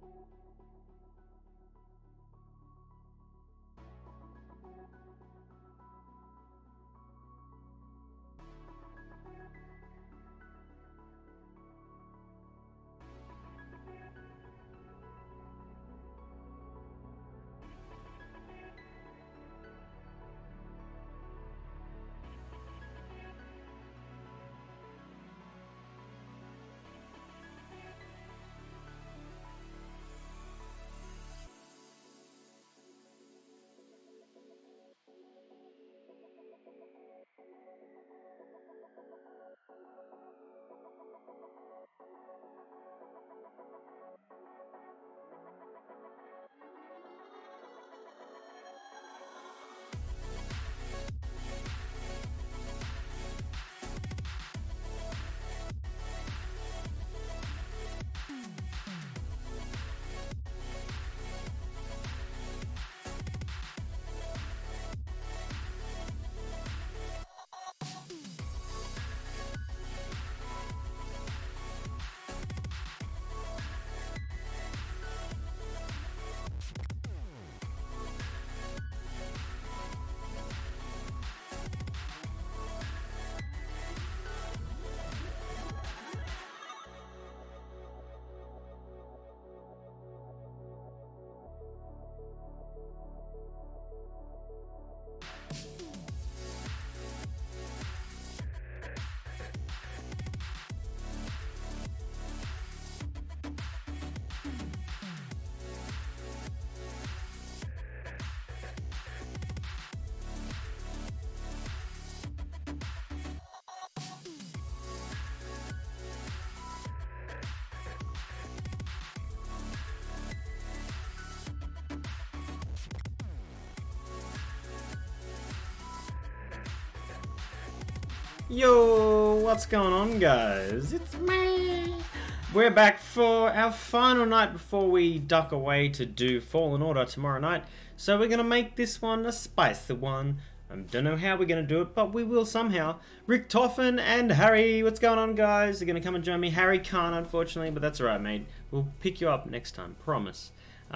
Yo, what's going on, guys? It's me! We're back for our final night before we duck away to do Fallen Order tomorrow night. So we're gonna make this one a spicy one. I don't know how we're gonna do it, but we will somehow. Rick Toffin and Harry, what's going on, guys? They're gonna come and join me. Harry can't, unfortunately, but that's alright, mate. We'll pick you up next time, promise.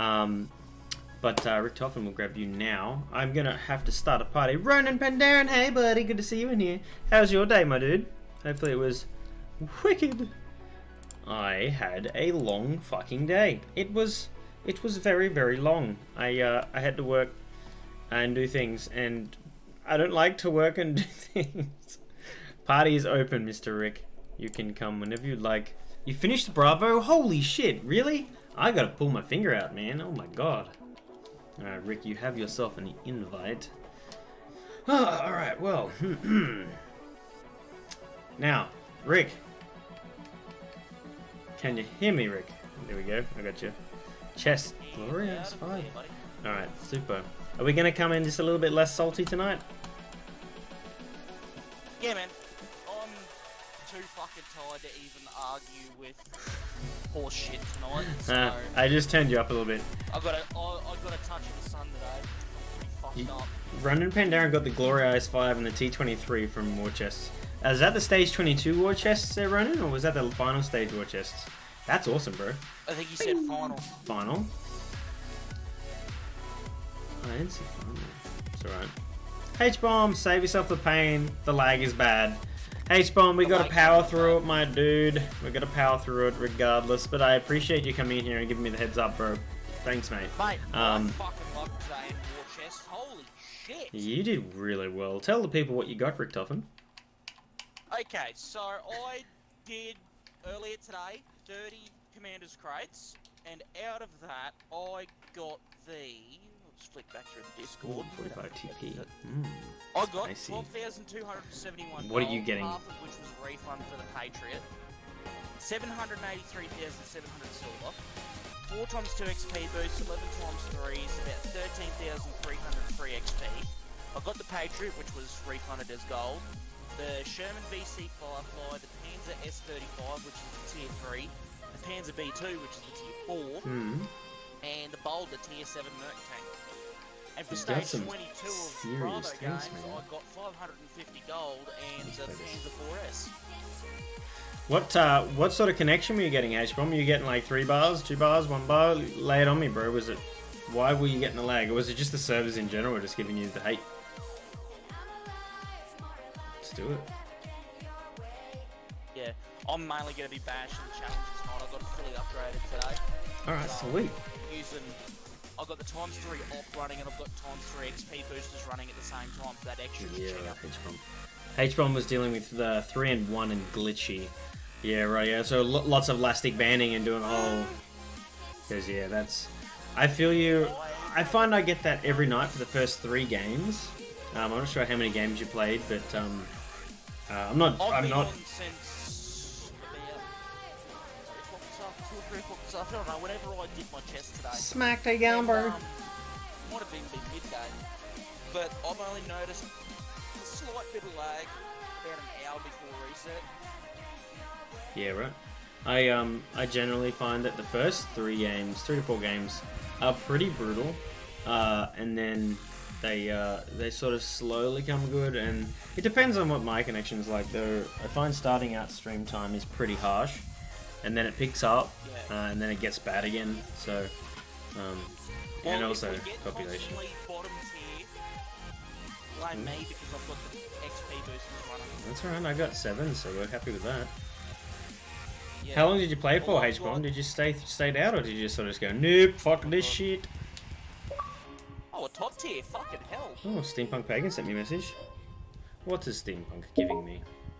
But Rick Toffin will grab you now. I'm gonna have to start a party. Ronan Pandaren, hey buddy, good to see you in here. How's your day, my dude? Hopefully it was wicked. I had a long fucking day. It was very, very long. I had to work and do things, and I don't like to work and do things. Party is open, Mr. Rick. You can come whenever you like. You finished Bravo? Holy shit, really? I gotta pull my finger out, man. Oh my god. Alright, Rick, you have yourself an invite. Oh, alright, well. Now, Rick. Can you hear me, Rick? There we go, I got you. Chest. Glorious, fine. Alright, super. Are we gonna come in just a little bit less salty tonight? Yeah, man. I'm too fucking tired to even argue with horse shit tonight. So I just turned you up a little bit. I got a touch of the sun today. Pretty fucked up. Ronan Pandaren got the Glory Eyes 5 and the T23 from War Chests. Is that the stage 22 War Chests there, Ronan, or was that the final stage War Chests? That's awesome, bro. I think you said final. Final? I didn't say final. It's alright. H-Bomb, save yourself the pain. The lag is bad. H-Bomb, we gotta power through it, my dude. We gotta power through it regardless. But I appreciate you coming in here and giving me the heads up, bro. Thanks, mate. Mate, I fucking love today in War Chest. Holy shit. You did really well. Tell the people what you got, Rick Toffin. Okay, so I did earlier today 30 Commander's Crates, and out of that I got the... Let's flick back through the Discord. 45 TP. I got 12,271. What are you getting? Half of which was refund for the Patriot. 783,700 silver. 4 times 2 XP boost, 11 times 3 is about 13,300 free XP. I got the Patriot, which was refunded as gold. The Sherman VC Firefly, the Panzer S35, which is the tier 3. The Panzer B2, which is the tier 4. And the Boulder tier 7 Merc tank. And for He's got stage some 22 of serious Bravo tanks, games, man. I got 550 gold and the Panzer 4S. What sort of connection were you getting, H-Bomb? Were you getting like 3 bars, 2 bars, 1 bar? Lay it on me, bro. Was it... Why were you getting the lag? Or was it just the servers in general just giving you the hate? Let's do it. Yeah, I'm mainly going to be bashing the challenges tonight. I got it fully upgraded today. Alright, sweet. I've got the ×3 op running and I've got ×3 XP boosters running at the same time for that extra Yeah, checkup. H-Bomb. H-Bomb was dealing with the 3 and 1 and glitchy. Yeah, right, yeah. So lots of elastic banding and doing because, yeah, that's... I feel you. I find I get that every night for the first 3 games. I'm not sure how many games you played, but I'm not... I've been on since about 2 or 3 o'clock this afternoon. I don't know, whenever I did my chest today. Smacked again, bro. Might have been midday. But I've only noticed a slight bit of lag about an hour before reset. Yeah, right. I generally find that the first 3 to 4 games are pretty brutal, and then they sort of slowly come good, and it depends on what my connection's like. Though I find starting out stream time is pretty harsh, and then it picks up, and then it gets bad again. So, and also population. Bottom tier, blame me because I've got the XP boosters running. That's alright. I got 7, so we're happy with that. Yeah. How long did you play for, H-Bomb? Did you stay out, or did you just sort of just go, nope, fuck this shit? Oh, a top tier, fucking hell. Oh, Steampunk Pagan sent me a message. What is Steampunk giving me?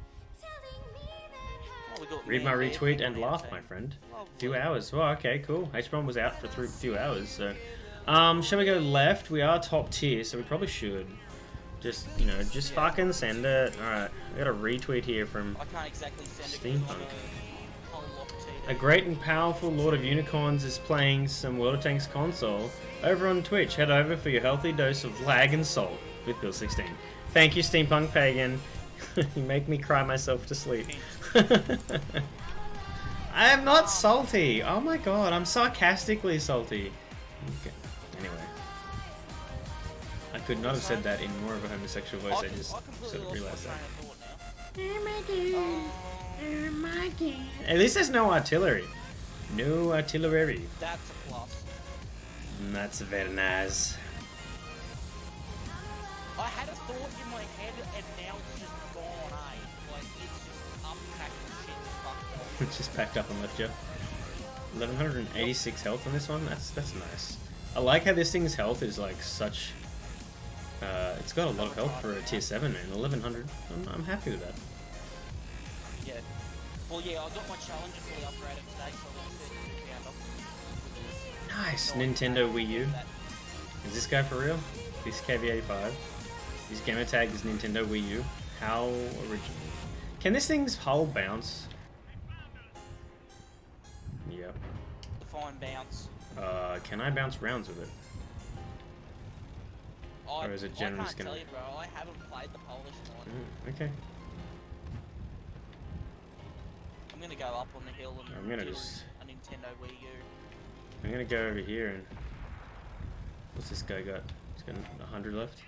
Oh, Read my retweet and laugh, my friend. A few hours. Oh, okay, cool. H-Bomb was out for a few hours, so... shall we go left? We are top tier, so we probably should. Just, you know, just fucking send it. Alright, I got a retweet here from I can't exactly send Steampunk. A great and powerful Lord of Unicorns is playing some World of Tanks console over on Twitch. Head over for your healthy dose of lag and salt with Bill 16. Thank you, Steampunk Pagan. You make me cry myself to sleep. I am not salty. Oh my god, I'm sarcastically salty. Okay. Anyway. I could not have said that in more of a homosexual voice. I just sort of realised that. Oh my god. Oh my god. At least there's no artillery. No artillery. That's a plus. That's very nice. I had a thought in my head and now it's just gone, eh? Like, it's just unpacked and shit fucked off. It's just packed up and left you. 1186 health on this one. That's nice. I like how this thing's health is like such... it's got a lot of health for a tier 7, man. 1100. I'm happy with that. Yeah. Well, yeah, I got my challenger fully upgraded today, so I got a 32 pounder. Nice. Nintendo Wii U. Is this guy for real? This KV85. His gamer tag is Nintendo Wii U. How original. Can this thing's hull bounce? Yep. Define bounce. Can I bounce rounds with it? Or is it generally I can't gonna... tell you, bro. I haven't played the Polish one. Okay. I'm gonna go up on the hill and I'm gonna do just... a Nintendo Wii U. I'm gonna go over here and... What's this guy got? He's got 100 left.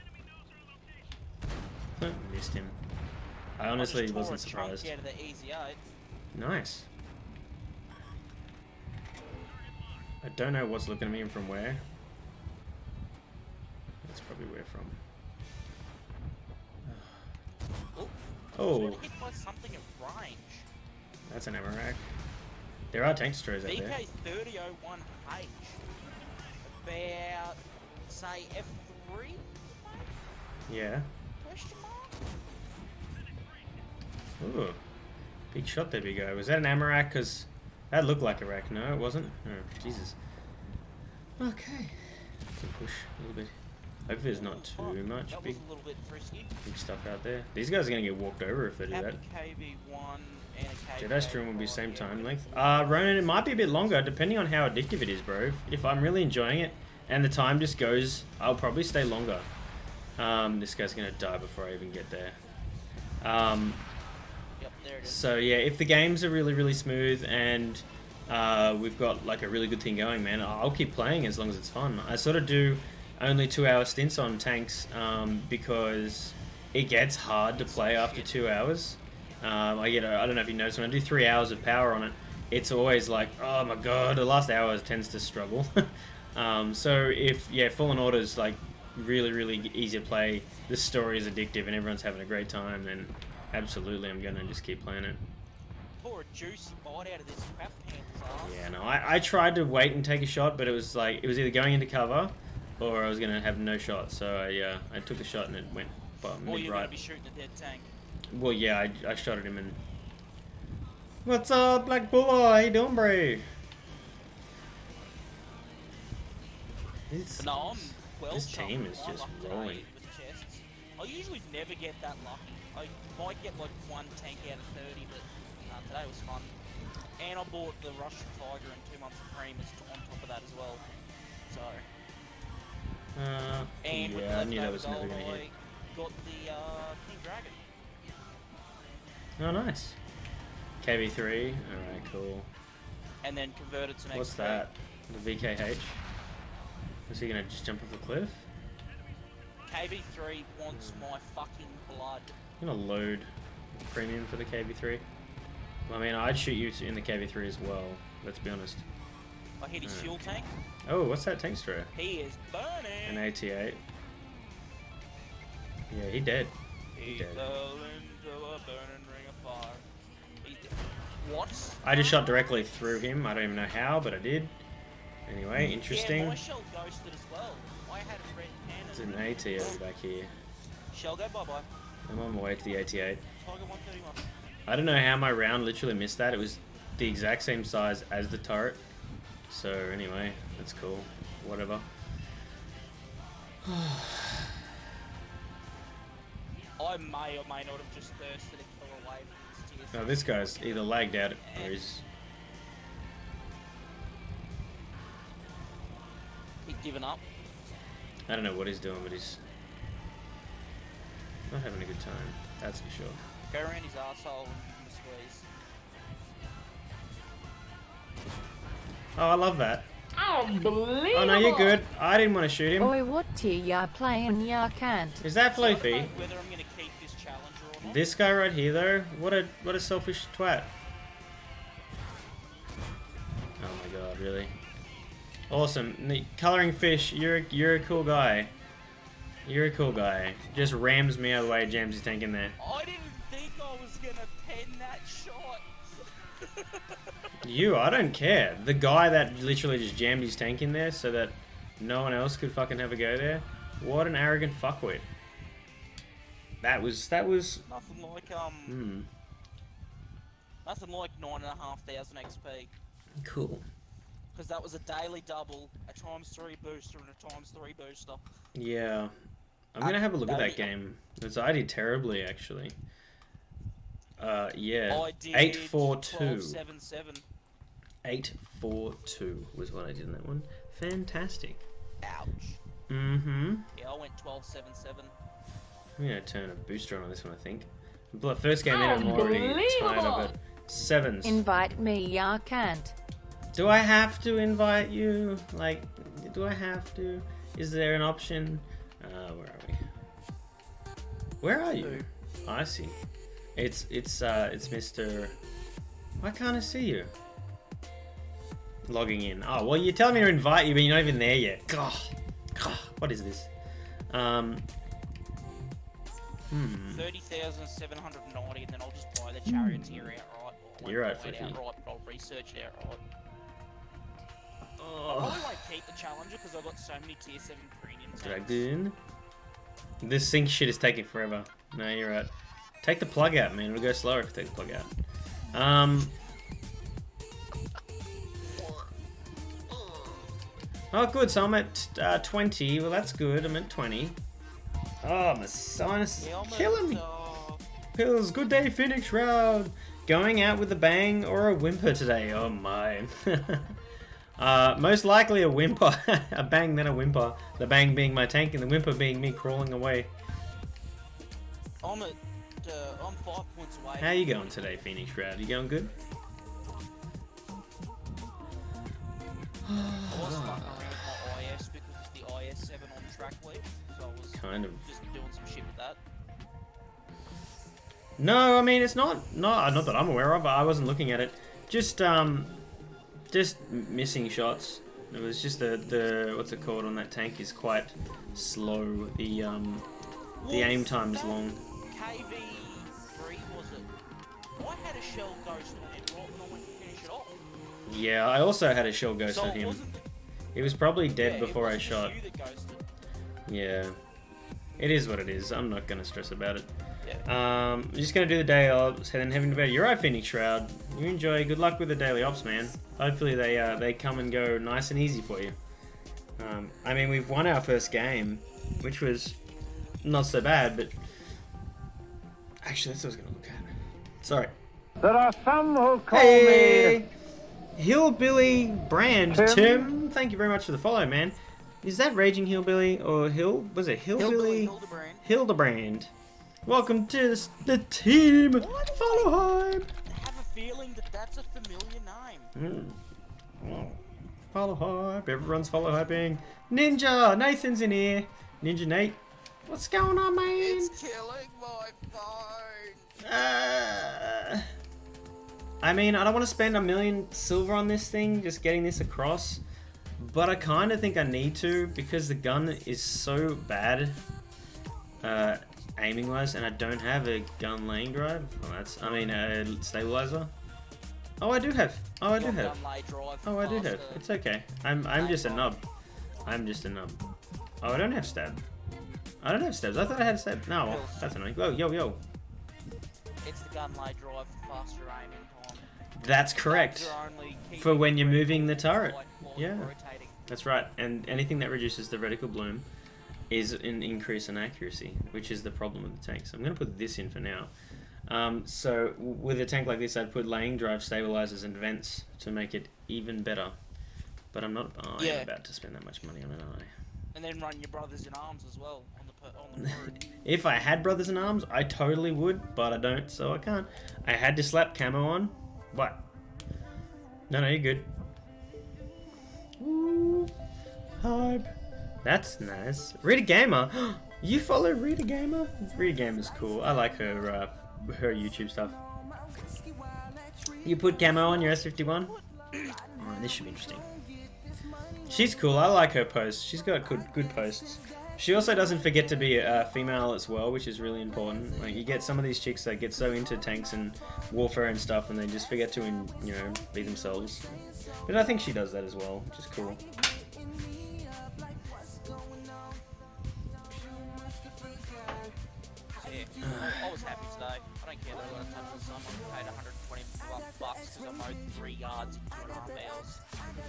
Missed him. I honestly wasn't surprised. Out of the easy 8. Nice. I don't know what's looking at me and from where. That's probably where from. Oh. Hit by something at range. That's an Amarak. There are tank destroyers out there. DK3001H. About, say, F3? Yeah. Question mark? Ooh. Big shot there, big guy. Was that an Amarak? Because that looked like a rack. No, it wasn't. Oh, Jesus. Okay. Can push a little bit. Hopefully there's not too much That big, was a little bit frisky. big stuff out there. These guys are going to get walked over if they do that. KV1 and a KV. Jedi stream will be same time length. Ronan, it might be a bit longer depending on how addictive it is, bro. If I'm really enjoying it and the time just goes, I'll probably stay longer. This guy's gonna die before I even get there. Yep, there it is. So yeah, if the games are really smooth and we've got like a really good thing going, man, I'll keep playing as long as it's fun. I sort of do only 2-hour stints on tanks because it gets hard to play after 2 hours. I don't know if you noticed, when I do 3 hours of power on it, it's always like, oh my god, the last hour tends to struggle. So if, yeah, Fallen Order is like really easy to play, the story is addictive and everyone's having a great time, then absolutely I'm gonna just keep playing it. Pour a juicy bite out of this crap pants ass. Yeah, no, I tried to wait and take a shot, but it was like, it was either going into cover or I was gonna have no shot, so I took a shot and it went mid-right. Or you're gonna be shooting a dead tank. Well, yeah, I shot at him and... What's up, Black Bull? How you doing, bro? This team is just rolling. I usually never get that lucky. I might get like 1 tank out of 30, but today was fun. And I bought the Russian Tiger and 2 months of creamers on top of that as well. So... and yeah, I knew that was never gold, going to hit. Got the King Dragon. Oh, nice. KV3, alright, cool. And then converted to What's that? The VKH? Is he gonna just jump off a cliff? KV3 wants my fucking blood. I'm gonna load premium for the KV3. I mean, I'd shoot you in the KV3 as well, let's be honest. I hit his fuel tank. Oh, what's that tank destroyer? He is burning. An 88. Yeah, he dead. He dead. fell into a burning ring of fire. He's dead. What? I just shot directly through him. I don't even know how, but I did. Anyway, interesting. Yeah, my shell ghosted as well. I had a red cannon. There's an AT back here. Shell go bye-bye. I'm on my way to the 88. Tiger 131. I don't know how my round literally missed that. It was the exact same size as the turret. So anyway, that's cool. Whatever. I may or may not have just thirsted to kill away from this tier. Oh, this guy's either lagged out or he's given up. I don't know what he's doing, but he's not having a good time. That's for sure. Go around his arsehole and give him a squeeze. Oh, I love that. Unbelievable! Oh no, you're good. I didn't want to shoot him. Oi, what tier ya playing? Ya can't. Is that So I don't Floofy? know whether I'm gonna keep this challenger or not. This guy right here, though, what a selfish twat. Oh my god, really? Awesome. Coloring fish, you're a cool guy. You're a cool guy. Just rams me out of the way, jams his tank in there. I didn't think I was gonna pen that shot. I don't care. The guy that literally just jammed his tank in there so that no one else could fucking have a go there. What an arrogant fuckwit. That was... Nothing like nothing like 9,500 XP. Cool. Because that was a daily double, a ×3 booster, and a ×3 booster. Yeah. I'm gonna have a look at that game. Because I did terribly, actually. Yeah. I did 842. 1277. 842 was what I did in that one. Fantastic. Ouch. Mm-hmm. Yeah, I went 1277. I'm gonna turn a booster on this one, I think. First game in, I'm already tired of it. 7s. Invite me, ya can't. Do I have to invite you? Like, do I have to? Is there an option? Where are we? Where are you? Oh, I see. It's Mr. Why can't I see you? Logging in. Oh, well, you're telling me to invite you, but you're not even there yet. God. What is this? 30,790, and then I'll just buy the charioteer outright. You're right, Flippy. Flippy. Outright, but I'll research it outright. I Oh. probably won't keep the challenger because I've got so many tier 7 premium tanks. Dragged in. This sync shit is taking forever. No, you're right. Take the plug out, man. It'll go slower if you take the plug out. Oh, good. So I'm at 20. Well, that's good. I'm at 20. Oh, my sinus is killing me. Pills, good day, Phoenix Shroud. Going out with a bang or a whimper today. Oh, my. Most likely a whimper. A bang, then a whimper. The bang being my tank and the whimper being me crawling away. I'm 5 points away. How you going today, Phoenix Shroud? You going good? I was fucking around with my IS because it's the IS 7 an on-track league, so I was Kind of. just doing some shit with that. No, I mean it's not that I'm aware of. I wasn't looking at it. Just missing shots. It was just the what's it called on that tank is quite slow. The aim time is long. KV3 was it? I had a shell ghost on it right when I went to finish it off. Yeah, I also had a shell ghost So on it him. wasn't- He was probably dead yeah, before it I wasn't shot. you that ghosted. Yeah. It is what it is. I'm not gonna stress about it. Yeah. I'm just gonna do the day ops and then heading to bed. You're right, Phoenix Shroud. You enjoy. Good luck with the daily ops, man. Hopefully they come and go nice and easy for you. I mean, we've won our first game, which was not so bad, but actually, that's what I was gonna look at. Sorry. There are some who call Hey, me Hillbilly Brand Tim. Tim. Thank you very much for the follow, man. Is that Raging Hillbilly or was it Hillbilly? Hildebrand. Hildebrand. Welcome to the team. What? Follow hype. I have a feeling that that's a familiar name. Follow hype. Everyone's follow hyping. Ninja. Nathan's in here. Ninja Nate. What's going on, man? It's killing my phone. I mean, I don't want to spend $1 million silver on this thing, just getting this across. But I kind of think I need to because the gun is so bad, aiming wise, and I don't have a gun lane drive. Well, I mean, a stabilizer. Oh, I do have. Oh, I do have. Oh, I do have. It's okay. I'm just a nub. I'm just a nub. Oh, I don't have stab. I don't have stabs. I thought I had stab. No, well, that's annoying. Whoa, yo. It's the gun lay drive for faster aiming time. That's correct. Guns are only keeping For when you're the moving the turret. while Yeah. rotating. That's right. And anything that reduces the reticle bloom is an increase in accuracy, which is the problem with the tank. So I'm going to put this in for now. So with a tank like this, I'd put laying drive stabilizers and vents to make it even better. But I'm not. I am about to spend that much money on it, aren't I? And then run your brothers in arms as well on the road. If I had brothers in arms, I totally would, but I don't, so I can't. I had to slap camo on. What? No, you're good. Ooh, hype. That's nice. Rita Gamer. You follow Rita Gamer? Rita Gamer's cool. I like her YouTube stuff. You put camo on your S51? Oh, this should be interesting. She's cool. I like her posts. She's got good posts. She also doesn't forget to be a female as well, which is really important. Like, you get some of these chicks that get so into tanks and warfare and stuff, and they just forget to, be themselves. But I think she does that as well, which is cool. Yeah, I was happy today. I don't care that I got a touch of someone who paid 120 bucks because I mowed 3 yards in 2.5 hours.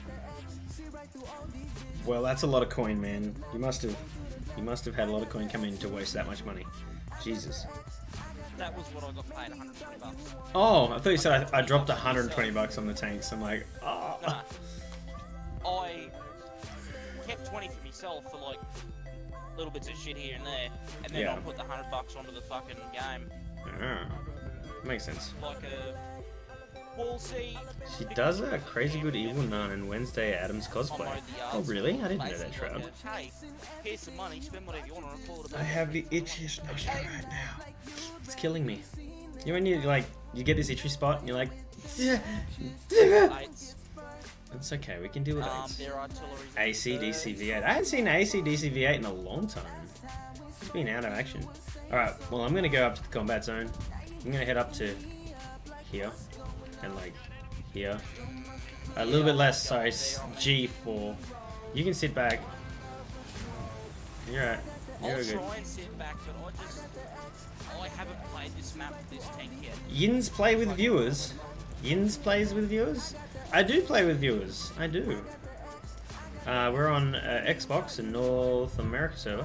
Well, that's a lot of coin, man. You must have had a lot of coin come in to waste that much money. Jesus. That was what I got paid, 120 bucks. Oh, I thought you said I dropped 120 bucks on the tanks. I'm like, oh. Nah. I kept 20 for myself for like little bits of shit here and there, and then Yeah. I put the 100 bucks onto the fucking game. Ah, makes sense. Like we'll see. She does a crazy good evil nun in Wednesday Adams cosplay. Oh, really? I didn't know that, Shroud. Hey, here's some money, spend whatever you want on a call it. I have the itchiest nose right now. It's killing me. You know when you get this itchy spot and you're like, Eights. it's okay, we can deal with AIDS. Their artillery. ACDC V8. I haven't seen ACDC V8 in a long time. It's been out of action. Alright, well I'm gonna go up to the combat zone. I'm gonna head up to here. And like here. A little bit less, sorry, G4. You can sit back. You're right. You're I'll good. try and sit back, but I haven't played this map with this tank yet. Yins play with viewers. Yins plays with viewers? I do play with viewers. I do. We're on Xbox in North America server.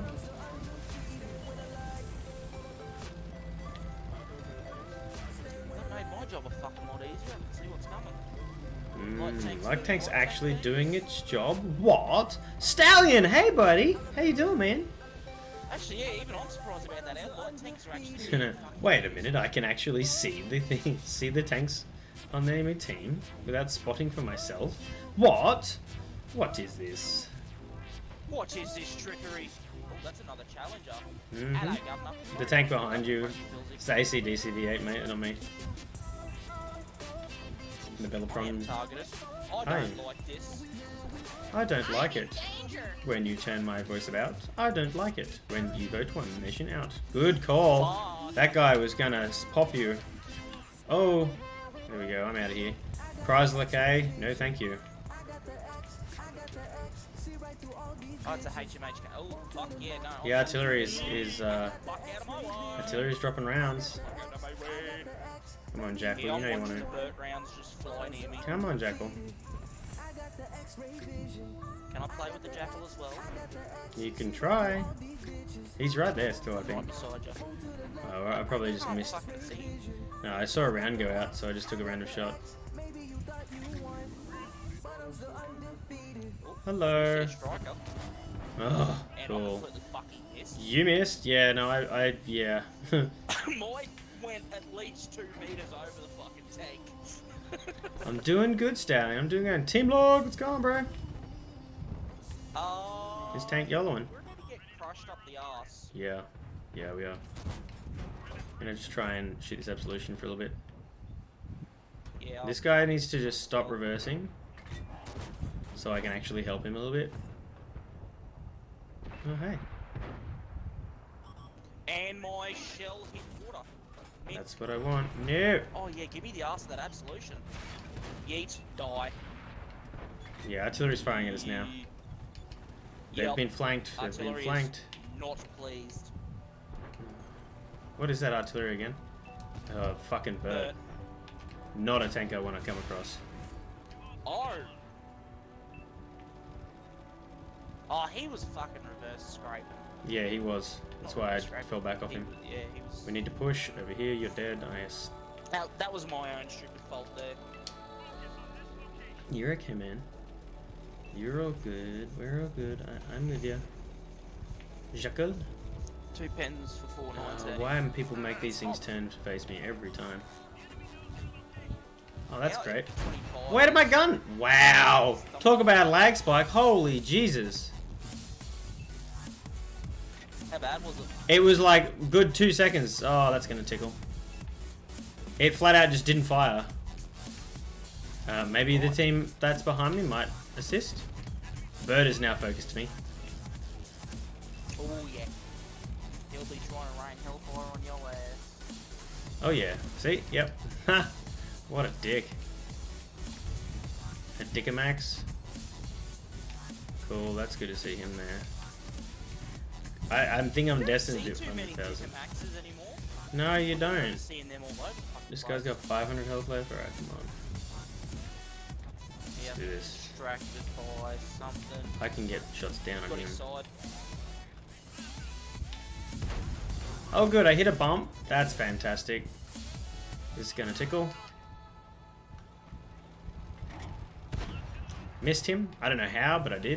That made my job a fucking lot easier. I can see what's coming. Like Tank's actually doing its job. What? Stallion! Hey, buddy! How you doing, man? Actually, yeah, even I'm surprised about that. Our light tanks are actually. Wait a minute, I can actually see the tanks on the enemy team without spotting for myself. What? What is this? What is this trickery? Oh, that's another challenger. Mm-hmm. Hello, Governor. The tank behind you. It's the AC/DC V8, mate, not me. The I am Bellatron. targeted. I don't like this. I don't like it when you turn my voice about. I don't like it when you vote one nation out. Good call. That guy was gonna pop you. Oh, there we go. I'm out of here. Chrysler K. No, thank you. Oh, it's a HMHK. Oh, fuck yeah, no. The artillery is Fuck out of my way. artillery's dropping rounds. Fuck out of my way. Come on, Jackal. Yeah, You know you want the to. bird rounds just fly near me. Come on, Jackal. Can I play with the Jackal as well? You can try. He's right there still, I Right think. beside you. Oh, I probably just Can't missed. fucking see. No, I saw a round go out, so I just took a random shot. Hello. You see a striker, Oh, and I cool. completely fucking missed. You missed? Yeah, no, yeah. Mine went at least 2 meters over the fucking tank. I'm doing good, Stanley. I'm doing good. Team log, what's going on, bro? Is tank yellowing? We're about to get crushed up the arse. Yeah, yeah, we are. Gonna just try and shoot this absolution for a little bit. Yeah. This guy needs to just stop reversing, so I can actually help him a little bit. Oh, hey. And my shell hit water. Mint. That's what I want. No! Oh yeah, give me the arse of that absolution. Yeet, die. Yeah, artillery's firing at us now. Yeet. They've Yep. been flanked. They've Artillery been is flanked. Not pleased. What is that artillery again? Oh, fucking bird. Not a tank I want to come across. Oh. Oh, he was fucking reverse scraping. Yeah, he was. That's why I fell back off him. Yeah, he was. We need to push. Over here, you're dead. Nice. That was my own stupid fault there. You're okay, man. You're all good. We're all good. I'm with you. Jackal? 2 pens for 4.90. Why do people make these things turn to face me every time? Oh, that's Now great. 25. Where did my gun? Wow! Talk about lag spike. Holy Jesus. How bad was it? It was like good 2 seconds. Oh, that's gonna tickle. It flat out just didn't fire. Maybe the team that's behind me might assist. Bird is now focused me. Oh yeah. He'll be trying to rain hellfire on your ass. Oh yeah. See? Yep. Ha! What a dick. A Dickamax. Cool, that's good to see him there. I think I'm destined to see do too many 100,000. Maxes anymore. No, you I'm don't. seeing them all over the fucking This guy's got place. 500 health left. Alright, come on. Yeah, do this. distracted by something. I can get shots down Got on him. his side. Oh good, I hit a bump. That's fantastic. This is gonna tickle. Missed him. I don't know how, but I did.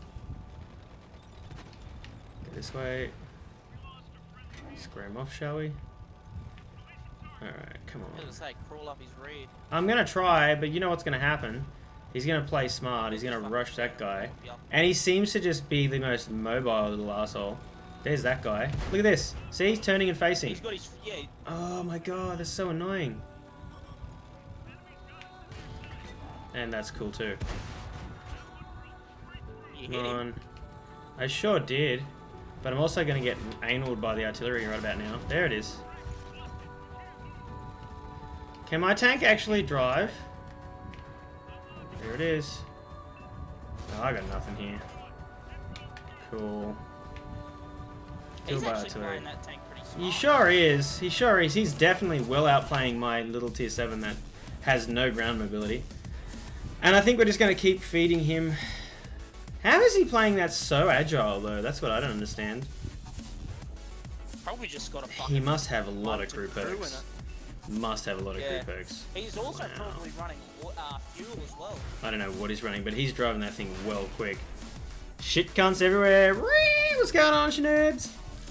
Go this way. Square him off, shall we? Alright, come I was on. gonna say, crawl up his rear. I'm gonna try, but you know what's gonna happen. He's gonna play smart. He's gonna rush that guy. And he seems to just be the most mobile little asshole. There's that guy. Look at this. See, he's turning and facing. He's got his, yeah, Oh my god, that's so annoying. And that's cool too. you Come hit him. on. I sure did. But I'm also going to get analed by the artillery right about now. There it is. Can my tank actually drive? There it is. Oh, I got nothing here. Cool. He's Killed by actually artillery. playing that tank pretty smart. He sure is. He sure is. He's definitely well outplaying my little tier 7 that has no ground mobility. And I think we're just going to keep feeding him. How is he playing that so agile, though? That's what I don't understand. Probably just got a fucking He must have a lot of bunch crew crew in perks. it. Must have a lot of Yeah. crew perks. He's also Wow. probably running fuel as well. I don't know what he's running, but he's driving that thing well quick. Shit cunts everywhere. Whee! What's going on, shenanigans?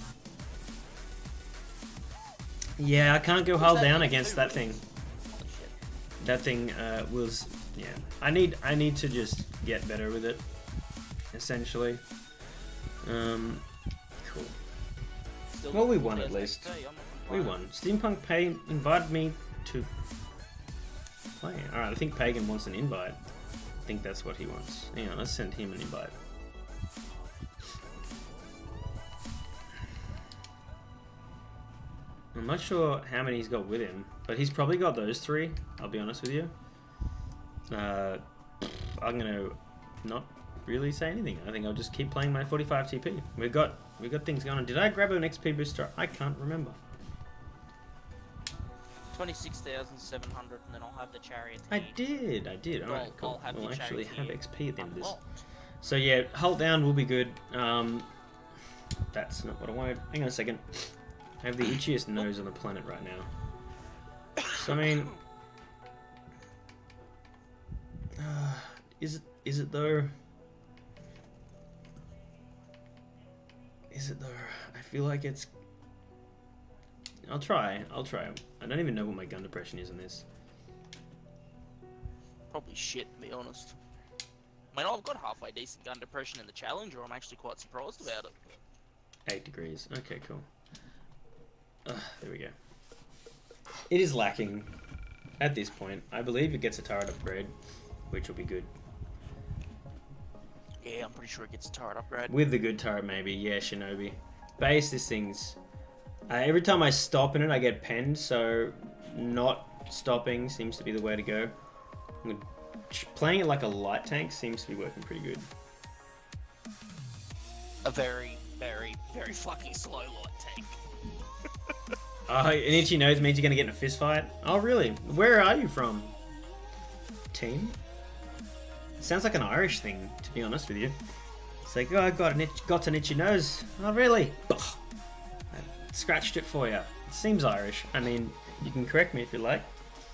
Yeah, I can't go hull that down thing against too? that thing. Oh, shit. That thing was, yeah. I need to just get better with it, essentially. Cool. Still Well, we got won at 4,000 least. XP, I'm not We complaining. won. Steampunk Pagan invited me to play. Alright, I think Pagan wants an invite. I think that's what he wants. Hang on, let's send him an invite. I'm not sure how many he's got with him, but he's probably got those 3, I'll be honest with you. I'm gonna not really say anything. I think I'll just keep playing my 45 TP. We've got things going on. Did I grab an XP booster? I can't remember. 26,700, and then I'll have the chariot. I did. Alright, I'll cool. have We'll the actually have chariot XP at the end of this. unlocked. So yeah, hold down will be good. That's not what I wanted. Hang on a second. I have the itchiest nose on the planet right now. So I mean, is it though? Is it though? I feel like it's. I'll try. I don't even know what my gun depression is on this. Probably shit, to be honest. I mean, I've got halfway decent gun depression in the Challenger. I'm actually quite surprised about it. 8 degrees. Okay, cool. There we go. It is lacking at this point. I believe it gets a turret upgrade, which will be good. Yeah, I'm pretty sure it gets a turret upgrade. With the good turret, maybe. Yeah, Shinobi. Base, this thing's... every time I stop in it, I get penned, so not stopping seems to be the way to go. Playing it like a light tank seems to be working pretty good. A very, very, very fucking slow light tank. Oh, an itchy nose means you're going to get in a fist fight? Oh, really? Where are you from? Team? It sounds like an Irish thing, to be honest with you. It's like, oh, I got an itchy nose. Oh, really? I scratched it for you. It seems Irish. I mean, you can correct me if you like.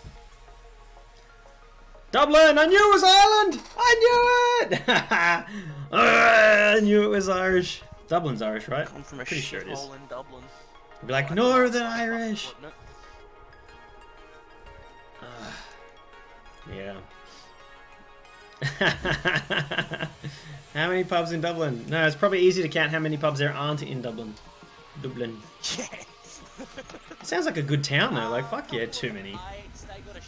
Dublin! I knew it was Ireland! I knew it! I knew it was Irish. Dublin's Irish, right? Come from a Pretty sure it is. shithole in Dublin. Be like, Northern Irish! Yeah. How many pubs in Dublin? No, it's probably easy to count how many pubs there aren't in Dublin. Dublin. Yeah. Sounds like a good town though, like fuck yeah, too many. They got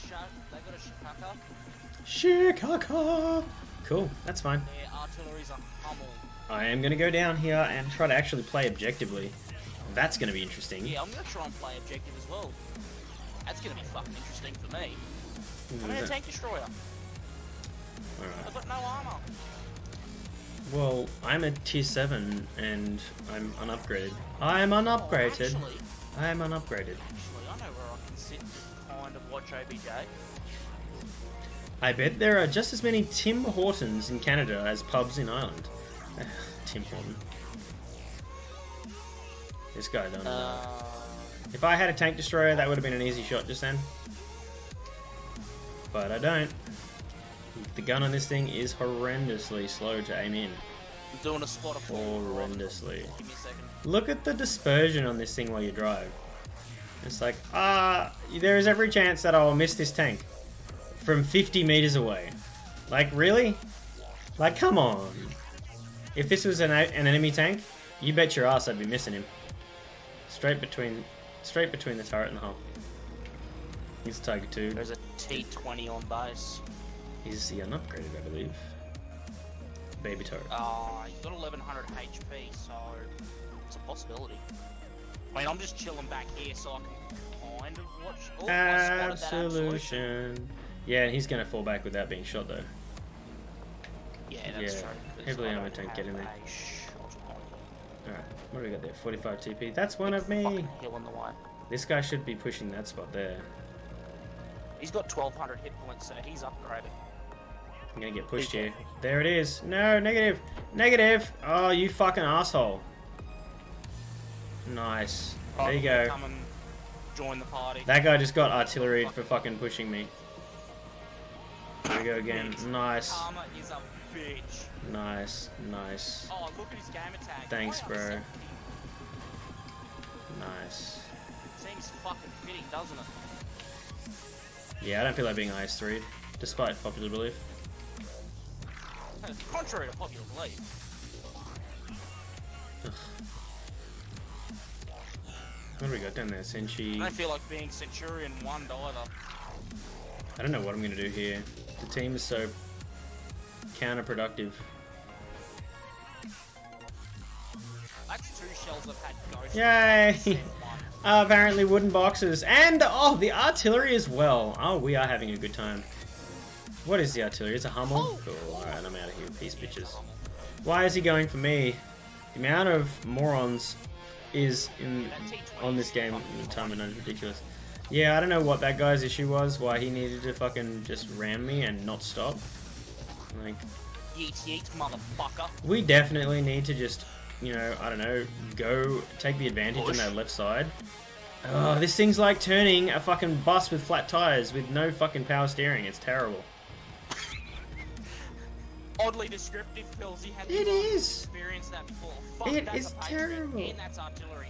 a Chicago. Cool, that's fine. Their artillery's a Hummel. I am gonna go down here and try to actually play objectively. That's gonna be interesting. Yeah, I'm gonna try and play objective as well. That's gonna be fucking interesting for me. I'm in a tank destroyer. Alright. I've got no armor. Well, I'm a tier 7 and I'm unupgraded. I'm unupgraded. Oh, I'm unupgraded. actually, I know where I can sit and kind of watch OBJ. I bet there are just as many Tim Hortons in Canada as pubs in Ireland. Tim Horton. This guy don't know. If I had a tank destroyer, that would have been an easy shot just then. But I don't. The gun on this thing is horrendously slow to aim in. I'm doing a squad of 4. Horrendously. Give me a second. Look at the dispersion on this thing while you drive. It's like, there is every chance that I'll miss this tank from 50 meters away. Like, really? Like, come on. If this was an enemy tank, you bet your ass I'd be missing him. Straight between the turret and the hull. He's Tiger 2. There's a T20 on base. He's the unupgraded, I believe. Baby turret. He's got 1100 HP, so it's a possibility. I mean, I'm just chilling back here so I can kind of watch. Oh, I spotted that Absolution. Yeah, and he's gonna fall back without being shot though. Yeah, that's Yeah, true. 'cause heavily I armored don't tank, get in have there. a shot on. Alright, what do we got there? 45 TP. That's one of me. Fucking hill in the way. This guy should be pushing that spot there. He's got 1200 hit points, so he's upgraded. I'm gonna get pushed here. There it is. No, negative. Negative. Oh, you fucking asshole. Nice. There you go. Come and join the party. That guy just got artilleried for fucking pushing me. Here we go again. Nice. Karma is a bitch. Nice. Nice. Oh, look at his game attack. Thanks, Why bro. upset me? Nice. Seems fucking fitting, doesn't it? Yeah, I don't feel like being IS-3'd, despite popular belief. Contrary to popular belief. Ugh. What do we got down there? Senshi. I feel like being Centurion 1 either. I don't know what I'm going to do here. The team is so counterproductive. That's 2 shells I've had ghost. Yay! Apparently wooden boxes. And, oh, the artillery as well. Oh, we are having a good time. What is the artillery? It's a Hummel? Cool. Alright, I'm out of here. Peace, bitches. Why is he going for me? The amount of morons is on this game in the time and is ridiculous. Yeah, I don't know what that guy's issue was, why he needed to fucking just ram me and not stop. Like, Yeet yeet, motherfucker. we definitely need to just, you know, I don't know, go take the advantage on that left side. Oh, this thing's like turning a fucking bus with flat tires with no fucking power steering. It's terrible. Oddly descriptive, Phils. You haven't It is. experienced that before. Fuck, It that's is a Patriot, terrible. and that's artillery.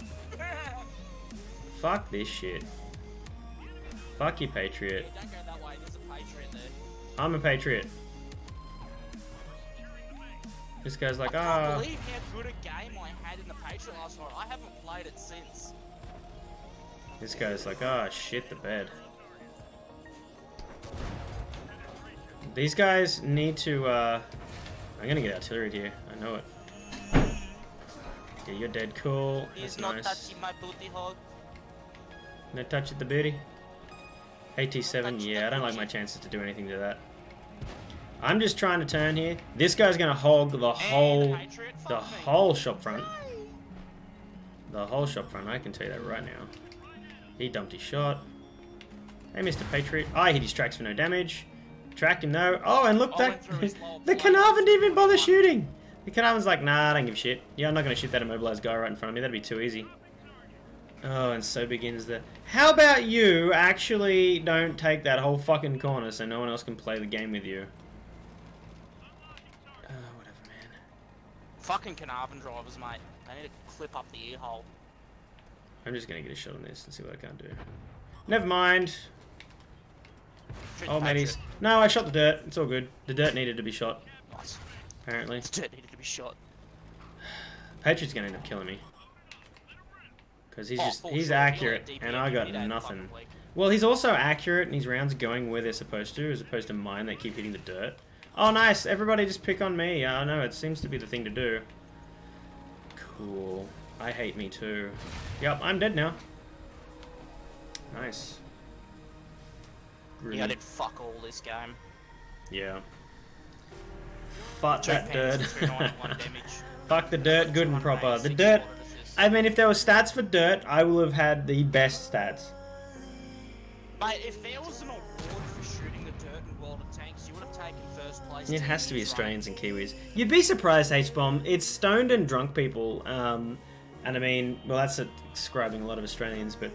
Fuck this shit. Fuck you, Patriot. Yeah, don't go that way. There's a Patriot there. I'm a Patriot. This guy's like, I can't ah. believe how good a game I had in the Patriot last night. I haven't played it since. This guy's like, ah, shit the bed. These guys need to, I'm gonna get artillery here. I know it. Yeah, you're dead. Cool. He's That's not nice. touching my booty hole. No touch at the booty. AT7, yeah, I don't like my chances to do anything to that. I'm just trying to turn here. This guy's gonna hog the whole, Patriot, the fuck me. whole shop front. The whole shop front, I can tell you that right now. He dumped his shot. Hey, Mr. Patriot. I hit his tracks for no damage. Tracked him though. Oh, and look, I that went through his lower the plate. Carnarvon didn't even bother shooting. The Carnarvon's like, nah, I don't give a shit. Yeah, I'm not gonna shoot that immobilized guy right in front of me. That'd be too easy. Oh, and so begins the... How about you actually don't take that whole fucking corner so no one else can play the game with you? Whatever, man. Fucking Carnarvon drivers, mate. They need to clip up the ear hole. I'm just gonna get a shot on this and see what I can do. Never mind. Shoot Oh, the mateys. Patriot. No, I shot the dirt. It's all good. The dirt needed to be shot, Nice. apparently. This dirt needed to be shot. Patriot's gonna end up killing me. Because he's Oh, just, full he's shot. accurate, You'll let and DP I got do that nothing. fucking week. Well, he's also accurate, and his rounds are going where they're supposed to, as opposed to mine that keep hitting the dirt. Oh, nice. Everybody just pick on me. I know, it seems to be the thing to do. Cool. I hate me too. Yep, I'm dead now. Nice. Yeah, I did fuck all this game. Yeah. Fuck Two that pens, dirt. 291 damage. Fuck the dirt good and proper. The 286 dirt... water assists. I mean, if there were stats for dirt, I will have had the best stats. Mate, if there was an award for shooting the dirt in World of Tanks, you would have taken first place. It 10 has to be years Australians and Kiwis. You'd be surprised, H-Bomb. It's stoned and drunk people. And I mean, well, that's describing a lot of Australians, but...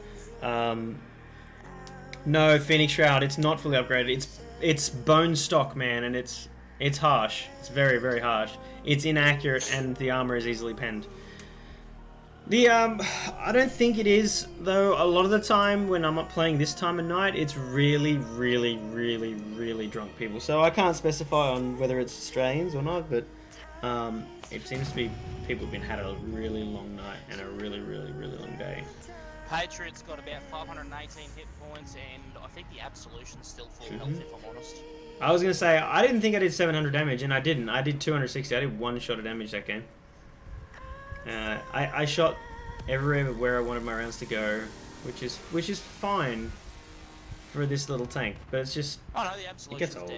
no, Phoenix Shroud, it's not fully upgraded. It's bone stock, man, and it's harsh. It's very, very harsh. It's inaccurate, and the armor is easily penned. The, I don't think it is, though. A lot of the time, when I'm not playing this time of night, it's really, really, really, really drunk people. So I can't specify on whether it's Australians or not, but it seems to be people who've had a really long night and a really, really, really long day. Patriot's got about 518 hit points, and I think the Absolution's still full health, if I'm honest. I was going to say, I didn't think I did 700 damage, and I didn't. I did 260. I did one shot of damage that game. I shot everywhere I wanted my rounds to go, which is fine for this little tank, but it's just... Oh no, the It Absolution's gets old. dead.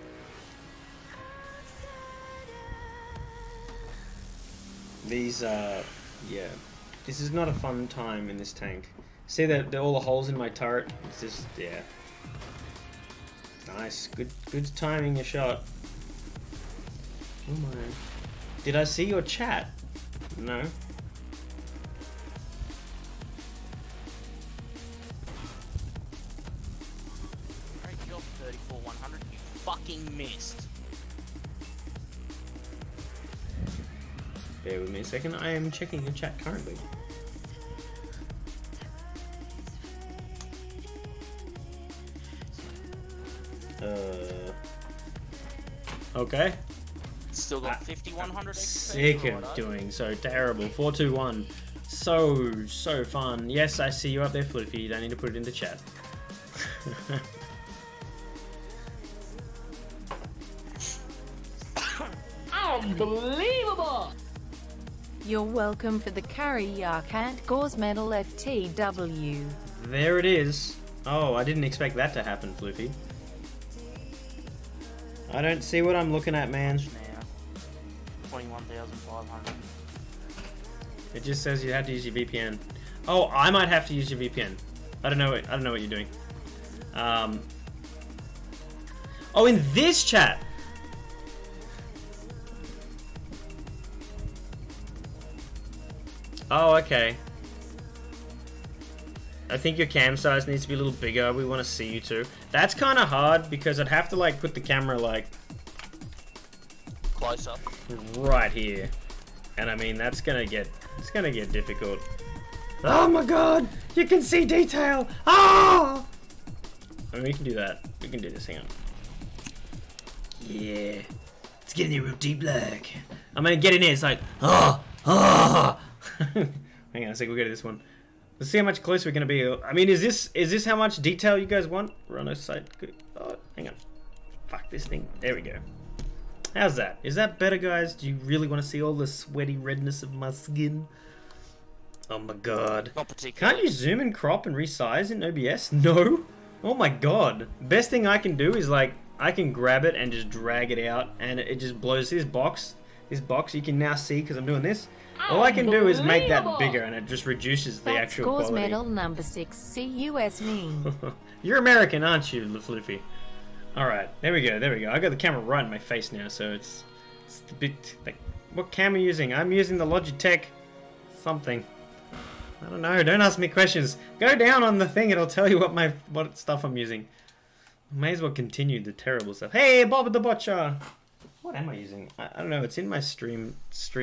These, yeah. This is not a fun time in this tank. See all the holes in my turret? It's just, yeah. Nice. Good timing your shot. Oh my. Did I see your chat? No. Great job, 34-100. You fucking missed. Bear with me a second. I am checking your chat currently. Okay. Still got 5100 XP. Sick of doing so terrible. 421. So fun. Yes, I see you up there, Floofy. You don't need to put it in the chat. Unbelievable! You're welcome for the carry Yarkant Gauze Medal FTW. There it is. Oh, I didn't expect that to happen, Floofy. I don't see what I'm looking at, man. Now, 21,500. It just says you had to use your VPN. Oh, I might have to use your VPN. I don't know what you're doing. Oh, in this chat. Oh, okay. I think your cam size needs to be a little bigger. We want to see you too. That's kind of hard because I'd have to like put the camera like Close up. right here, and I mean it's gonna get difficult. Oh my god, you can see detail. Ah! I mean, we can do that. We can do this. Hang on. Yeah, it's getting real deep like. I'm gonna get in here. It's like Hang on a sec. We'll go to this one. Let's see how much closer we're gonna be. I mean, is this how much detail you guys want? We're on a site. Oh, hang on. Fuck this thing. There we go. How's that? Is that better, guys? Do you really want to see all the sweaty redness of my skin? Oh my god. Not particularly. Can't you zoom and crop and resize in OBS? No. Oh my god. Best thing I can do is like I can grab it and just drag it out, and it just blows this box. This box you can now see because I'm doing this. All I can do is make that bigger, and it just reduces the actual Gauze quality. Medal number 6 CUS mean. You're American, aren't you, Floofy? Alright, there we go, there we go. I got the camera right in my face now, so it's a bit like... What camera are you using? I'm using the Logitech something. I don't know, don't ask me questions. Go down on the thing, it'll tell you what stuff I'm using. May as well continue the terrible stuff. Hey, Bob the Butcher! What am I using? I don't know, it's in my stream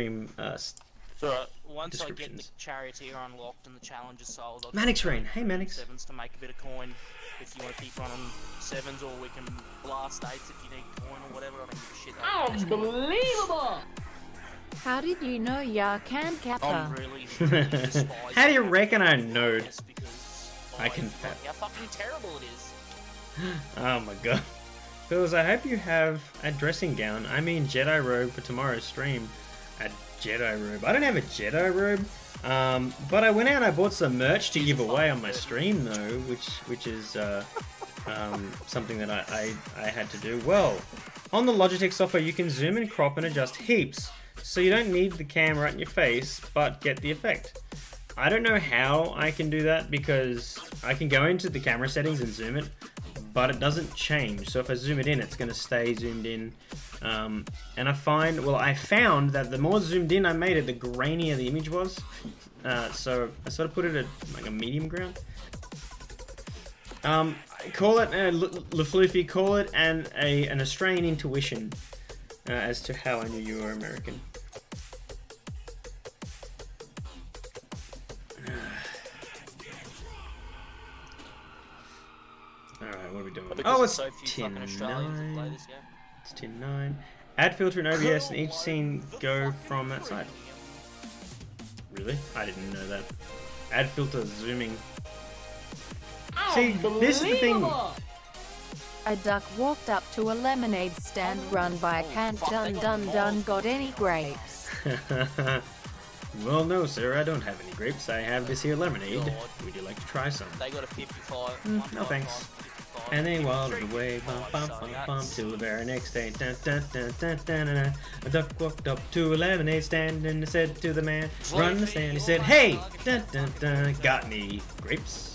Right. Once I get the descriptions. charioteer unlocked and the challenge is sold, I'll Manix keep Rain. running Hey, Manix. sevens to make a bit of coin. If you want to keep running sevens, or we can blast eights if you need coin or whatever. I don't give a shit. Unbelievable! How did you know Yarkant Kappa? I'm really despise How do you reckon I know? just because I can fuck how fucking terrible it is. Oh my god. Phils, I hope you have a dressing gown. I mean Jedi robe for tomorrow's stream. A Jedi robe. I don't have a Jedi robe. But I went out and I bought some merch to give away on my stream though, which is something that I had to do. Well, on the Logitech software you can zoom and crop and adjust heaps. So you don't need the camera in your face, but get the effect. I don't know how I can do that because I can go into the camera settings and zoom it, but it doesn't change. So if I zoom it in, it's going to stay zoomed in. And I found that the more zoomed in I made it, the grainier the image was. So I sort of put it at like a medium ground. Call it, LaFloofy, call it an Australian intuition as to how I knew you were American. Alright, what are we doing? Oh, it's 10-9. It's 10-9. Add filter and OBS and each scene go from that side. Really? I didn't know that. Add filter zooming. See, this is the thing. A duck walked up to a lemonade stand run by a cant dun. Got any grapes? Well, no, sir, I don't have any grapes. I have this here lemonade. Would you like to try some? They got a 55. No thanks. And they waddled away, bum, till the very next day. Dun, dun, dun, dun, dun, dun, dun. A duck walked up to a lemonade stand and said to the man, run the stand. He said, hey, dun, dun, dun, got any grapes?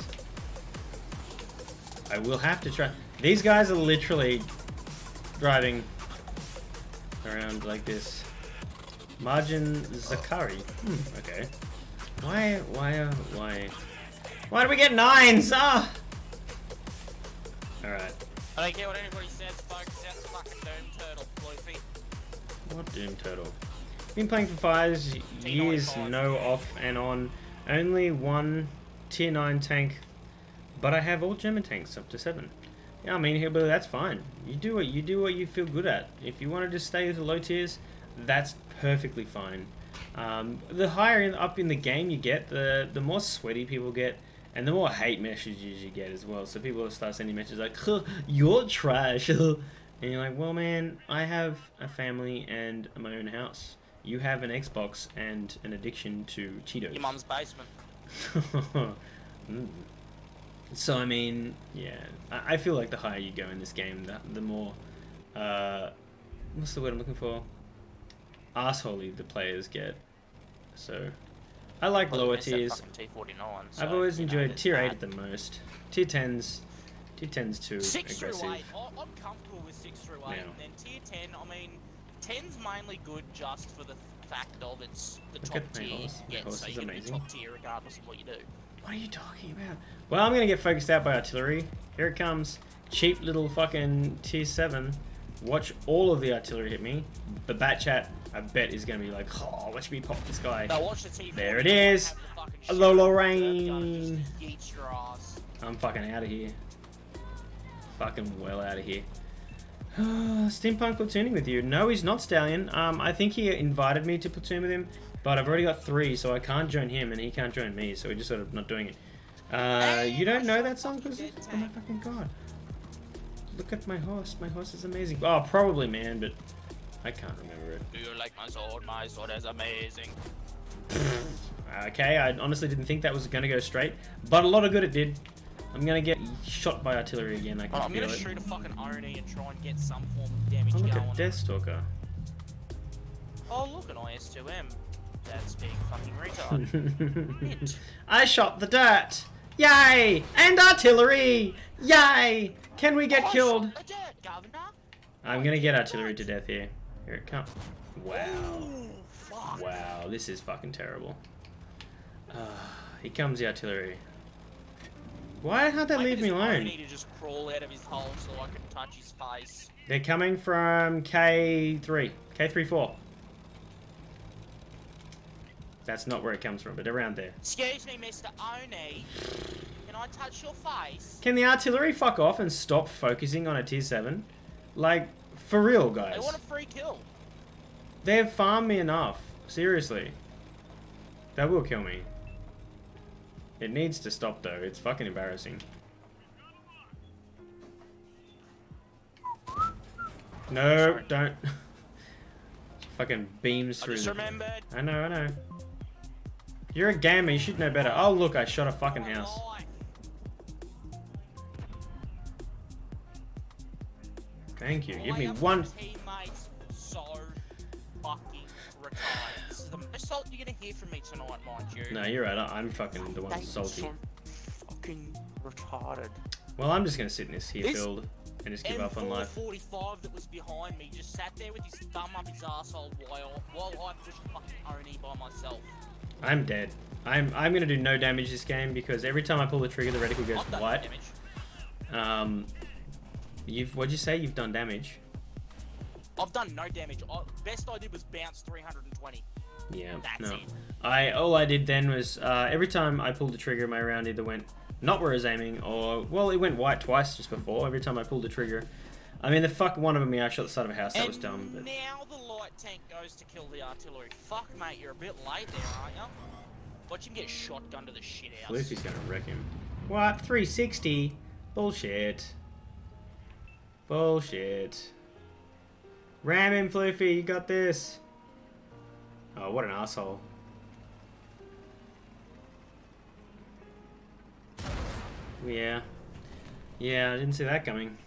I will have to try. These guys are literally driving around like this. Margin Zakari. Okay. Why do we get 9s? Ah! Alright. I don't care what anybody says, folks. That's fucking Doom Turtle, Floofy. What Doom Turtle? Been playing for 5 years, no off and on. Only one tier 9 tank, but I have all German tanks up to 7. Yeah, I mean, but that's fine. You do what you feel good at. If you want to just stay with the low tiers, that's perfectly fine. The higher up in the game you get, the more sweaty people get, and the more hate messages you get as well. So people start sending messages like, huh, "You're trash," and you're like, "Well, man, I have a family and my own house. You have an Xbox and an addiction to Cheetos." Your mum's basement. So I mean, yeah, I feel like the higher you go in this game, the more, what's the word I'm looking for? Arseholey the players get. So I like lower tiers. T49, so, I've always enjoyed tier 8 bad. the most. Tier 10's too 6 through aggressive. 8, I'm comfortable with 6 through 8, Yeah. and then tier 10, I mean, 10's mainly good just for the fact of it's the Look top at my tier horse. My you get, horse so is you're gonna be amazing. top tier regardless of what you do. What are you talking about? Well, I'm gonna get focused out by artillery. Here it comes. Cheap little fucking tier 7. Watch all of the artillery hit me. The bat chat, I bet, is gonna be like, oh, watch me pop this guy. Now watch the T40. There it is. A low Lorraine. Yeet your ass. I'm fucking out of here. Fucking well out of here. Steampunk platooning with you. No, he's not Stallion. I think he invited me to platoon with him, but I've already got 3, so I can't join him, and he can't join me, so we're just sort of not doing it. You don't know that song, Pussy? Oh my fucking god. Look at my horse. My horse is amazing. Oh, probably, man, but I can't remember it. Do you like my sword? My sword is amazing. Okay, I honestly didn't think that was going to go straight, but a lot of good it did. I'm going to get shot by artillery again, I can I'm feel gonna it. shoot a fucking Oni and try and get some form of damage Oh, look going. at Deathstalker. Oh, look, an IS-2M. That's being fucking retarded. I shot the dirt! Yay! And artillery! Yay! Can we get killed? Shot the dirt, Governor. I'm gonna get artillery to death here. Here it comes. Wow. Ooh, fuck. Wow, this is fucking terrible. Here comes the artillery. Why can't they leave me I alone? need to just crawl out of his hole so I can touch his face. They're coming from K3. K34. That's not where it comes from, but around there. Excuse me, Mr. Oni. Can I touch your face? Can the artillery fuck off and stop focusing on a tier 7? Like, for real, They guys. want a free kill. They've farmed me enough. Seriously. That will kill me. It needs to stop, though. It's fucking embarrassing. No, don't. Fucking beams I through just the... remembered. I know. You're a gamer, you should know better. Oh, look, I shot a fucking house. Thank you. Give me one... Teammates so fucking retarded. This is the most salt you're gonna hear from me tonight, mind you. No, you're right. I'm fucking the one They salty. so fucking retarded. Well, I'm just gonna sit in this here This field and just give up on life. M445 that was behind me just sat there with his thumb up his arsehole while I pushed fucking Oni by myself. I'm dead. I'm gonna do no damage this game because every time I pull the trigger, the reticle goes I've done white. damage. What'd you say? You've done damage? I've done no damage. Best I did was bounce 320. Yeah. That's No. it. All I did then was every time I pulled the trigger, my round either went not where I was aiming, or well, it went white twice just before. Every time I pulled the trigger. I mean, the fuck one of them, I shot the side of a house. That was dumb. But Now the light tank goes to kill the artillery. Fuck, mate, you're a bit late there, aren't you? Watch him get shotgunned to the shit out. Luffy's gonna wreck him. What? 360? Bullshit. Bullshit. Ram him, Floofy. You got this. Oh, what an asshole. Yeah. Yeah, I didn't see that coming.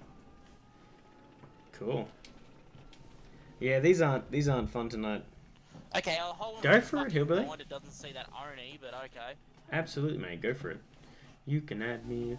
Cool. Yeah, these aren't fun tonight. Okay, I'll hold on. Go to the for it, fucking Hillbilly. blind. It doesn't see that Oni, but okay. Absolutely, mate. Go for it. You can add me.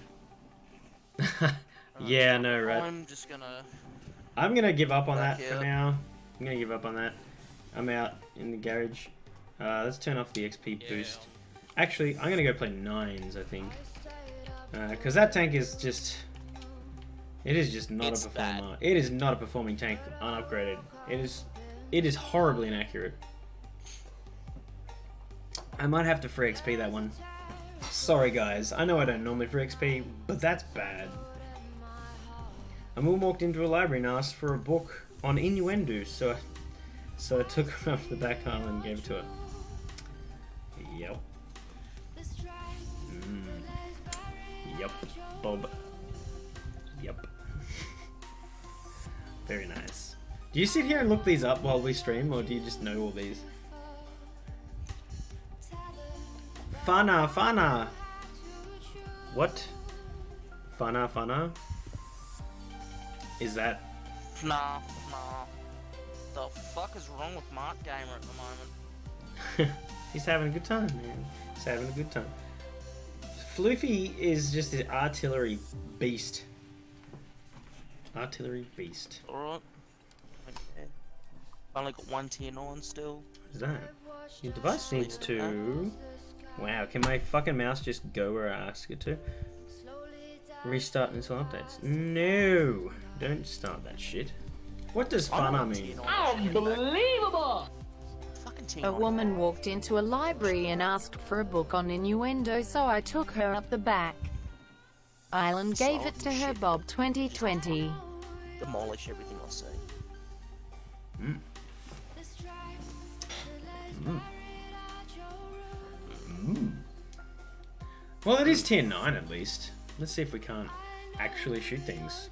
Yeah, no, right. I'm just gonna. I'm gonna give up on that Back for out. now. I'm gonna give up on that. I'm out in the garage. Let's turn off the XP Yeah. boost. Actually, I'm gonna go play 9s, I think. Because that tank is just... It is just not It's a performer. bad. It is not a performing tank, unupgraded. It is horribly inaccurate. I might have to free XP that one. Sorry guys, I know I don't normally free XP, but that's bad. A moon walked into a library and asked for a book on innuendo, so So I took her up the back island and gave it to her. Yep. Yep. Bob. Yep. Very nice. Do you sit here and look these up while we stream, or do you just know all these? Fana, Fana! What? Fana, Fana? Is that... Nah. The fuck is wrong with Mark Gamer at the moment? He's having a good time, man. He's having a good time. Floofy is just an artillery beast. Artillery beast. Alright. Okay. Only got 1 tier 9 still. What is that? Your device needs to... Wow, can my fucking mouse just go where I ask it to? Restart and install updates. No! Don't start that shit. What does Fana mean? Unbelievable! A woman walked into a library and asked for a book on innuendo, so I took her up the back island, gave it to her. Bob 2020. Demolish everything I see. Well, it is tier 9 at least. Let's see if we can't actually shoot things.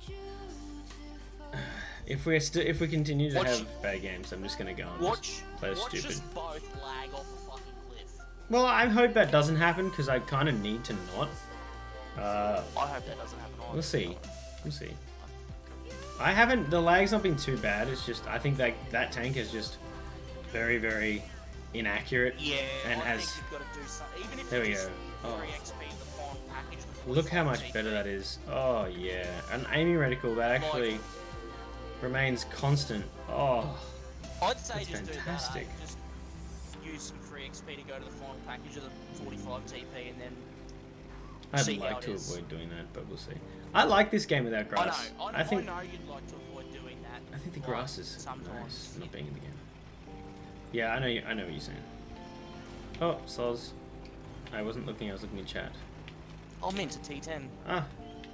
If we continue to have bad games, I'm just gonna go and play stupid. Just both lag off a fucking cliff. Well, I hope that doesn't happen because I kind of need to not. I hope that doesn't happen. We'll see. We'll see. The lag's not been too bad. It's just I think that tank is just very, very inaccurate. Yeah. And I has. think you've got to do something. Even if There we it's go. Oh. 3 XP, the final package. Look how much better that is. Oh yeah, an aiming reticle that actually remains constant. Oh, I'd say that's just fantastic. do that. Just use some free XP to go to the final package of the 45 TP and then see I'd how like it to is. avoid doing that, but we'll see. I like this game without grass. I know I think you'd like to avoid doing that. I think the like, grass is sometimes. nice, not being in the game. Yeah, I know what you're saying. Oh, Soz. I wasn't looking, I was looking in chat. I'm into T10. Ah.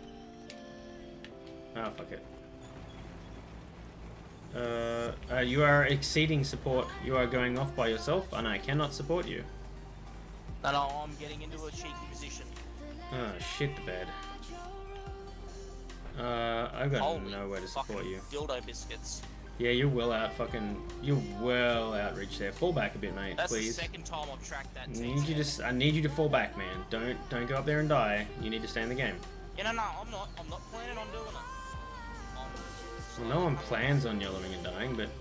Oh, fuck it. You are exceeding support. You are going off by yourself, and I cannot support you. No, I'm getting into a cheeky position. Oh, shit the bed. I've got Holy nowhere to support you. Dildo biscuits. Yeah, you're well outreach there. Fall back a bit, mate, That's please. the second time I've tracked that. I need you to fall back, man. Don't go up there and die. You need to stay in the game. Yeah, no, I'm not planning on doing it. Well, no one plans on yellowing and dying, but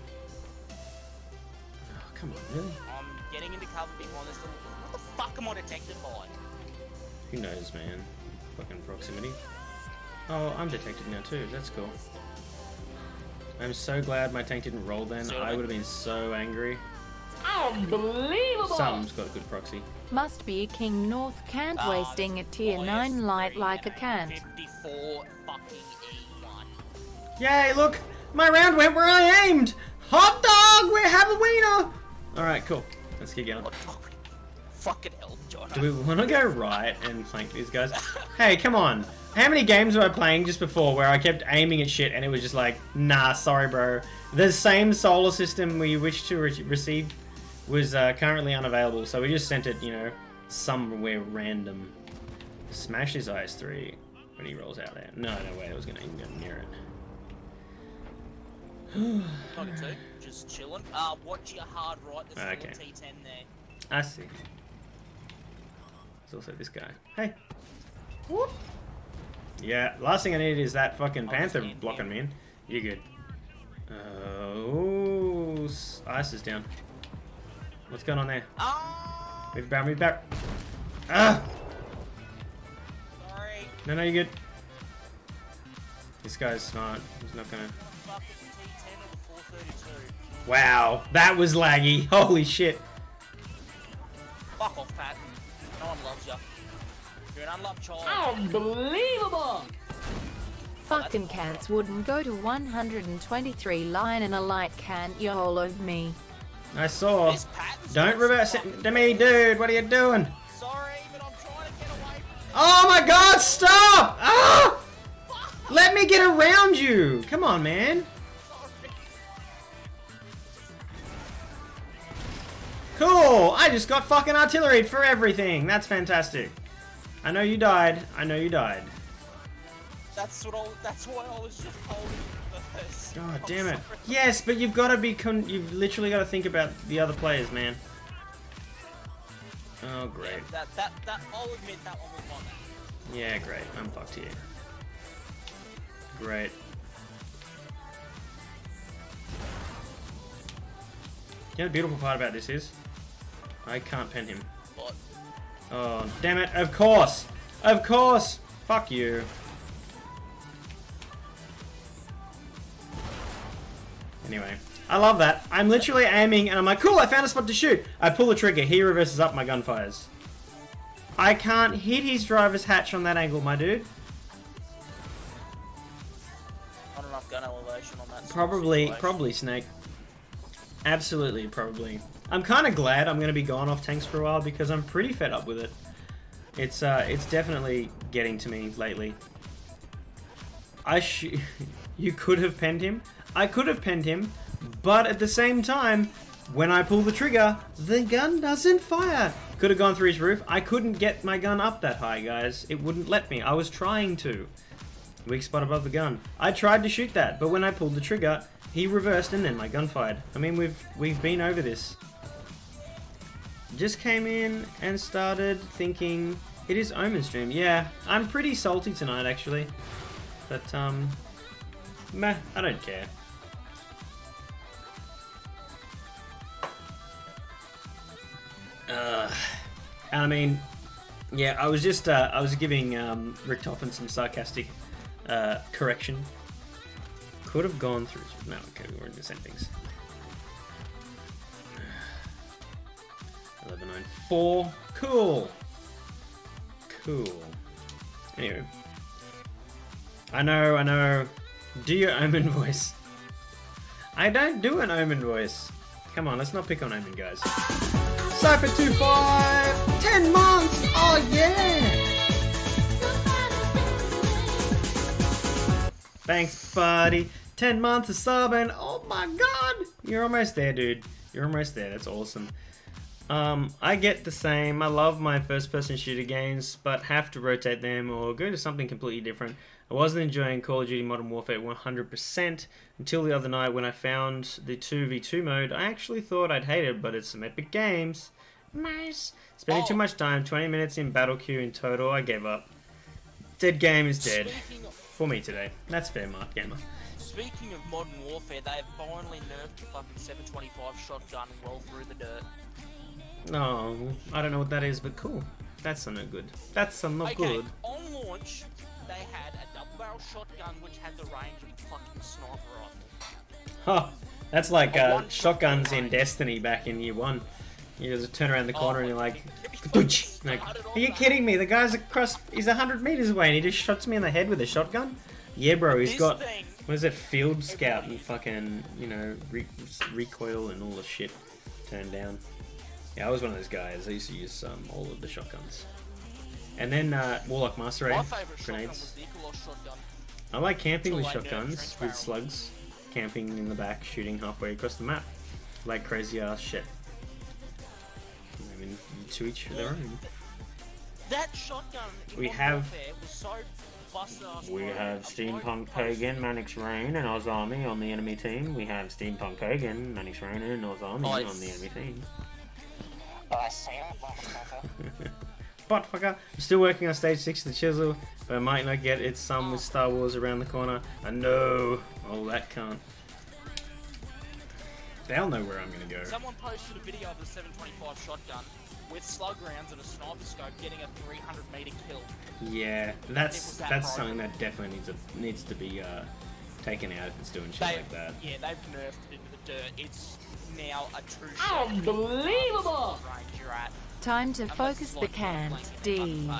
oh, come on, really? I'm getting into cover behind this little. What the fuck am I detected by? Who knows, man? Fucking proximity. Oh, I'm detected now too. That's cool. I'm so glad my tank didn't roll then. I would have been so angry. Unbelievable! Something's got a good proxy. Must be a King North, can't wasting a tier 9 light like a cant. 54 fucking E1. Yay, look! My round went where I aimed! Hot dog! We have a wiener! Alright, cool. Let's keep going. Fucking hell, John. Do we want to go right and flank these guys? Hey, come on. How many games were I playing just before where I kept aiming at shit and it was just like, nah, sorry, bro. The same solar system we wish to receive was currently unavailable, so we just sent it, you know, somewhere random. Smash his IS-3 when he rolls out there. No way, I was going to even go near it. Talking to, just chilling. Watch your hard right, there's still a T10 there. I see. There's also this guy. Hey. Whoop. Yeah, last thing I need is that fucking panther blocking me in. You're good. Oh, ice is down. What's going on there? Move back, move back. Ah! Sorry. No, you're good. This guy's smart. He's not gonna... Fucking T10 or the 432. Wow, that was laggy. Holy shit. Fuck off, Pat. No one loves you. You're an unloved child. Unbelievable! Fucking cants wouldn't go to 123 line in a light, can't you all of me? I saw. This Pat's Don't reverse it to me, dude. What are you doing? Sorry, but I'm trying to get away from Oh my god, stop! Ah! Let me get around you! Come on, man. Cool! I just got fucking artillery for everything. That's fantastic. I know you died. I know you died. That's why I was just holding first. God damn it. Yes, but you've got to be you've literally got to think about the other players, man. Oh, great. Yeah, that I'll admit that one was my bad. Yeah, great. I'm fucked here. Great. You know the beautiful part about this is? I can't pen him. What? Oh, damn it. Of course! Of course! Fuck you. Anyway. I love that. I'm literally aiming and I'm like, cool, I found a spot to shoot. I pull the trigger. He reverses up, my gun fires. I can't hit his driver's hatch on that angle, my dude. Not enough gun elevation on that. Probably Snake. Absolutely, probably. I'm kind of glad I'm going to be gone off tanks for a while because I'm pretty fed up with it. It's definitely getting to me lately. You could have penned him. I could have penned him, but at the same time, when I pull the trigger, the gun doesn't fire. Could have gone through his roof. I couldn't get my gun up that high, guys. It wouldn't let me. I was trying to. Weak spot above the gun. I tried to shoot that, but when I pulled the trigger, he reversed and then my gun fired. I mean, we've been over this. Just came in and started thinking it is Omen stream. Yeah, I'm pretty salty tonight actually, but meh, I don't care. I mean, yeah, I was just I was giving Rick Toffin some sarcastic correction. Could have gone through. No, okay, we're in the same things. 1194. Cool. Cool. Anyway. I know. Do your Omen voice. I don't do an Omen voice. Come on, let's not pick on Omen, guys. Cypher25! 10 months! Oh, yeah! Thanks, buddy. 10 months of subbing. Oh my god! You're almost there, dude. You're almost there. That's awesome. I get the same. I love my first-person shooter games, but have to rotate them or go to something completely different. I wasn't enjoying Call of Duty Modern Warfare 100% until the other night when I found the 2v2 mode. I actually thought I'd hate it, but it's some epic games. Nice. Spending too much time, 20 minutes in battle queue in total. I gave up. Dead game is dead. For me today. That's fair, Mark Gamer. Speaking of Modern Warfare, they have finally nerfed the fucking 725 shotgun well through the dirt. No, I don't know what that is, but cool. That's no good. That's not good. On launch, they had a double-barrel shotgun which had the range of a fucking sniper rifle. Huh. That's like shotguns in Destiny back in year 1. You just turn around the corner and you're like, are you kidding me? The guy's he's 100 meters away and he just shots me in the head with a shotgun? Yeah, bro, he's got, what is it, Field Scout and fucking, you know, recoil and all the shit turned down. Yeah, I was one of those guys. I used to use all of the shotguns. And then Warlock Master Raid, grenades. I like camping with shotguns, with slugs. Camping in the back, shooting halfway across the map. Like crazy ass shit. I mean, to each their own. That shotgun we have was so we have Steampunk Pagan, Manix Rain, and Oz Army on the enemy team. We have Steampunk Pagan, Manix Rain, and Oz Army on the enemy team. Buttfucker. I'm still working on stage 6 of the Chisel, but I might not get it some with Star Wars around the corner. I know. Oh, that can't. They'll know where I'm gonna go. Someone posted a video of the 725 shotgun with slug rounds and a sniper scope getting a 300-meter kill. Yeah, that's something that definitely needs to be taken out if it's doing shit like that. Yeah, they've nerfed it into the dirt. It's now a true shot. Unbelievable! Range you're at. Time to focus the can. D.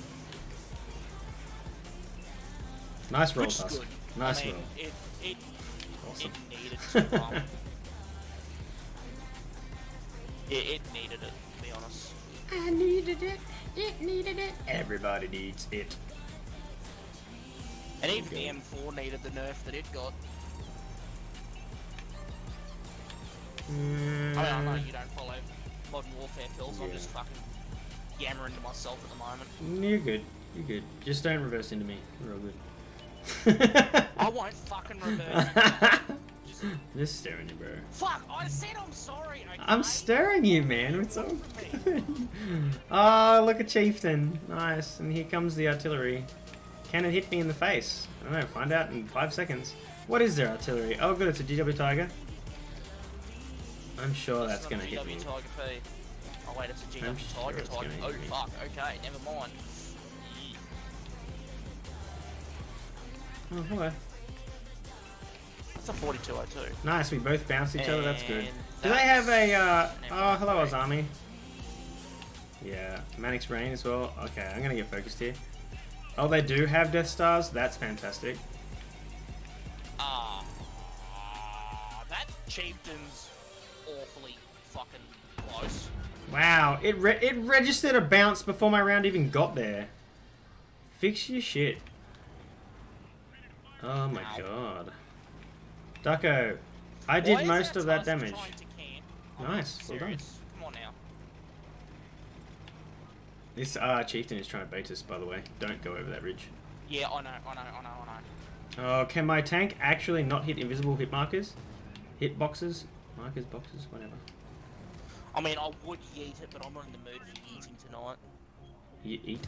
Nice roll, Tusk. Nice roll. Awesome. It needed to it needed it, to be honest. I needed it. It needed it. Everybody needs it. And even the M4 needed the nerf that it got. I know you don't follow Modern Warfare kills. I'm just fucking yammering to myself at the moment. You're good. You're good. Just don't reverse into me. We're all good. I won't fucking reverse. Just staring you, bro. Fuck! I said I'm sorry. Okay? I'm staring you, man. It's all good. Oh, look at Chieftain. Nice. And here comes the artillery. Can it hit me in the face? I don't know. Find out in 5 seconds. What is their artillery? Oh, good. It's a GW Tiger. I'm sure that's gonna hit me. Tiger P. Oh wait, it's a GW sure Tiger it's Tiger. gonna Oh hit me. fuck. Okay, never mind. Oh, hello. That's a 4202. Nice. We both bounced each other. That's good. And Do they have a? that's- Oh, hello, Ozami. Yeah, Manix Rain as well. Okay, I'm gonna get focused here. Oh, they do have Death Stars. That's fantastic. That Chieftain's awfully fucking close. Wow, it registered a bounce before my round even got there. Fix your shit. Oh my god. Ducko, I did most of that damage. Nice, well done. Come on now. This chieftain is trying to bait us, by the way. Don't go over that ridge. Yeah, I know. Oh, can my tank actually not hit invisible hit markers? Hit boxes? Markers, boxes, whatever. I mean, I would yeet it, but I'm not in the mood for yeeting tonight. You eat.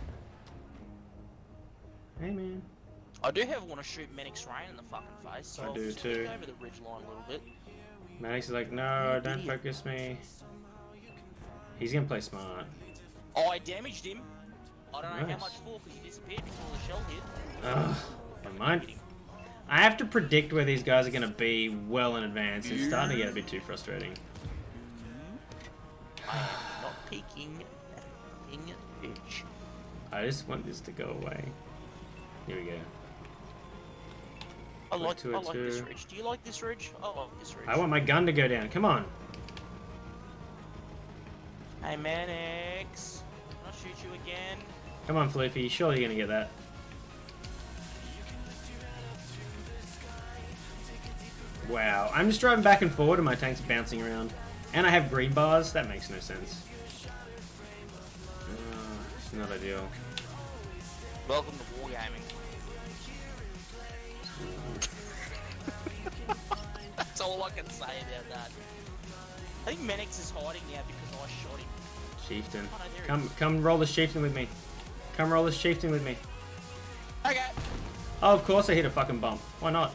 Hey, man. I do want to shoot Menix Rain in the fucking face, so I I'll do just too. go over the ridge line a little bit. Manix is like, no, don't focus me. He's gonna play smart. Oh, I damaged him. I don't know Nice. how much for because he disappeared before the shell hit. Ugh, never mind. I have to predict where these guys are going to be well in advance. It's starting to get a bit too frustrating. I am not peeking at a fucking bitch. I just want this to go away. Here we go. I like this 202. ridge. Do you like this ridge? I like this ridge. I want my gun to go down. Come on. Hey, Manix. Can I shoot you again? Come on, Floofy. Surely you're going to get that. Wow. I'm just driving back and forward and my tank's bouncing around. And I have green bars. That makes no sense. It's not ideal. Welcome to wargaming. That's all I can say about that. I think Menix is hiding now because I shot him. Chieftain. Oh, no, there he is. Come roll this chieftain with me. Come roll this chieftain with me. Okay. Oh, of course I hit a fucking bump. Why not?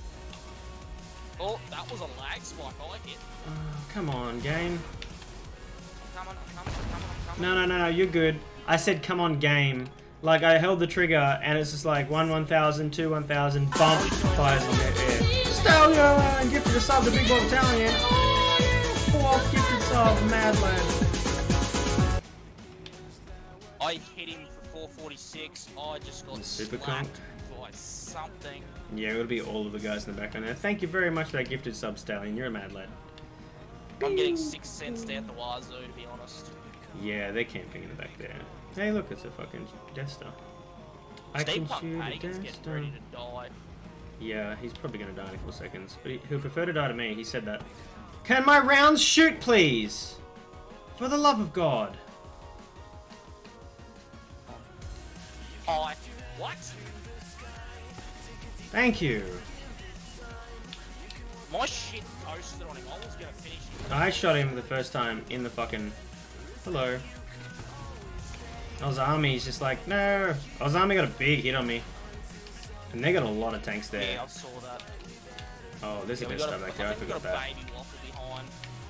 Oh, that was a lag spike. I like it. Oh, come on, game. Come on. No, you're good. I said come on, game. Like, I held the trigger, and it's just like 1,000, 2, 1,000, bump, fires in the air. Stallion! Gifted a sub, the big boy Italian. Oh, yeah! 4th gifted sub, mad lad. I hit him for 446. I just got Super slapped by something. Yeah, it'll be all of the guys in the background there. Thank you very much for that gifted sub, Stallion. You're a mad lad. I'm getting 6 cents down the wazoo, to be honest. Yeah, they're camping in the back there. Hey, look, it's a fucking Death Star. I can Steampunk shoot a Pagan's Death getting Star. ready to die. Yeah, he's probably going to die in 4 seconds. But he'll prefer to die to me. He said that. Can my rounds shoot, please? For the love of God. What? Thank you. My shit toasted on him. I was gonna finish him. I shot him the first time in the fucking... Hello. Ozami's just like, no. Ozami got a big hit on me. And they got a lot of tanks there. Yeah, I saw that. Oh, there's a Yeah, we Death got Star back there. I think we forgot got a that. baby waffle behind.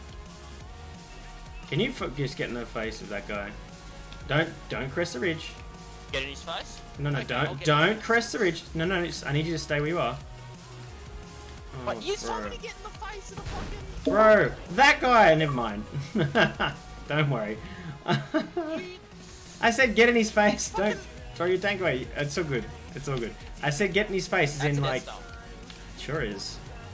Can you just get in the face of that guy? Don't crest the ridge. Get in his face? No, Okay, I'll get don't in his crest the ridge. No, I need you to stay where you are. Oh, But you bro. told me to get in the face of the fucking... Bro, that guy. Never mind. Don't worry. I said get in his face. Don't throw your tank away. It's all good. It's all good. I said get in his face as That's in a like... Death Star. Sure is.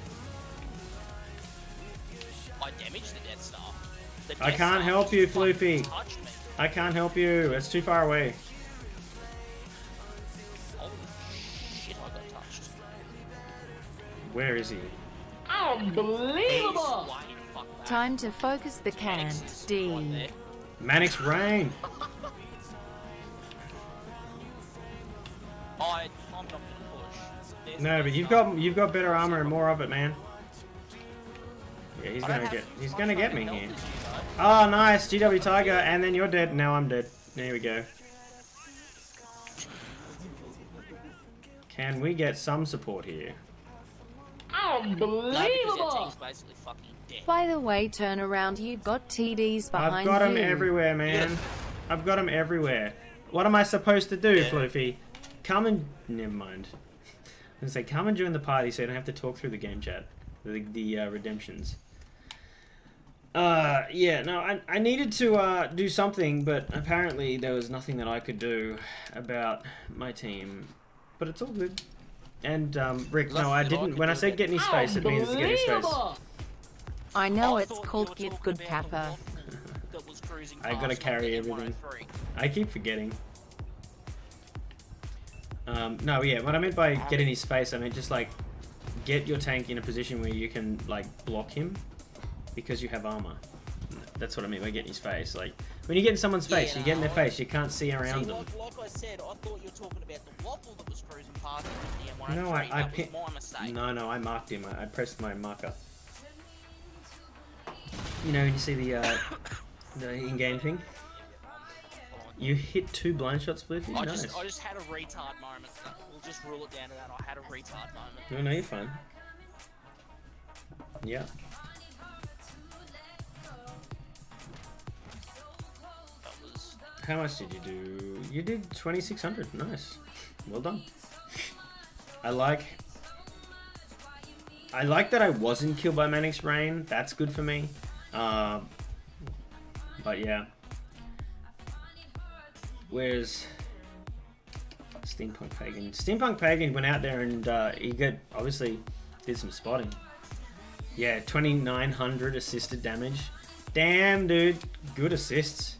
I damaged the Death Star. The I Death can't Star help you, fucking Floofy. touched me. I can't help you. It's too far away. Holy shit, I got touched. Where is he? Unbelievable! He's way the fuck Time to focus the can. D. Mannix Rain. I'm not gonna push. No, but you've got better armor and more of it, man. Yeah, he's gonna get me here. Oh, nice, GW Tiger, and then you're dead. Now I'm dead. There we go. Can we get some support here? Unbelievable! By the way, turn around. You've got TDs behind you. I've got them everywhere, man. Yeah. I've got them everywhere. What am I supposed to do, Floofy? Come and... Never mind. I was gonna say, come and join the party so you don't have to talk through the game chat. The redemptions. Yeah, no, I needed to do something, but apparently there was nothing that I could do about my team. But it's all good. And, Rick, no, I didn't. When I said get in his face, it means get in his face. I know it's called Get Good Kappa. I gotta carry everything. I keep forgetting. No, yeah, what I meant by get in his face, I meant just, like, get your tank in a position where you can, like, block him because you have armor. That's what I mean by get in his face. Like, when you get in someone's face, you get in their face, you can't see around them. Like I said, I thought you were talking about the waffle that was cruising past the M103. No, That was my mistake. No, I marked him. I pressed my marker. You know, when you see the in-game thing? You hit 2 blind shots, Flippy? Nice. I just had a retard moment. We'll just rule it down to that. I had a retard moment. No, you're fine. Yeah. How much did you do? You did 2,600. Nice. Well done. I like that I wasn't killed by Mannix Rain. That's good for me. But yeah. Where's Steampunk Pagan? Steampunk Pagan went out there and he obviously did some spotting. Yeah, 2,900 assisted damage. Damn, dude. Good assists.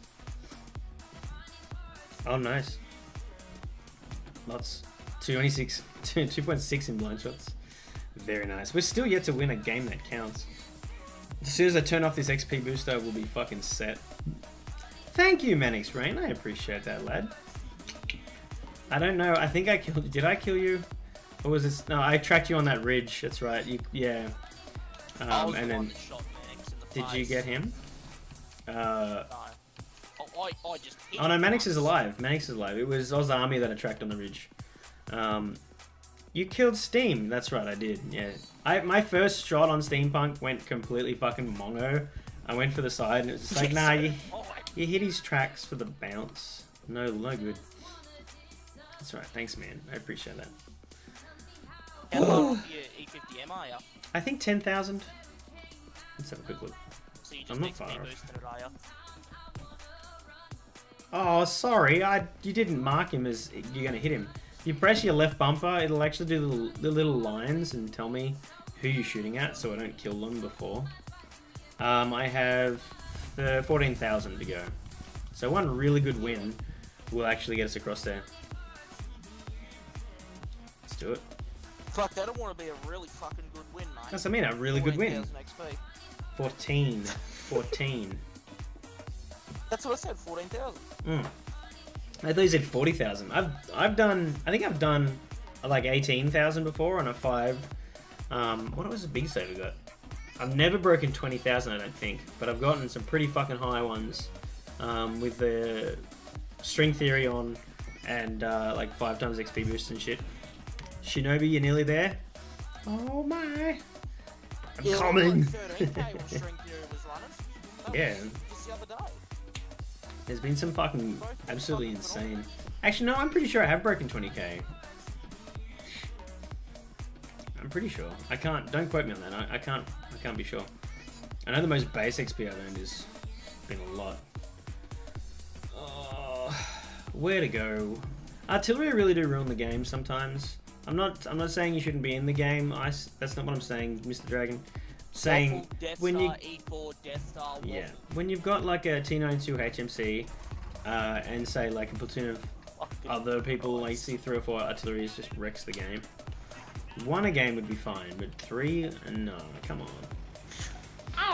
Oh, nice. Lots. 2.6 in blind shots. Very nice. We're still yet to win a game that counts. As soon as I turn off this XP booster, we'll be fucking set. Thank you, Mannix Rain. I appreciate that, lad. I don't know. I think I killed... Did I kill you? Or was this... No, I tracked you on that ridge. That's right. Yeah. And then... Did you get him? No. I just hit Oh no, Mannix is alive. Mannix is alive. It was Oz Army that I tracked on the ridge. You killed Steam. That's right, I did. Yeah. My first shot on Steampunk went completely fucking mongo. I went for the side and it was just like, nah, you hit his tracks for the bounce. No good. That's right. Thanks, man. I appreciate that. How far off your E50M are you? I think 10,000. Let's have a quick look. So you just I'm not XP far off. boosted it, are you? Oh, sorry. You didn't mark him as you're going to hit him. You press your left bumper, it'll actually do the little lines and tell me who you're shooting at so I don't kill them before. I have 14,000 to go. So one really good win will actually get us across there. Let's do it. Fuck, that'll want to be a really fucking good win, mate. That's what I mean, a really good win. 14,000 XP. 14. That's what I said, 14,000. I thought you said 40,000. I think I've done like 18,000 before on a 5. What was the biggest save I got? I've never broken 20,000, I don't think, but I've gotten some pretty fucking high ones with the string theory on and like 5 times XP boost and shit. Shinobi, you're nearly there. Oh my! I'm coming. Like 13K when string theory was running. Yeah. Just the other day. There's been some fucking absolutely insane. Actually, no, I'm pretty sure I have broken 20k. I'm pretty sure. I can't. Don't quote me on that. I can't be sure. I know the most base XP I've earned has been a lot. Oh, where to go? Artillery really do ruin the game sometimes. I'm not saying you shouldn't be in the game. That's not what I'm saying, Mr. Dragon. Saying when you E4, Death Star, yeah, when you've got like a T92 HMC and say like a platoon of other people, like see 3 or 4 artillery just wrecks the game. 1 a game would be fine, but 3, no, come on.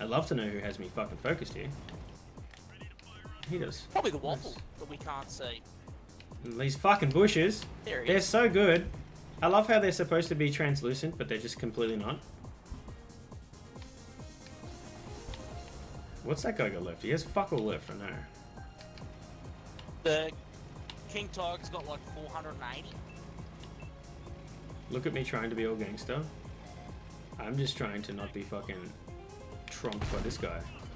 I'd love to know who has me fucking focused here. He does. Probably the waffle that we can't see. These fucking bushes. There he They're is. so good. I love how they're supposed to be translucent, but they're just completely not. What's that guy got left? He has fuck all left, I know. The King Tiger's got like 480. Look at me trying to be all gangster. I'm just trying to not be fucking trumped by this guy.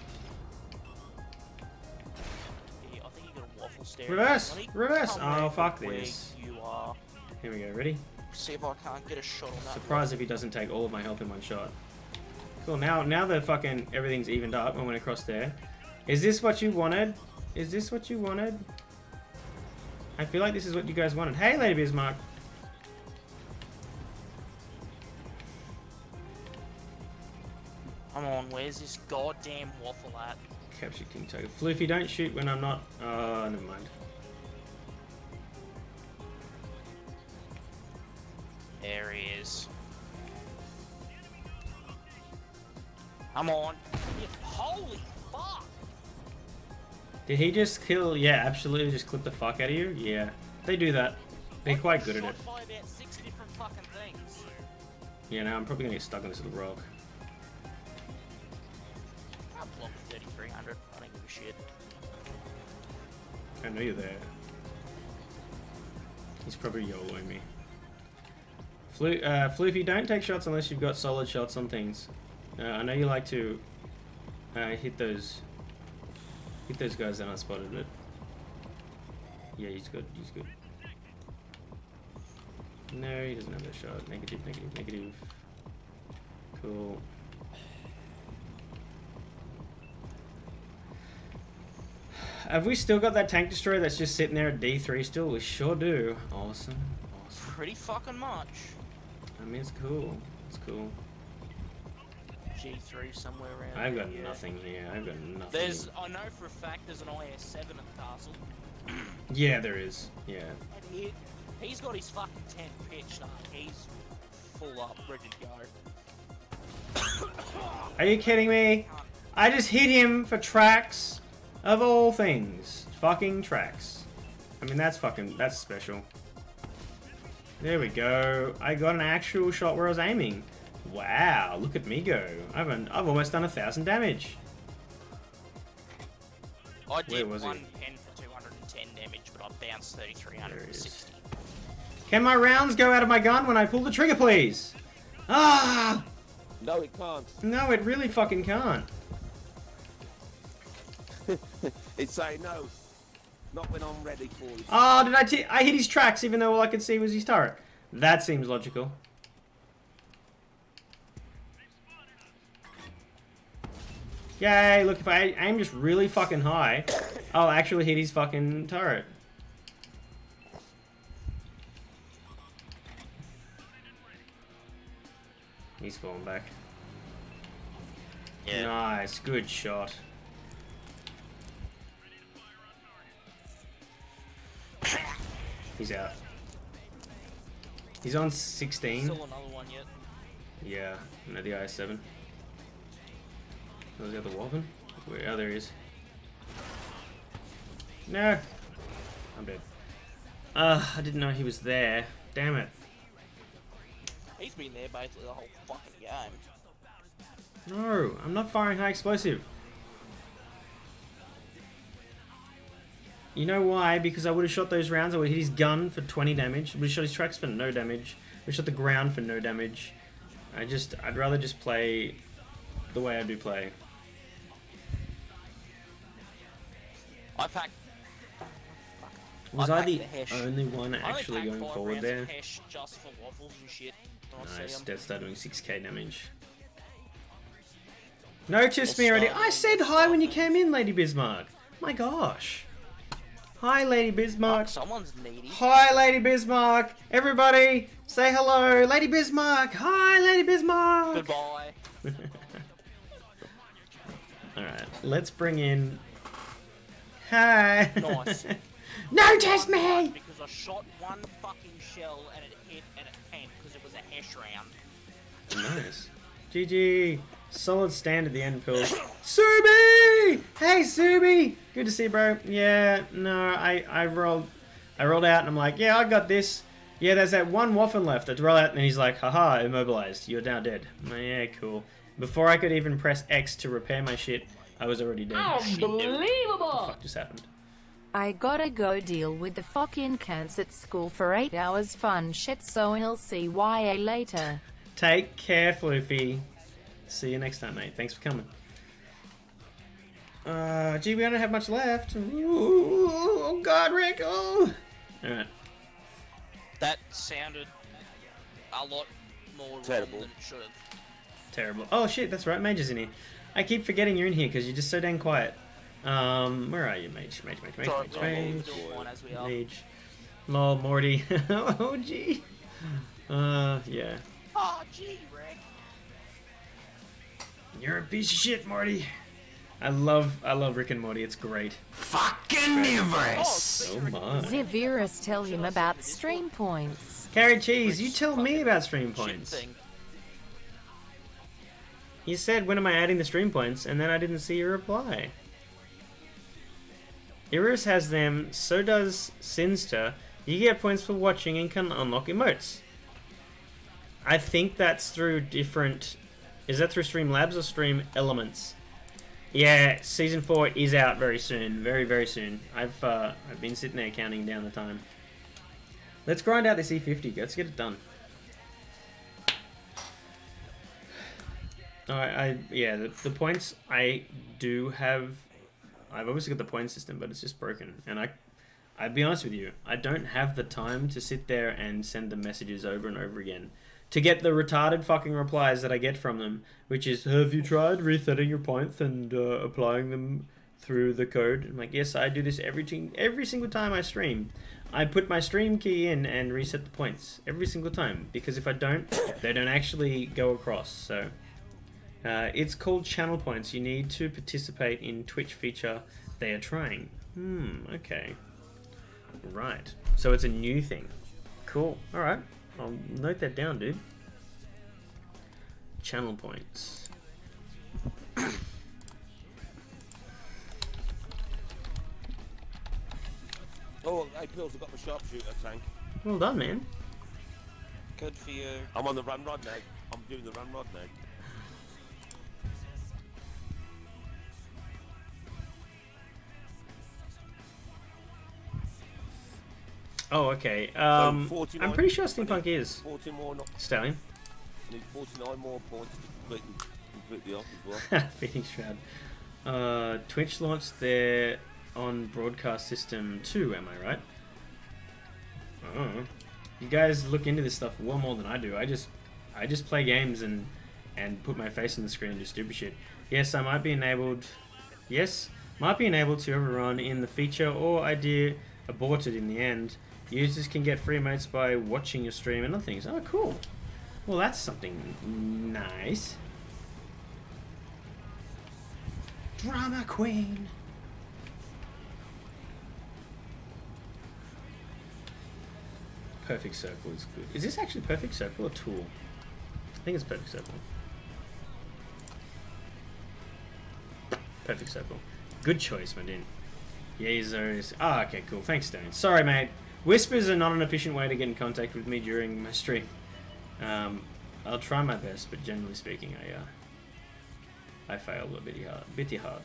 Yeah, I think you got a waffle stare. Reverse! Let me Reverse! come Oh, round fuck where this. You are. Here we go, ready? See if I can't get a shot on that. Surprised if he doesn't take all of my health in one shot. Cool, now the fucking everything's evened up. I went across there. Is this what you wanted? Is this what you wanted? I feel like this is what you guys wanted. Hey, Lady Bismarck! Come on, where's this goddamn waffle at? Capture King Tiger. Floofy, don't shoot when I'm not... Oh, never mind. There he is. Come on. Yeah, holy fuck! Did he just kill... Yeah, absolutely just clip the fuck out of you? Yeah. They do that. They're quite good at it. Shot by about 6 different fucking things. Yeah, now I'm probably gonna get stuck on this little rock. I'll block 3300. I don't give a shit. I know you're there. He's probably YOLOing me. Floofy, don't take shots unless you've got solid shots on things. I know you like to hit those guys that unspotted, but yeah, he's good. He's good. No, he doesn't have that shot. Negative, negative, negative. Cool. Have we still got that tank destroyer that's just sitting there at D3 still? We sure do. Awesome. Awesome. Pretty fucking much. I mean, it's cool. It's cool. G3 somewhere around I've got there, yeah. nothing here. I've got nothing. There's, I know for a fact there's an AUS 7 at the castle. Yeah, there is. Yeah. And he's got his fucking tent pitched up. He's full up, ready to go. Are you kidding me? I just hit him for tracks of all things. Fucking tracks. I mean, that's special. There we go. I got an actual shot where I was aiming. Wow, look at me go. I've almost done 1,000 damage. I did Where was he? one pen for 210 damage, but I bounced 3,360. Can my rounds go out of my gun when I pull the trigger, please? Ah! No, it can't. No, it really fucking can't. It's saying no. Not when I'm ready for it. Oh, I hit his tracks even though all I could see was his turret. That seems logical. Yay, look, if I aim just really fucking high, I'll actually hit his fucking turret. He's falling back. Yeah. Nice, good shot. He's out. He's on 16. Still another one yet. Yeah, no, the AUS 7. Was the other Wolven? Where? Oh, there he is. No! I'm dead. I didn't know he was there. Damn it. He's been there basically the whole fucking game. No, I'm not firing high explosive. You know why? Because I would have shot those rounds, I would have hit his gun for 20 damage, would have shot his tracks for no damage, would have shot the ground for no damage. I'd rather just play the way I do play. I packed. Was I the Hesh. only one I only actually packed going 5 forward rounds there? of Hesh just for waffles and shit. When I see Nice, 'em. Death Star doing 6k damage. Noticed me We'll already. start I on said the hi when you start. came in, Lady Bismarck. My gosh. Hi, Lady Bismarck. Someone's needy. Hi, Lady Bismarck. Everybody, say hello. Lady Bismarck. Hi, Lady Bismarck. Goodbye. Alright, let's bring in... Hi. Nice. Notice me! Because I shot one fucking shell and it hit and it tanked because it was a Hesh round. Nice. GG. Solid stand at the end, Pills. Subi! Hey, Subi! Good to see you, bro. Yeah, no, I rolled out and I'm like, yeah, I got this. Yeah, there's that one waffle left. I'd roll out and he's like, haha, immobilized. You're now dead. I'm like, yeah, cool. Before I could even press X to repair my shit, I was already dead. Unbelievable! What the fuck just happened? I gotta go deal with the fucking cunts at school for 8 hours fun shit, so I'll see ya later. Take care, Floofy. See you next time, mate. Thanks for coming. Gee, we don't have much left. Ooh, oh God, Rick. Oh. All right. That sounded a lot more Terrible. wrong than it should have. Terrible. Oh shit, that's right. Mage is in here. I keep forgetting you're in here because you're just so dang quiet. Where are you, Mage? Mage. Sorry, we're doing fine as we are. Mage. Lol, Morty. Oh, gee. Yeah. Oh, gee, Rick. You're a piece of shit, Morty. I love Rick and Morty. It's great. Fucking Everest! So much. Zevirus, tell him about stream points. Carrot Cheese, you tell me about stream points. Thing. You said, when am I adding the stream points? And then I didn't see your reply. Iris has them, so does Sinster. You get points for watching and can unlock emotes. I think that's through different... Is that through Stream Labs or Stream Elements? Yeah, Season 4 is out very soon. Very, very soon. I've been sitting there counting down the time. Let's grind out this E50. Let's get it done. Yeah, the points I do have... I've obviously got the point system, but it's just broken. And I'd be honest with you, I don't have the time to sit there and send them messages over and over again to get the retarded fucking replies that I get from them, which is, have you tried resetting your points and applying them through the code? I'm like, yes, I do this every single time I stream. I put my stream key in and reset the points every single time, because if I don't, they don't actually go across. So it's called channel points. You need to participate in Twitch feature they are trying. Okay. Right. So it's a new thing. Cool. Alright. I'll note that down, dude. Channel points. Oh, hey, Pills, I've got my sharpshooter tank. Well done, man. Good for you. I'm on the run rod now. I'm doing the run rod now. Oh, okay. I'm 49 pretty sure Steampunk is 40 more, not Stallion. need 49 more points to complete the off as well. Phoenix Shroud. Twitch launched their on broadcast system too, am I right? Oh. You guys look into this stuff well more than I do. I just play games and put my face on the screen and do stupid shit. Yes, I might be enabled. Yes, might be enabled to overrun in the feature, or idea aborted in the end. Users can get free emotes by watching your stream and other things. Oh, cool. Well, that's something nice. Drama Queen. Perfect Circle is good. Is this actually Perfect Circle or Tool? I think it's Perfect Circle. Perfect Circle. Good choice, my dude. Yazos. Ah, okay, cool. Thanks, Stone. Sorry, mate. Whispers are not an efficient way to get in contact with me during my stream. I'll try my best, but generally speaking, I fail a bitty hard.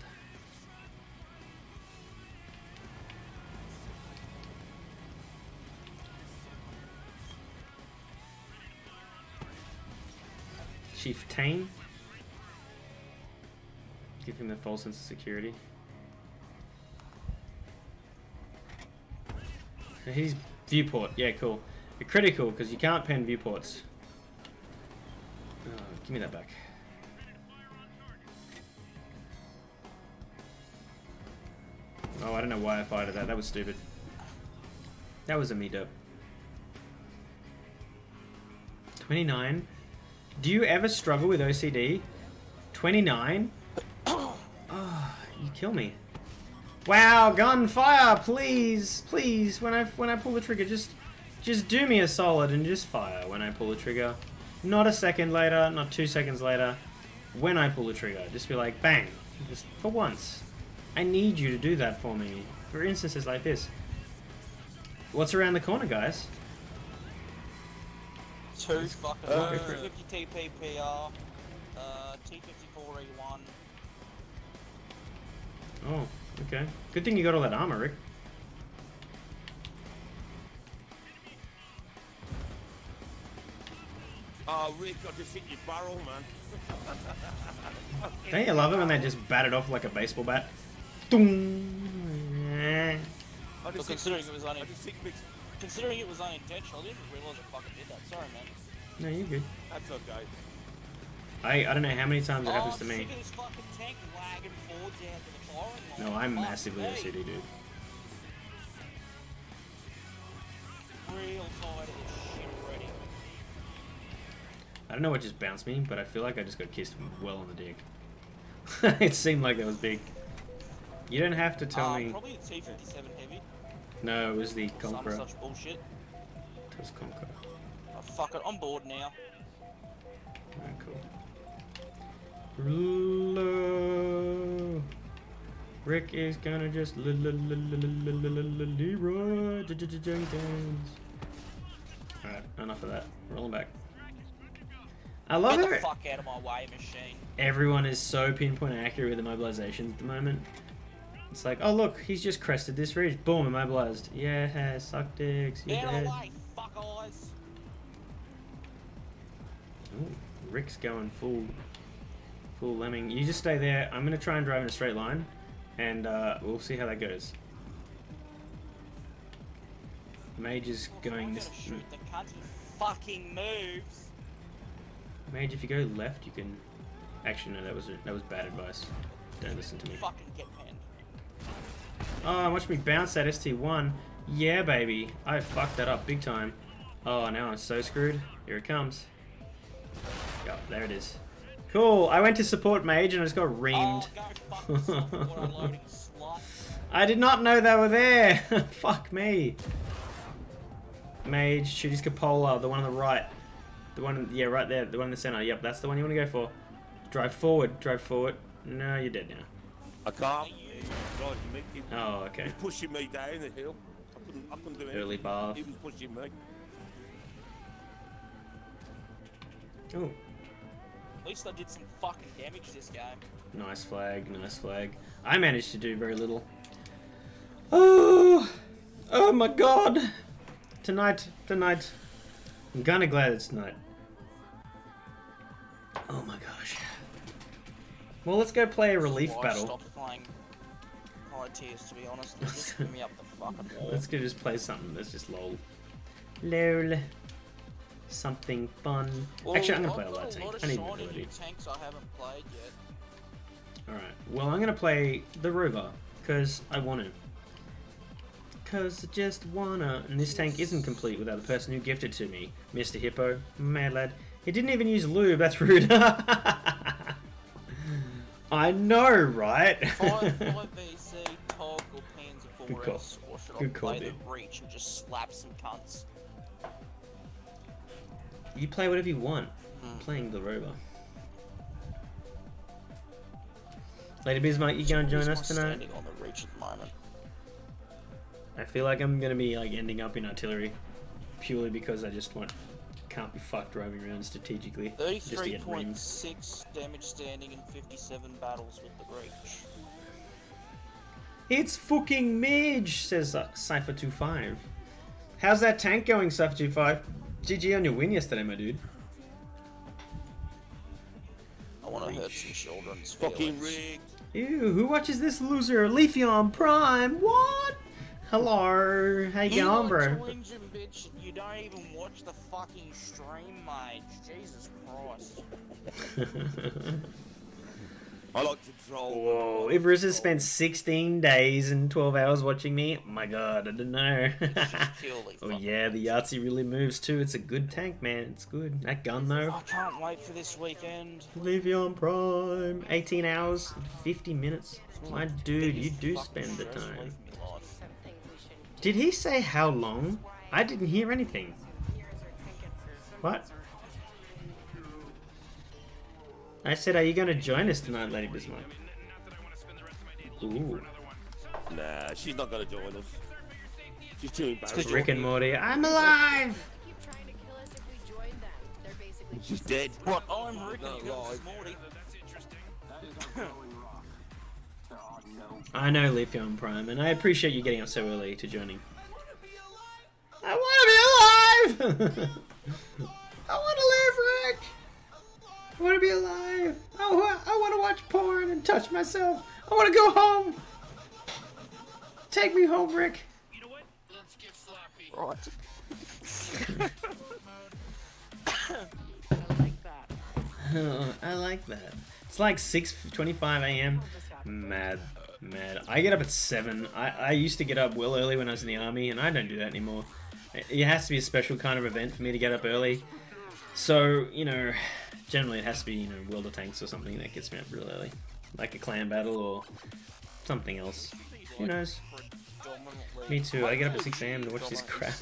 Chief Tane. Give him a false sense of security. He's viewport. Yeah, cool. They're critical because you can't pen viewports. Oh, give me that back. Oh, I don't know why I fired at that. That was stupid. That was a me-dub. 29. Do you ever struggle with OCD? 29? Oh, you kill me. Wow, gunfire, please, please. When I pull the trigger, just do me a solid and just fire when I pull the trigger. Not a second later, not 2 seconds later. when I pull the trigger. Just be like, bang. Just for once. I need you to do that for me. For instances like this. What's around the corner, guys? 2 fucking 50 TPPR, T54E1. Oh, okay. Good thing you got all that armor, Rick. Oh, Rick, I just hit your barrel, man. Don't you love it when they just bat it off like a baseball bat? Doom. Well, considering it was unintentional, I didn't realise I fucking did that. Sorry, man. No, you're good. That's okay. I don't know how many times it happens to me. Sick of this fucking tank lagging forward down to the firing line. No, I'm Fuck massively me. OCD, dude. Real tired of this shit already. I don't know what just bounced me, but I feel like I just got kissed well on the dick. It seemed like that was big. You don't have to tell me. Probably the T57 heavy. No, it was the Some Conqueror. such bullshit. It was Conqueror. Oh, fuck it, I'm bored now. Alright, cool. Low. Rick is gonna just Leroy Jenkins. Alright, enough of that. Rolling back. I love Get the it. fuck out of my way, machine. Everyone is so pinpoint accurate with the mobilizations at the moment. It's like, oh look, he's just crested this ridge. Boom, immobilized. Yeah, suck dicks. You're Get out of dead. the way, fuck eyes. Ooh, Rick's going full lemming. You just stay there. I'm gonna try and drive in a straight line, and we'll see how that goes. Mage is going this. Shoot the cunt, he fucking moves. Mage, if you go left, you can. Actually, no, that was bad advice. Don't listen to me. Fucking get man. Oh, watch me bounce that ST1. Yeah, baby. I fucked that up big time. Oh, now I'm so screwed. Here it comes. Go, there it is. Cool. I went to support Mage and I just got reamed. Oh, go fuck yourself, auto-loading slut. I did not know they were there. Fuck me. Mage, shoot his cupola, the one on the right. The one, yeah, right there. The one in the center. Yep, that's the one you want to go for. Drive forward. Drive forward. No, you're dead now. I can't. Oh, okay. He's pushing me down the hill. I couldn't do anything. Early bar. He was pushing me. Oh, At least I did some fucking damage this game. nice flag, nice flag. I managed to do very little. Oh, oh my god. Tonight. I'm kinda glad it's tonight. Oh my gosh. Well, let's go play a relief Why I battle. stopped playing high tiers, to be honest. It just threw me up the fucking wall. Let's go just play something that's just lol. Lol. Something fun. Well, Actually, I'm gonna play a I've light got tank. lot of I need shiny mobility. new tanks I haven't played yet. Alright, well I'm gonna play the Rover, because I want to. Because I just wanna. And this tank isn't complete without the person who gifted it to me. Mr. Hippo. Mad lad. He didn't even use lube, that's rude. I know, right? 5 VC, Tog, or Panzer Good call. 4S, or should I Good call, play dude. the Reach and just slap some cunts? You play whatever you want. I'm playing the Rover. Lady Bismarck, you gonna join us tonight? Standing on the Reach at the moment. I feel like I'm gonna be like ending up in artillery purely because I just can't be fucked driving around strategically just to get reamed. 33.6 damage standing in 57 battles with the Reach. It's fucking Midge, says Cypher25. How's that tank going, Cypher25? GG on your win yesterday, my dude. I want to hurt some children's Fucking feelings. rigged. Ew, who watches this loser? Leafeon Prime, what? Hello, how you going, bro? Twinge, bitch, you don't even watch the fucking stream, mate. Jesus Christ. I like to troll. Whoa, if Riz has spent 16 days and 12 hours watching me, oh my god, I don't know. Purely Oh fucking yeah, the Yahtzee really moves too. It's a good tank, man. It's good. That gun though. I can't wait for this weekend. Leafeon Prime, 18 hours, 50 minutes. My dude, you do spend the time. Did he say how long? I didn't hear anything. What? I said, are you going to join us tonight, Lady Bismarck? Ooh. Nah, she's not gonna join us. She's too embarrassed. Rick and Morty, I'm alive! She's dead. What? Oh, I'm Rick Not and kills alive. Morty. I know, Leafeon Prime, and I appreciate you getting up so early to joining. I want to be alive! I want to live, Rick! I want to be alive! I want to watch porn and touch myself! I want to go home! Take me home, Rick! You know what? Let's get sloppy. Right. I like that. Oh, I like that. It's like 6:25 a.m. Mad. I get up at 7. I used to get up well early when I was in the army, and I don't do that anymore. It has to be a special kind of event for me to get up early. So, you know, generally it has to be, you know, World of Tanks or something that gets me up real early. Like a clan battle or something else. Who knows? Me too. I get up at 6 a.m. to watch this crap.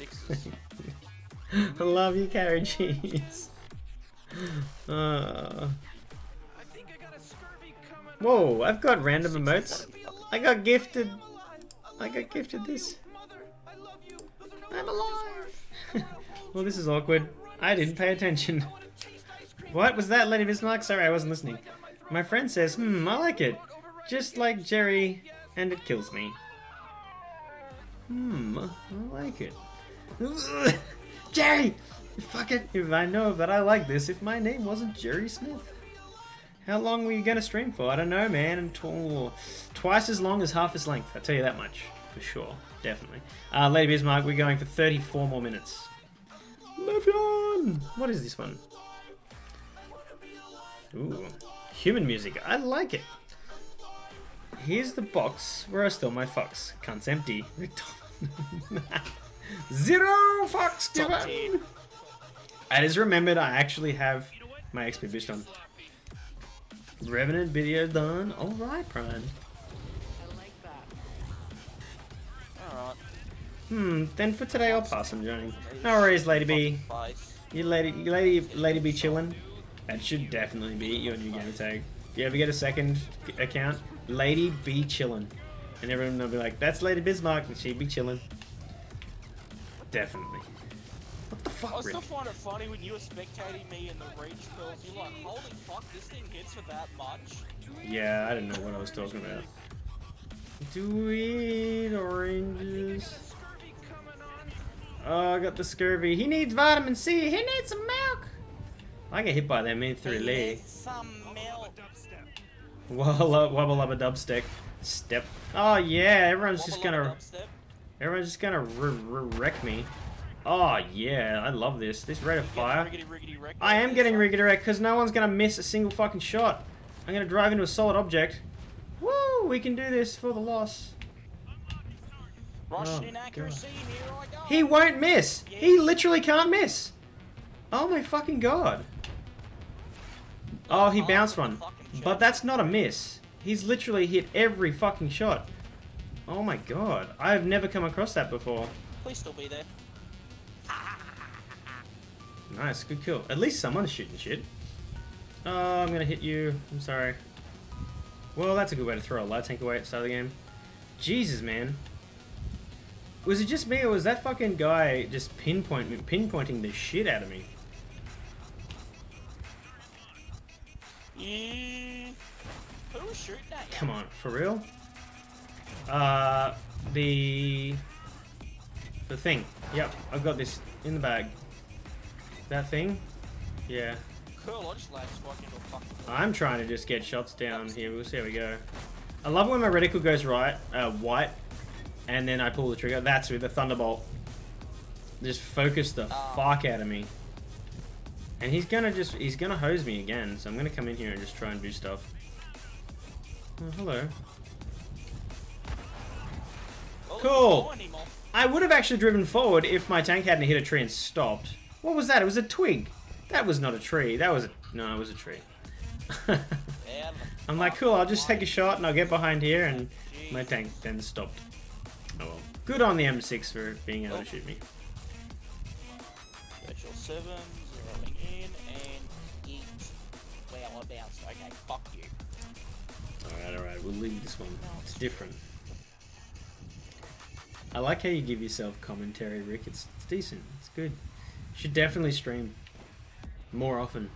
I love you, carrot cheese. Whoa, I've got random emotes. I got gifted this. I'm alive. Well, this is awkward. I didn't pay attention. What was that, Lady Bismarck? Sorry, I wasn't listening. My friend says, I like it. Just like Jerry, and it kills me. I like it. Jerry! Fuck it. If I know that I like this, if my name wasn't Jerry Smith. How long were you gonna stream for? I don't know, man. Until twice as long as half his length. I'll tell you that much. For sure. Definitely. Lady Bismarck, we're going for 34 more minutes. Levion! What is this one? Ooh. Human music. I like it. Here's the box where I stole my fucks. Cunt's empty. 0 fucks given! I just remembered I actually have my XP boost on. Revenant video done. Alright, Prime. I like that. Alright. Then for today I'll pass on joining. No worries, Lady B. You Lady B chillin'? That should definitely be your new gamer tag. If you ever get a second account, Lady B chillin'. And everyone will be like, that's Lady Bismarck, and she'd be chillin'. Definitely. What the fuck, I still Rick? find it funny when you were spectating me in the reach pills. You're like, holy fuck, this thing hits for that much. Yeah, I didn't know what I was talking about. Do we eat oranges? Oh, I got the scurvy. He needs vitamin C. He needs some milk. I get hit by them in through Lee. Some milk. Wubba lubba dubstep. Step. Oh yeah, everyone's just gonna wreck me. Oh yeah, I love this. This rate of fire. I am getting riggedy wrecked because no one's gonna miss a single fucking shot. I'm gonna drive into a solid object. Woo! We can do this for the loss. Russian inaccuracy, here I go. He won't miss. He literally can't miss. Oh my fucking god. Oh, he bounced one. But that's not a miss. He's literally hit every fucking shot. Oh my god. I have never come across that before. Please still be there. Nice, good kill. At least someone's shooting shit. Oh, I'm gonna hit you. I'm sorry. Well, that's a good way to throw a light tank away at the start of the game. Jesus, man. Was it just me, or was that fucking guy just pinpointing the shit out of me? Yeah. Who was shooting at you? Come on, for real? The thing. Yep, I've got this in the bag. That thing? Yeah. Cool, I just lagged spike into a fucking... I'm trying to just get shots down here. We'll see how we go. I love when my reticle goes white, and then I pull the trigger. That's with the Thunderbolt. Just focus the fuck out of me. And he's gonna hose me again, so I'm gonna come in here and just try and do stuff. Oh, hello. Well, Cool. I would have actually driven forward if my tank hadn't hit a tree and stopped. What was that? It was a twig. That was not a tree. That was a... No, it was a tree. I'm like, cool, I'll just take a shot and I'll get behind here, and my tank then stopped. Oh well. Good on the M6 for being able to shoot me. Virtual 7, zeroing in, and eat. Wow, I bounced. Okay, fuck you. Alright, we'll leave this one. It's different. I like how you give yourself commentary, Rick. It's decent. It's good. You should definitely stream more often.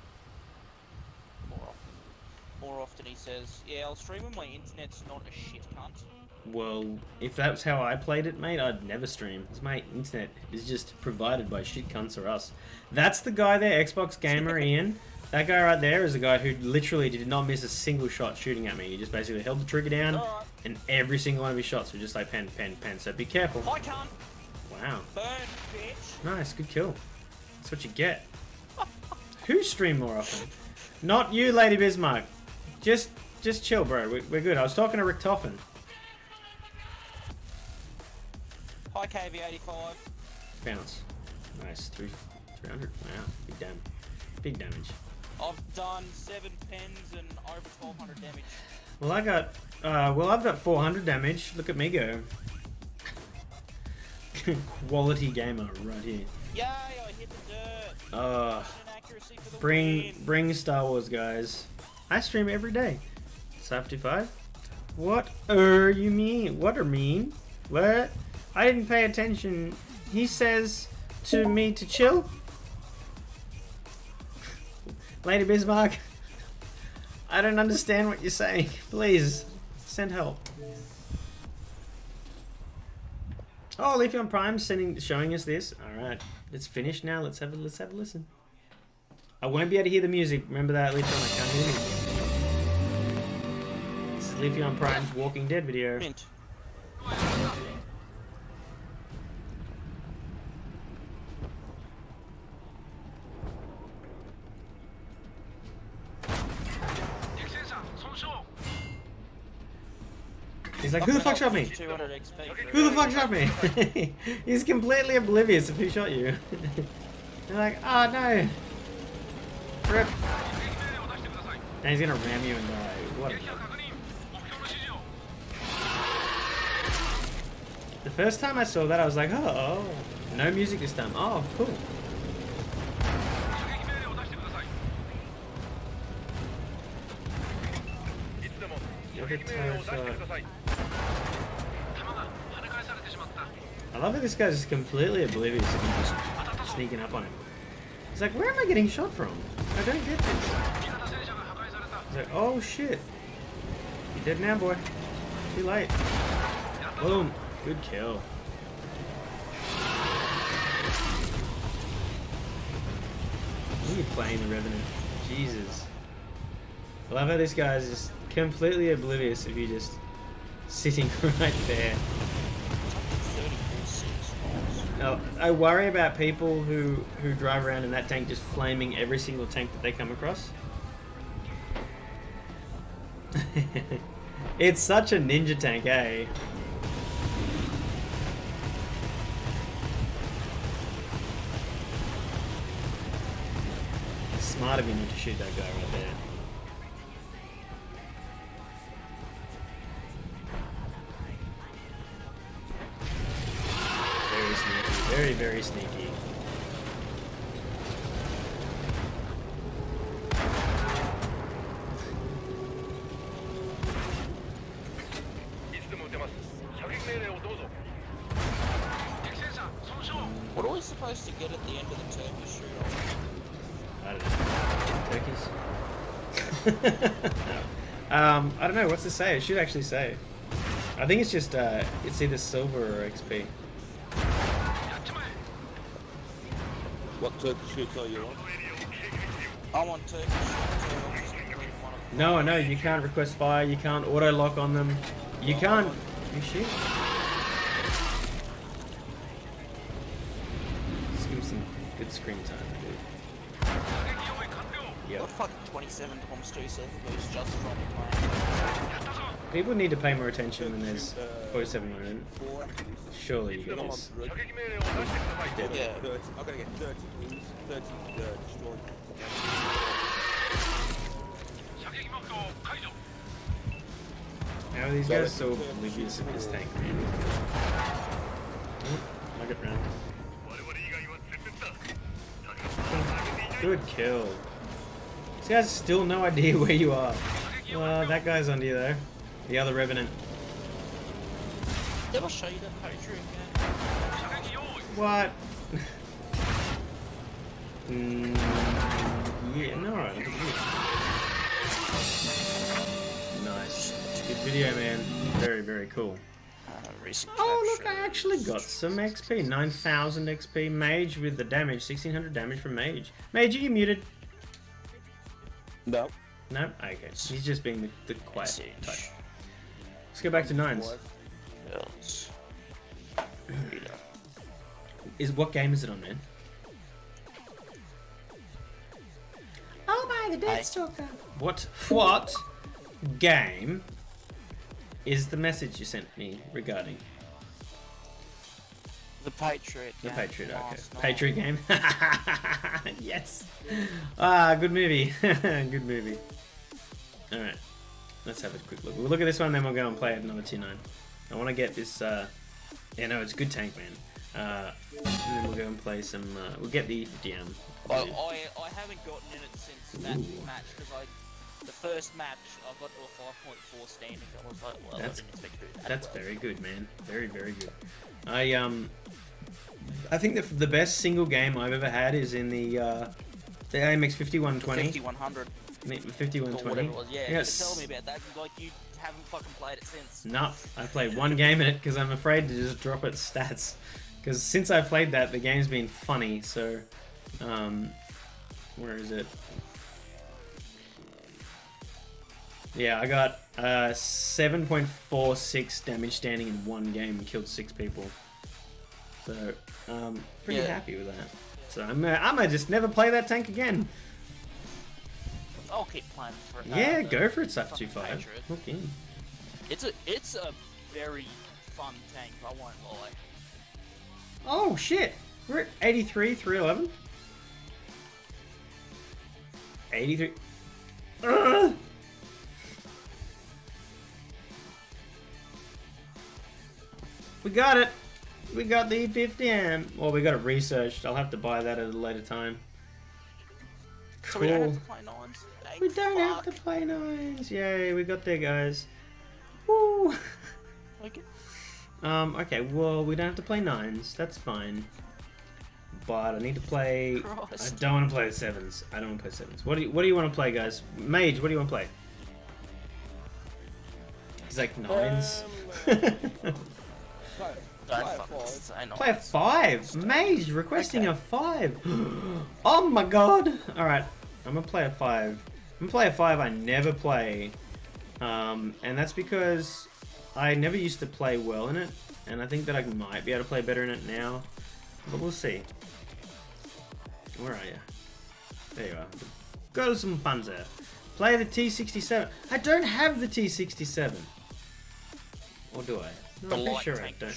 More often, he says. Yeah, I'll stream when my internet's not a shit cunt. Well, if that's how I played it, mate, I'd never stream. 'Cause my internet is just provided by shit cunts or us. That's the guy there, Xbox Gamer Ian. That guy right there is a guy who literally did not miss a single shot shooting at me. He just basically held the trigger down, and every single one of his shots were just like pen. So be careful. I can't. Wow. Burn, bitch. Nice, good kill. That's what you get. Who stream more often? Not you, Lady Bismarck. Just chill, bro. We're good. I was talking to Rick Toffin. Hi, KV85. Bounce. Nice. 300. Wow. Big damage. I've done 7 pens and over 1200 damage. Well, I've got 400 damage. Look at me go. Quality gamer right here. Yay, I hit the dirt. Accuracy for the Bring Star Wars, guys. I stream every day. Safety5? What you mean? What mean? What? I didn't pay attention. He says to me to chill. Lady Bismarck, I don't understand what you're saying. Please, send help. Oh, Leafeon Prime showing us this. Alright, it's finished now. Let's have a listen. I won't be able to hear the music. Remember that, Leafeon? I can't hear you. This is Leafeon Prime's Walking Dead video. Mint. He's like, who the fuck shot me? 200 XP. Who the fuck shot me? He's completely oblivious of who shot you. They're like, oh no. Rip. And he's gonna ram you and die. What a... The first time I saw that, I was like, oh, no music this time. Oh, cool. Look at shot. I love how this guy's just completely oblivious of him just sneaking up on him. He's like, where am I getting shot from? I don't get this. He's like, oh shit. You're dead now, boy. Too late. Boom. Good kill. Look at you playing the Revenant. Jesus. I love how this guy's just completely oblivious of you just sitting right there. Now, I worry about people who drive around in that tank just flaming every single tank that they come across. It's such a ninja tank, eh? It's smart of you not to shoot that guy right there. Very sneaky. Very, very sneaky. What are we supposed to get at the end of the turkey shoot? I don't know. Turkeys? I don't know. What's it say? It should actually say. I think it's just, it's either silver or XP. What turkey shoots are you on? I'm on turkey shoots. No, you can't request fire. You can't auto lock on them. You can't. You shoot. Let's give him some good screen time, dude. Yep. Got fucking 27 Tom's 2 silver boost just from playing. People need to pay more attention when there's 47 moment. Surely you get this. Yeah. I'm gonna get 30 wins, 30 destroyed. How are these guys so oblivious of this tank, man? I'll get round. Good kill. This guy's still no idea where you are. That guy's under you though. The other Revenant. Did I show you that Patriot game? What? Yeah, no, I don't think it is. Nice. Good video, man. Very, very cool. Oh, look, I actually got some XP. 9,000 XP. Mage with the damage. 1,600 damage from Mage. Mage, are you muted? No. No? Okay. He's just being the quiet type. Let's go back to 9s. What game is it on, man? Oh my, the Deathstalker. What game is the message you sent me regarding? The Patriot game. The Patriot, okay. Patriot game? Yes. Ah, good movie. Good movie. Alright. Let's have a quick look. We'll look at this one, then we'll go and play another Tier 9. I want to get this, yeah, no, it's a good tank, man. And then we'll go and play some, we'll get the DM. I haven't gotten in it since that match, because the first match, I got to a 5.4 standing. I was like, well, I didn't expect to do that. That's very good, man. Very, very good. I think the best single game I've ever had is in the AMX 5120. 5100. 5120. Whatever it was, yeah. Yes. Tell me about that, like you haven't fucking played it since. No, I played one game in it because I'm afraid to just drop its stats. Because since I played that, the game's been funny, so... where is it? Yeah, I got 7.46 damage standing in one game and killed 6 people. So, pretty happy with that. So I might just never play that tank again. I'll keep playing for it. Yeah, go for it, Saf 25. Okay. It's a very fun tank, I won't lie. Oh shit! We're at 83, 311. 83. Ugh! We got it! We got the 50M. Well, we got it researched. I'll have to buy that at a later time. Cool. So we don't have to play 9s? We don't have to play 9s. Yay, we got there, guys. Woo! Okay. Okay, well, we don't have to play 9s. That's fine. But I need to play... Christ. I don't want to play the 7s. I don't want to play 7s. What do you want to play, guys? Mage, what do you want to play? He's like 9s. Play a 5. Mage requesting a 5. Oh my god. Alright, I'm going to play a 5. I'm going to play a 5 I never play. And that's because... I never used to play well in it, and I think that I might be able to play better in it now, but we'll see. Where are you? There you are. Go to some Panzer. Play the T67. I don't have the T67. Or do I? No, I'm pretty sure I don't.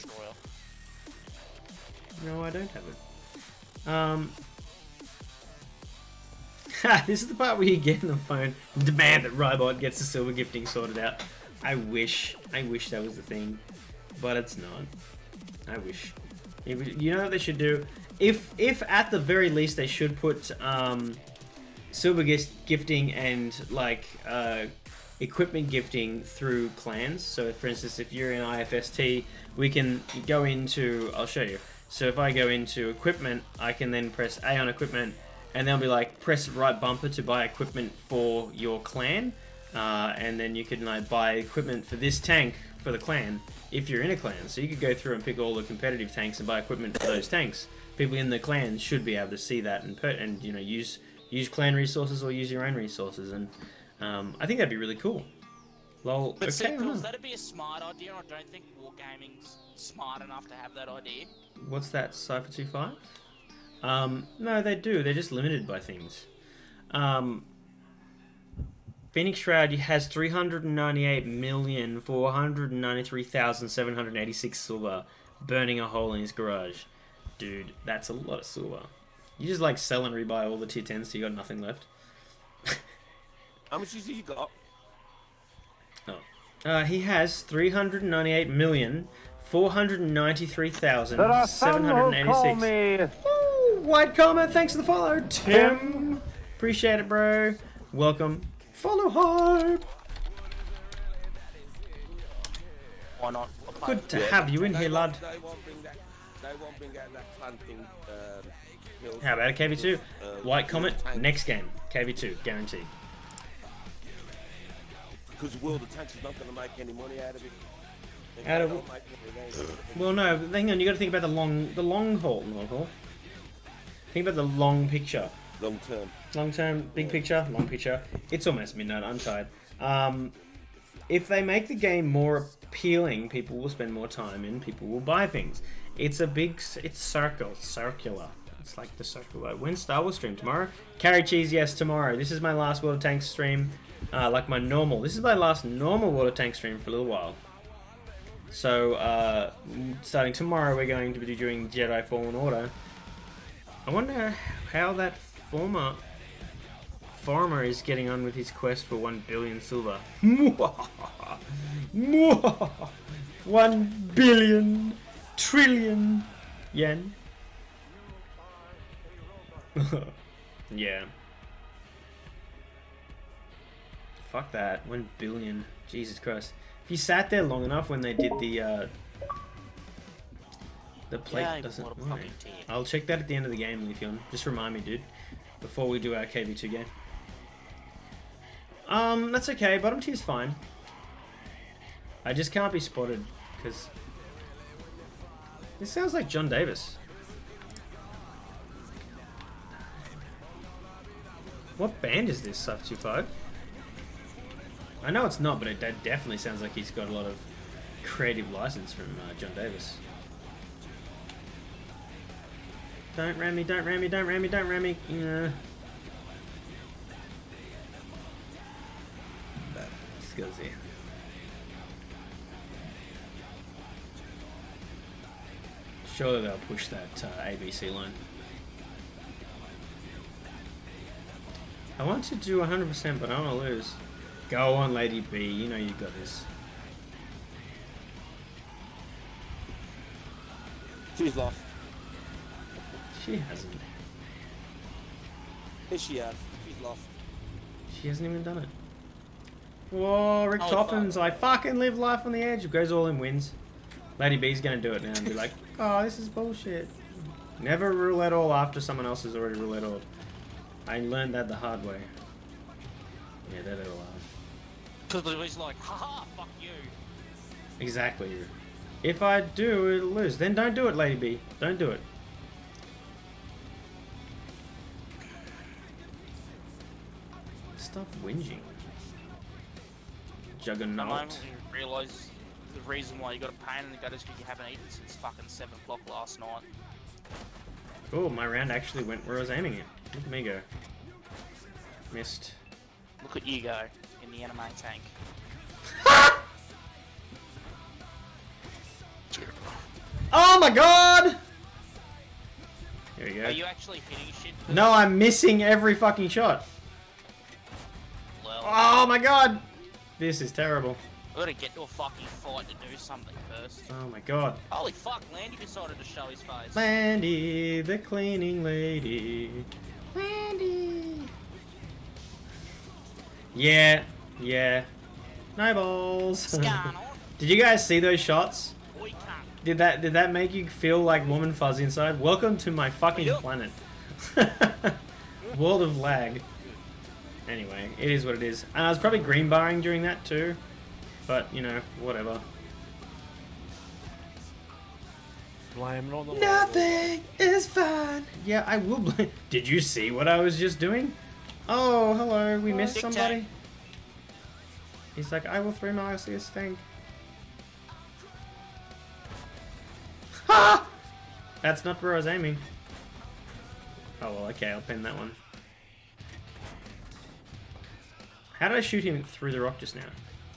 No, I don't have it. This is the part where you get on the phone and demand that Rybot gets the silver gifting sorted out. I wish that was the thing, but it's not. I wish. You know what they should do? If at the very least they should put silver gifting and like equipment gifting through clans. So for instance, if you're in IFST, we can go into, I'll show you. So if I go into equipment, I can then press A on equipment, and they'll be like, press right bumper to buy equipment for your clan. And then you can like buy equipment for this tank for the clan if you're in a clan. So you could go through and pick all the competitive tanks and buy equipment for those tanks. People in the clan should be able to see that and you know use clan resources or use your own resources. And I think that'd be really cool. Lol. But okay, that'd be a smart idea. I don't think Wargaming's smart enough to have that idea. What's that, Cypher 25? No, they do. They're just limited by things. Phoenix Shroud has 398,493,786 silver, burning a hole in his garage. Dude, that's a lot of silver. You just like sell and rebuy all the tier 10s so you got nothing left. How much you got? Oh. He has 398,493,786. Ooh, White Comet, thanks for the follow. Tim, appreciate it, bro. Welcome. Follow hype. Why not? Good to have you in here, lad. They won't bring out that clan thing. How about a KV2? White Comet, next game. KV2, guaranteed. Because the World of Tanks is not going to make any money out of it. Well, no, hang on. You got to think about the long haul. Think about the long picture. Long term. Long term, big picture, long picture. It's almost midnight. I'm tired. If they make the game more appealing, people will spend more time and people will buy things. It's circular. It's like the circular. When Star Wars stream tomorrow? Carry cheese, yes, tomorrow. This is my last World of Tanks stream. Like my normal. This is my last normal World of Tanks stream for a little while. So, starting tomorrow, we're going to be doing Jedi Fallen Order. I wonder how that farmer is getting on with his quest for 1 billion silver. 1 billion trillion yen. Yeah. Fuck that. 1 billion. Jesus Christ. If you sat there long enough when they did the plate doesn't. Right. I'll check that at the end of the game, Leafeon. Just remind me, dude, before we do our KV2 game. That's okay. Bottom tier's fine. I just can't be spotted because this sounds like John Davis. What band is this, Suf25? I know it's not, but it definitely sounds like he's got a lot of creative license from John Davis. Don't ram me, don't ram me, don't ram me, don't ram me. This goes here. Surely they'll push that ABC line. I want to do 100%, but I don't want to lose. Go on, Lady B. You know you got this. She's lost. She hasn't. Yes, she has. She's lost. She hasn't even done it. Whoa, Rick Toffins. I fucking live life on the edge. Goes all in, wins. Lady B's gonna do it now and be like, oh, this is bullshit. Never roulette all after someone else has already roulette all. I learned that the hard way. Yeah, that it'll Because it was like, haha, fuck you. Exactly. If I do, it'll lose. Then don't do it, Lady B. Don't do it. Stop whinging. Juggernaut. I don't realise the reason why you got a pain in the gut is because you haven't eaten since fucking 7 o'clock last night. Oh, my round actually went where I was aiming it. Look at me go. Missed. Look at you go in the anime tank. Oh my god! Here we go. Are you actually hitting shit? No, I'm missing every fucking shot. Well, oh my god! This is terrible. we gotta get to a fucking fight to do something first. Oh my god. Holy fuck, Landy decided to show his face. Landy, the cleaning lady. Landy. Yeah, yeah. No balls. Did you guys see those shots? Did that make you feel like warm and fuzzy inside? Welcome to my fucking planet. World of lag. Anyway, it is what it is. And I was probably green barring during that too. But, you know, whatever. Blame it on the Nothing is fine. Yeah, I will blame. Did you see what I was just doing? Oh, hello. We missed somebody. He's like, I will 3 miles this thing. Ha! That's not where I was aiming. Oh, well, okay. I'll pin that one. How did I shoot him through the rock just now?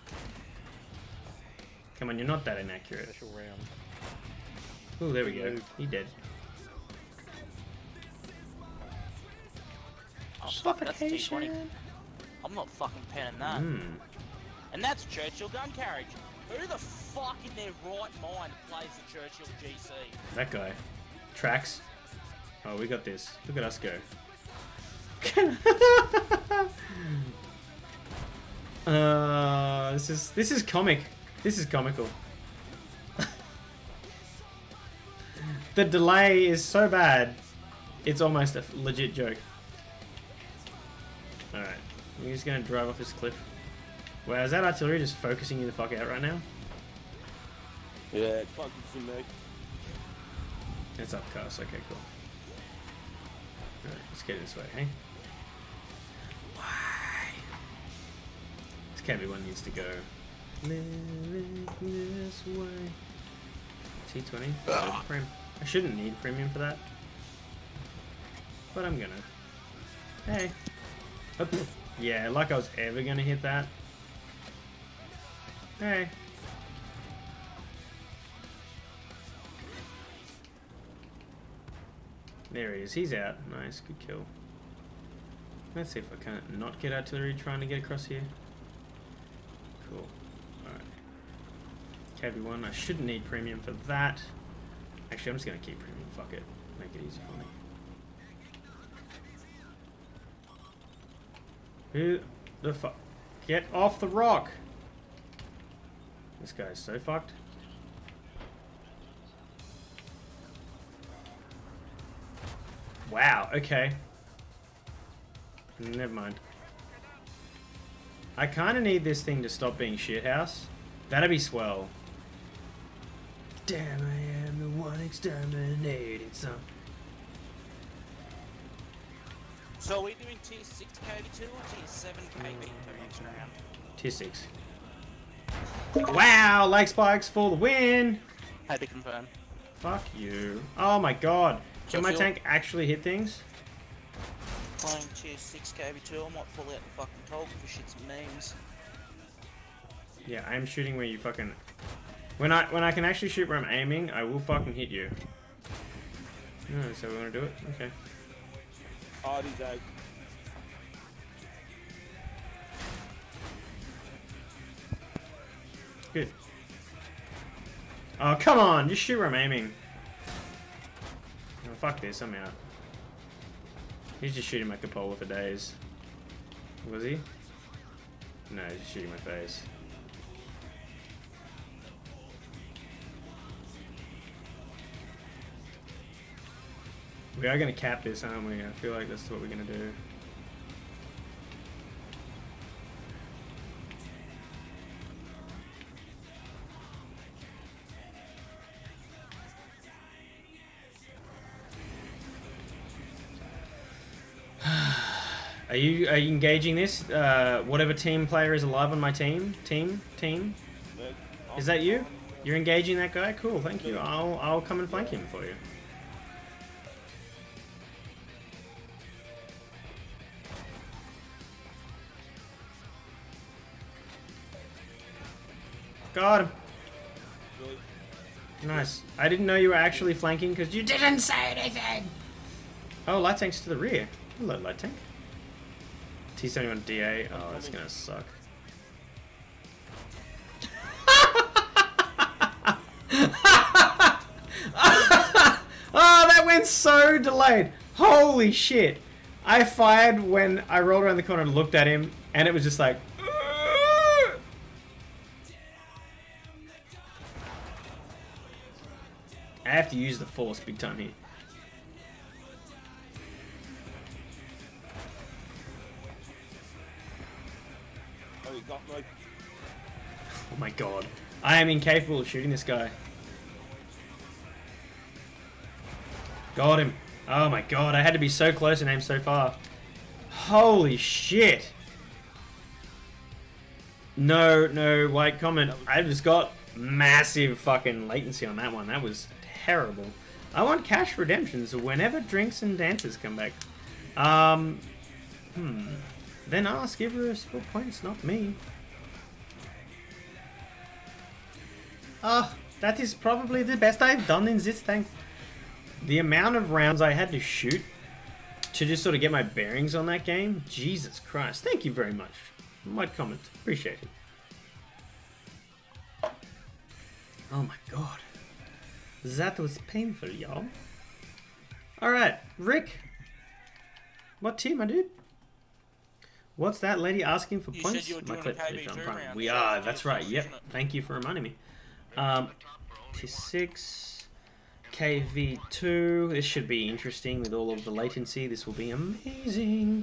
Come on, you're not that inaccurate. Special round. Oh, there we go. He dead. Oh, Suffocation. I'm not fucking penning that. And that's Churchill gun carriage. Who the fuck in their right mind plays the Churchill GC? That guy. Tracks. Oh, we got this. Look at us go. This is comic. This is comical. The delay is so bad, it's almost a legit joke. Alright, we're just gonna drive off this cliff. Wow, is that artillery just focusing you the fuck out right now? Yeah, it's focusing me. It's upcast, okay, cool. Alright, let's get this way, hey? Why? This KB1 needs to go. Living this way. T20. I shouldn't need premium for that. But I'm gonna. Hey. Oh, yeah, like I was ever gonna hit that. Hey. There he is. He's out. Nice. Good kill. Let's see if I can't not get artillery trying to get across here. Cool. Alright. KB1. I shouldn't need premium for that. Actually, I'm just going to keep premium. Fuck it. Make it easy for me. Who the fuck? Get off the rock! This guy's so fucked. Wow, okay. Never mind. I kind of need this thing to stop being shithouse. That'd be swell. Damn, I am the one exterminating some. So are we doing tier 6 KB2 or tier 7 KB for next round? Tier 6. Wow, leg spikes for the win! Had to confirm. Fuck you. Oh my god. Can my tank actually hit things? Playing tier 6 KB2, I might pull out the fucking toggle for shits and memes. Yeah, I'm shooting where you fucking... When I can actually shoot where I'm aiming, I will fucking hit you. Oh, so we want to do it? Okay. Oh, he's out. Good. Oh, come on! Just shoot where I'm aiming. Oh, fuck this, I'm out. He's just shooting my cupola for days. Was he? No, he's just shooting my face. We are going to cap this, aren't we? I feel like that's what we're going to do. Are you engaging this? Whatever team player is alive on my team? Team? Is that you? You're engaging that guy? Cool, thank you. I'll come and flank him for you. Got him. Nice. I didn't know you were actually flanking because you didn't say anything. Oh, light tank's to the rear. Hello, light tank. T71 DA. Oh, that's gonna suck. Oh, that went so delayed. Holy shit. I fired when I rolled around the corner and looked at him, and it was just like... I have to use the force big time here. Oh, he got me. Oh my god. I am incapable of shooting this guy. Got him. Oh my god, I had to be so close and aim so far. Holy shit. No white comment. I just got massive fucking latency on that one. That was terrible. I want cash redemptions whenever drinks and dances come back. Then ask Everest for points, not me. That is probably the best I've done in this tank. The amount of rounds I had to shoot to just sort of get my bearings on that game. Jesus Christ. Thank you very much. White comment. Appreciate it. Oh my god. That was painful, y'all. Alright, Rick. What tier, my dude? What's that lady asking for You points? said you were My doing clip, a KB2 round. we So are, that's right, isn't yep. it? Thank you for reminding me. Tier 6, KV2. This should be interesting with all of the latency. This will be amazing.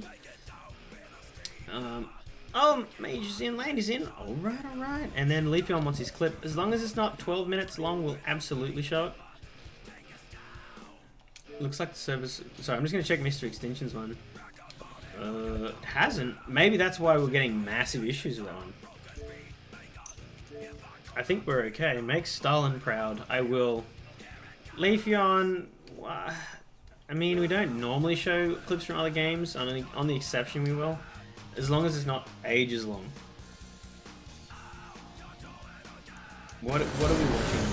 Oh, Mage's in, Lane is in. Alright, alright. And then Leafeon wants his clip. As long as it's not 12 minutes long, we'll absolutely show it. Looks like the server's... Sorry, I'm just going to check Mr. Extinction's one. It hasn't. Maybe that's why we're getting massive issues with that one. I think we're okay. Make Stalin proud. I will. Leafeon... I mean, we don't normally show clips from other games. On the exception, we will. As long as it's not ages long. What are we watching?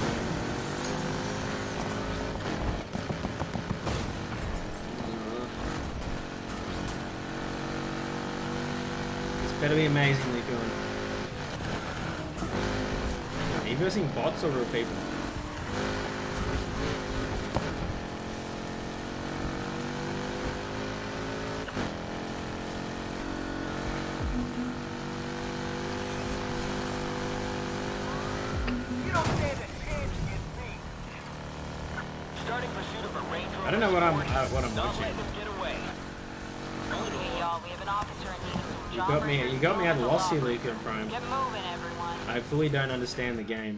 This better be amazing, Leafeon. Are you versing bots or real people? I don't know what I'm watching. You got me at lost here, Leafeon Prime. I fully don't understand the game.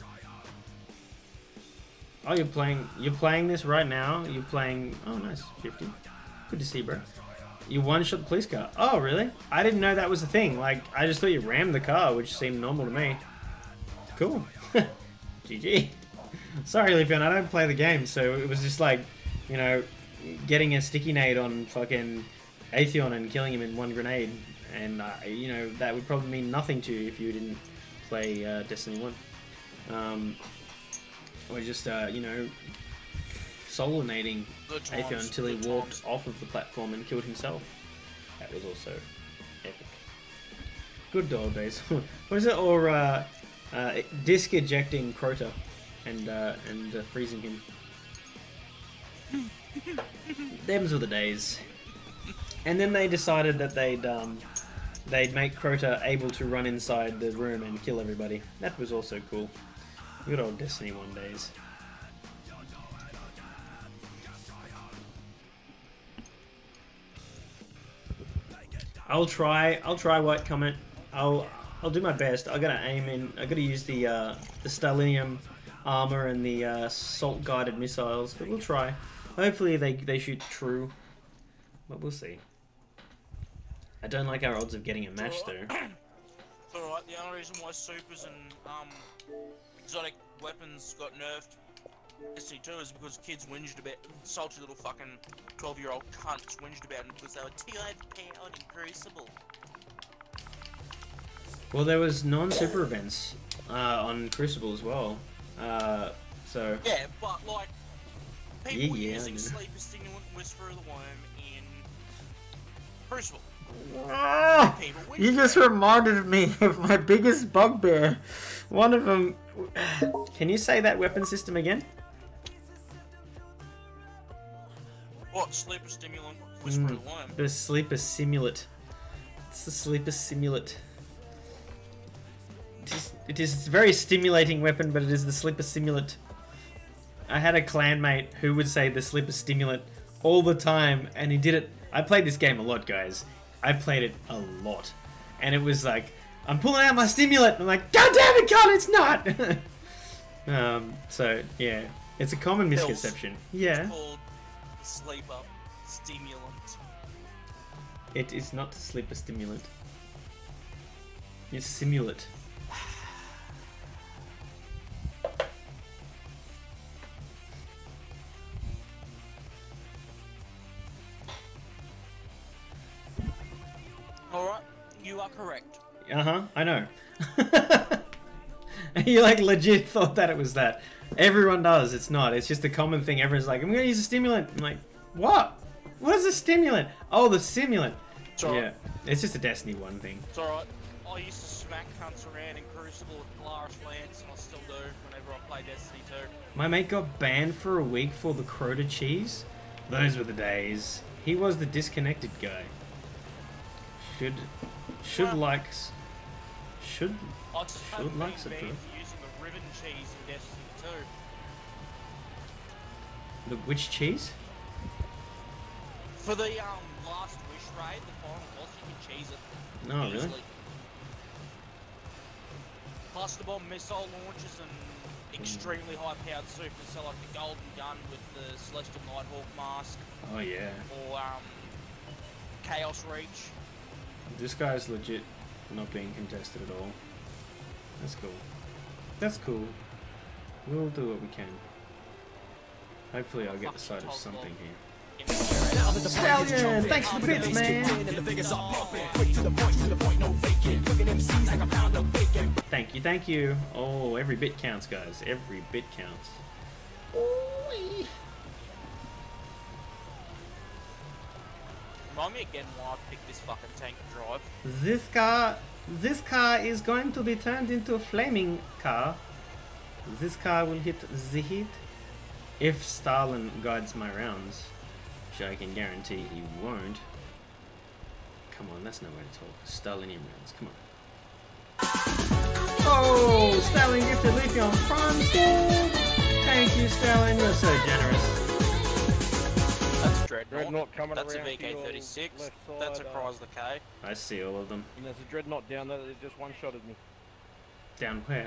Oh, you're playing this right now? You're playing... Oh, nice. 50. Good to see, bro. You one-shot the police car. Oh, really? I didn't know that was a thing. Like, I just thought you rammed the car, which seemed normal to me. Cool. GG. Sorry, Leafeon, I don't play the game, so it was just like, you know, getting a sticky nade on fucking Atheon and killing him in one grenade. And, you know, that would probably mean nothing to you if you didn't play Destiny 1. Or just, you know, solo-nading Atheon until he walked off of the platform and killed himself. That was also epic. Good old days. What is it? Or disc ejecting Crota and freezing him. Them's were the days. And then they decided that they'd make Crota able to run inside the room and kill everybody. That was also cool. Good old Destiny 1 days. I'll try White Comet. I'll do my best. I gotta aim in. I gotta use the Stalinium armor and the salt guided missiles, but we'll try. Hopefully they shoot true, but we'll see. I don't like our odds of getting a match though. It's alright. The only reason why supers and exotic weapons got nerfed SC2 is because kids whinged about salty little fucking 12-year-old cunts whinged about it because they were TIP on Crucible. Well, there was non-super events on Crucible as well. So yeah, but like people using sleeper stimulant Whisper of the Worm in Crucible. You just reminded me of my biggest bugbear. One of them. Can you say that weapon system again? What? Sleeper stimulant Whisper of the Worm? The sleeper simulate. It's the sleeper simulate. It is a very stimulating weapon, but it is the sleeper simulant. I had a clanmate who would say the sleeper stimulant all the time, and he did it. I played this game a lot, guys. I played it a lot. And it was like, I'm pulling out my stimulant. I'm like, God damn it, God, it's not! So, yeah. It's a common misconception. Yeah. It's called the sleeper stimulant. It is not the sleeper stimulant. It's simulate. Alright, you are correct. Uh-huh, I know. You like legit thought that it was that. Everyone does, it's not. It's just a common thing. Everyone's like, I'm gonna use a stimulant. I'm like, what? What is a stimulant? Oh, the simulant. Yeah, it's just a Destiny 1 thing. It's alright. I used to smack cunts around in Crucible with Polaris Lance, and I still do whenever I play Destiny 2. My mate got banned for a week for the Crota cheese. Those were the days. He was the disconnected guy. Should like some using the ribbon cheese in Destiny 2. The which cheese? For the last wish raid, the final boss, you can cheese it. No, easily. really? Cluster bomb missile launches and extremely high powered super, so like the golden gun with the Celestial Nighthawk mask. Oh yeah. Or Chaos Reach. This guy's legit not being contested at all. That's cool. That's cool. We'll do what we can. Hopefully I'll get the sight of something here. Stallion! Thanks for the bits, man! Thank you, thank you. Oh, every bit counts, guys. Every bit counts. Ooh-wee. Remind me again why I picked this fucking tank to drive. This car is going to be turned into a flaming car. This car will hit the heat if Stalin guides my rounds, which I can guarantee he won't. Come on, that's no way to talk. Stalinian rounds, come on. Oh, Stalin gifted Leafy on Prime School. Thank you, Stalin, you're so generous. That's Dreadnought. Dreadnought coming That's around a VK-36. That's a Cries the K. I see all of them. And there's a Dreadnought down there that just one-shotted me. Down where?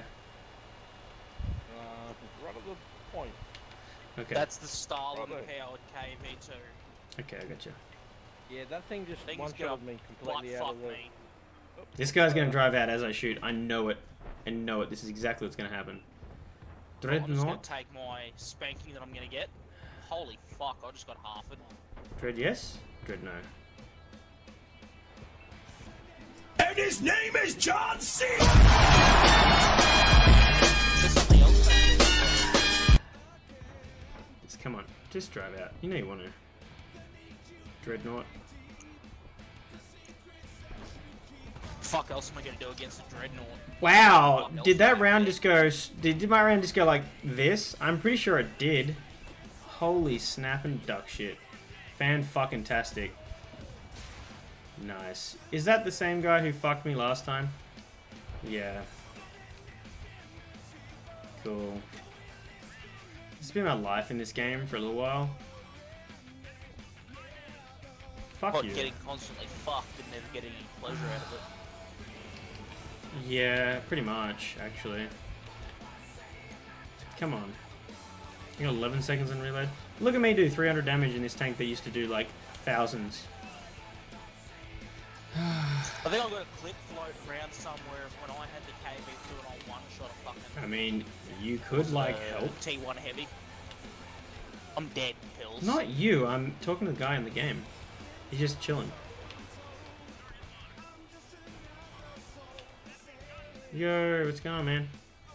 Right at the point. Okay. That's the Stalin-powered KV-2. Okay, I got you. Yeah, that thing just Thing's one-shotted me completely out of the... me. This guy's gonna drive out as I shoot. I know it. I know it. This is exactly what's gonna happen. I'm just gonna Dreadnought. take my spanking that I'm gonna get. Holy fuck, I just got half it. Dread yes? Dread no. And his name is John C. There's something else. Just come on. Just drive out. You know you want to. Dreadnought. Fuck else am I gonna do against the Dreadnought? Wow! Did that round just go... Did my round just go like this? I'm pretty sure it did. Holy snapping duck shit. Fan-fucking-tastic. Nice. Is that the same guy who fucked me last time? Yeah. Cool. It's been my life in this game for a little while. Fuck What, you. getting constantly fucked and never getting any pleasure out of it. Yeah, pretty much, actually. Come on. You got 11 seconds on reload. Look at me do 300 damage in this tank that used to do like thousands. I think I've got a clip float around somewhere when I had the KV2 and I one-shot a fucking... I mean, you could like help. T1 heavy. I'm dead, pills. Not you, I'm talking to the guy in the game. He's just chilling. Yo, what's going on, man?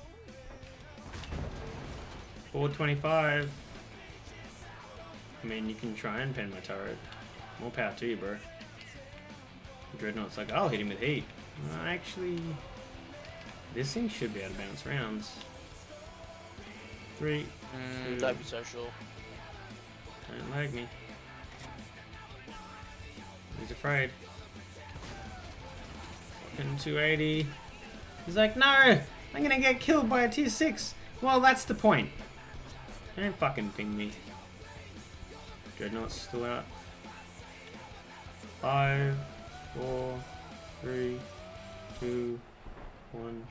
425. I mean, you can try and pen my turret. More power to you, bro. Dreadnought's like, I'll hit him with heat. Actually, this thing should be able to bounce rounds. 3, 2. Don't be so sure. Don't lag me. He's afraid. Fucking 280. He's like, no! I'm gonna get killed by a tier 6! Well, that's the point. Don't fucking ping me. Dreadnought's still out. 5, 4, 3, 2, 1.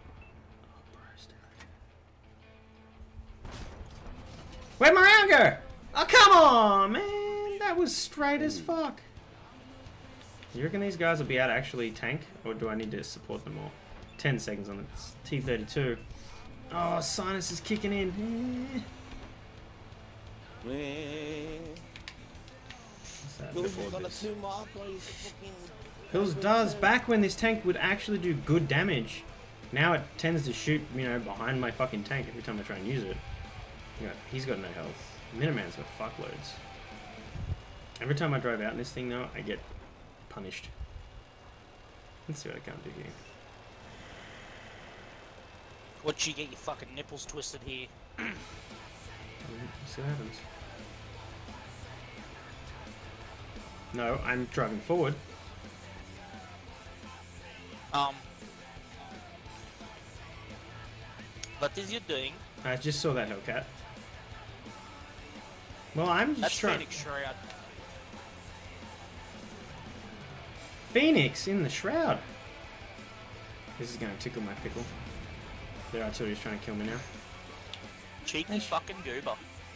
Where'd my round go? Oh, come on, man! That was straight as fuck. You reckon these guys will be able to actually tank? Or do I need to support them more? 10 seconds on the T-32. Oh, Sinus is kicking in. Hills does back when this tank would actually do good damage. Now it tends to shoot, you know, behind my fucking tank every time I try and use it. Yeah, he's got no health. Minuteman's got fuckloads. Every time I drive out in this thing though, I get punished. Let's see what I can't do here. Watch you get your fucking nipples twisted here. See what happens. No, I'm driving forward. What is you doing? I just saw that Hellcat. Well, I'm just That's trying. Phoenix Shroud. Phoenix in the shroud. This is gonna tickle my pickle. Their artillery's trying to kill me now. Cheeky fucking goober.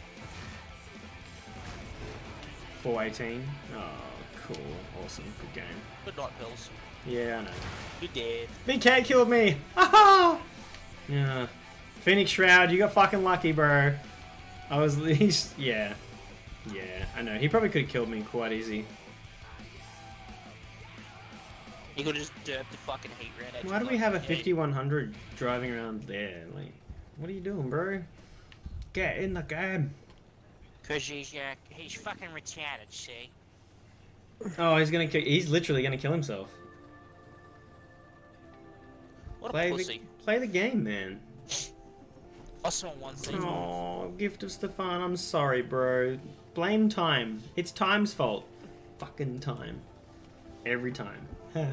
418. Oh, cool. Awesome. Good game. Good night, Pills. Yeah, I know. You dead. BK killed me! Aha! Yeah. Phoenix Shroud, you got fucking lucky, bro. I was... yeah. Yeah, I know. He probably could have killed me quite easy. You could just derp the fucking heat round at you. Why do we have a 5100 driving around there? Like, what are you doing, bro? Get in the game. Cause he's fucking retarded, see? Oh, he's literally gonna kill himself. What a pussy. Play the game, man. I saw one thing. Oh, Gift of Stefan, I'm sorry, bro. Blame time. It's time's fault. Fucking time. Every time.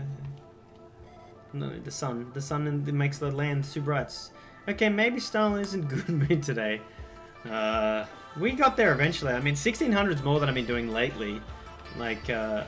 No, the sun makes the land too bright. Okay, maybe Stalin isn't good mood today. We got there eventually. I mean, 1600's more than I've been doing lately. Like, at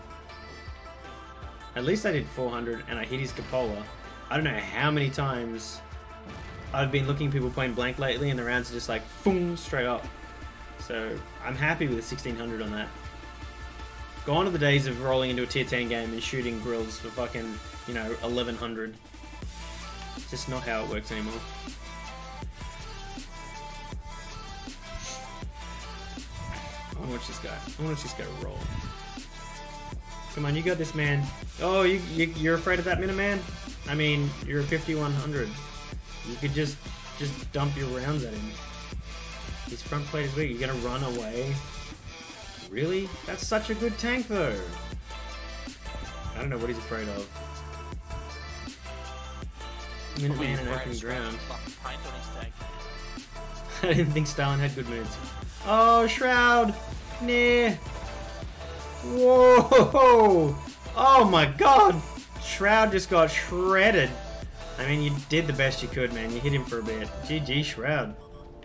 least I did 400 and I hit his cupola. I don't know how many times I've been looking at people playing blank lately and the rounds are just like, boom, straight up. So, I'm happy with the 1600 on that. Gone are the days of rolling into a tier 10 game and shooting grills for fucking, you know, 1100. It's just not how it works anymore. I want to watch this guy. I want to watch this guy roll. Come on, you got this, man. Oh, you're afraid of that Minuteman? I mean, you're a 5100. You could just dump your rounds at him. His front plate is weak. You're gonna run away? Really? That's such a good tank, though. I don't know what he's afraid of. Minuteman and open ground. I didn't think Stalin had good moods. Oh, Shroud! Nah. Whoa! Oh my god! Shroud just got shredded. I mean, you did the best you could, man. You hit him for a bit. GG, Shroud.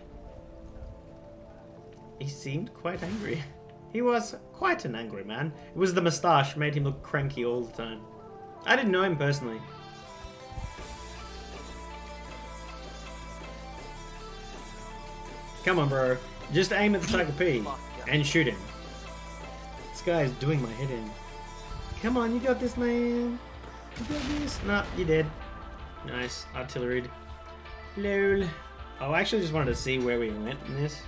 He seemed quite angry. He was quite an angry man. It was the moustache made him look cranky all the time. I didn't know him personally. Come on, bro. Just aim at the Tiger P and shoot him. This guy is doing my head in. Come on, you got this, man. You got this. No, you did. Nice. Artillery. Lol. Oh, I actually just wanted to see where we went in this.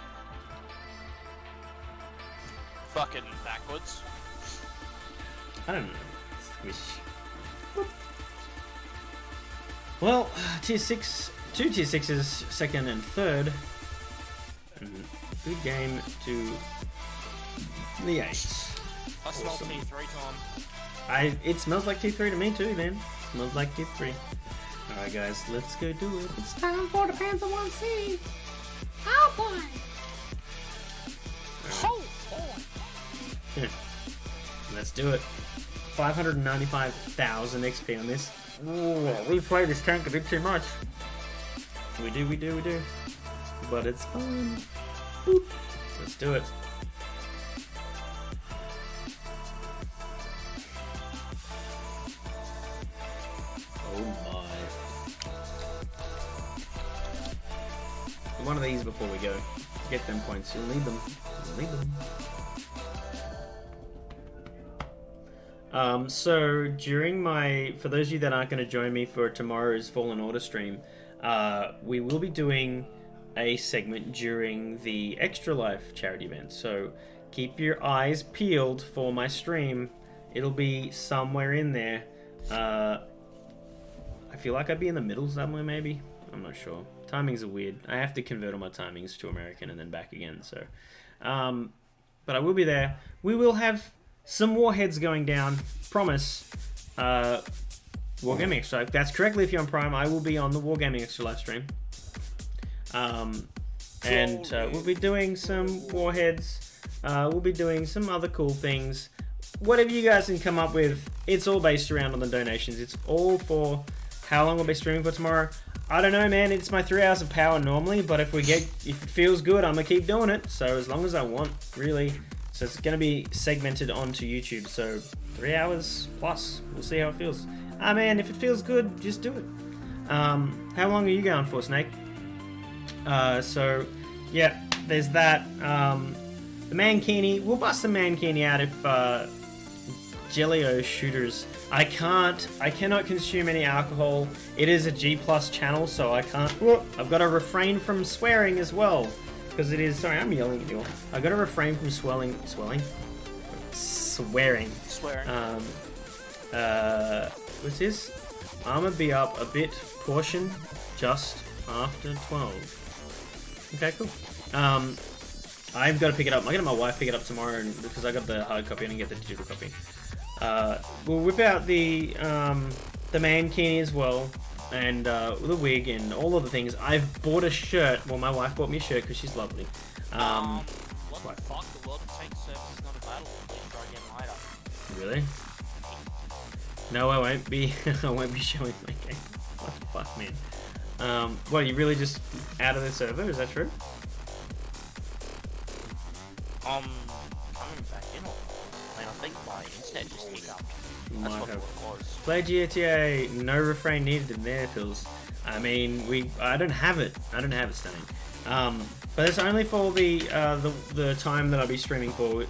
Fucking backwards. I don't know. Squish. Boop. Well, tier 6, 2 tier 6s, second and third. And good game to the 8s. I smell T3, Tom. It smells like T3 to me too, man. Smells like T3. Alright guys, let's go do it. It's time for the Panther 1C. Oh boy! Oh boy! Let's do it. 595,000 XP on this. Ooh, we played this tank a bit too much. We do. But it's fun. Boop. Let's do it. Oh my. One of these before we go. Get them points. You'll need them. So during for those of you that aren't going to join me for tomorrow's Fallen Order stream, we will be doing a segment during the Extra Life charity event. So keep your eyes peeled for my stream. It'll be somewhere in there. I feel like I'd be in the middle somewhere, maybe. I'm not sure. Timings are weird. I have to convert all my timings to American and then back again. So, but I will be there. We will have some warheads going down. Promise. Wargaming Extra Life. That's correctly if you're on Prime. I will be on the Wargaming Extra Life stream. And we'll be doing some warheads. We'll be doing some other cool things. Whatever you guys can come up with, it's all based around on the donations. It's all for how long we'll be streaming for tomorrow. I don't know, man. It's my 3 hours of power normally, but if it feels good, I'm gonna keep doing it. So as long as I want, really. So it's gonna be segmented onto YouTube. So 3 hours plus. We'll see how it feels. Man, if it feels good, just do it. How long are you going for, Snake? So yeah, there's that. The Mankini, we'll bust the Mankini out if Jelly-O shooters. I cannot consume any alcohol. It is a G+ channel, so I can't. Whoop, I've got to refrain from swearing as well, because it is. Sorry, I'm yelling at you all. I've got to refrain from swearing. What's this? I'm gonna be up a bit. Portion just after 12. Okay, cool. I've got to pick it up. I'm gonna have my wife pick it up tomorrow, because I got the hard copy and I get the digital copy. We'll whip out the Mankini as well, and the wig and all of the things. I've bought a shirt. Well, my wife bought me a shirt because she's lovely. What the fuck? The World of Tanks service is not available. Please try again later. Really? No, I won't be. I won't be showing my game. What the fuck, man? What, are you really just out of the server? Is that true? Coming back in. I mean, I think my internet just hiccuped. That's what it was. Play GTA. No refrain needed in there, Phils. I mean, I don't have it. I don't have it, Stunning. But it's only for the time that I'll be streaming for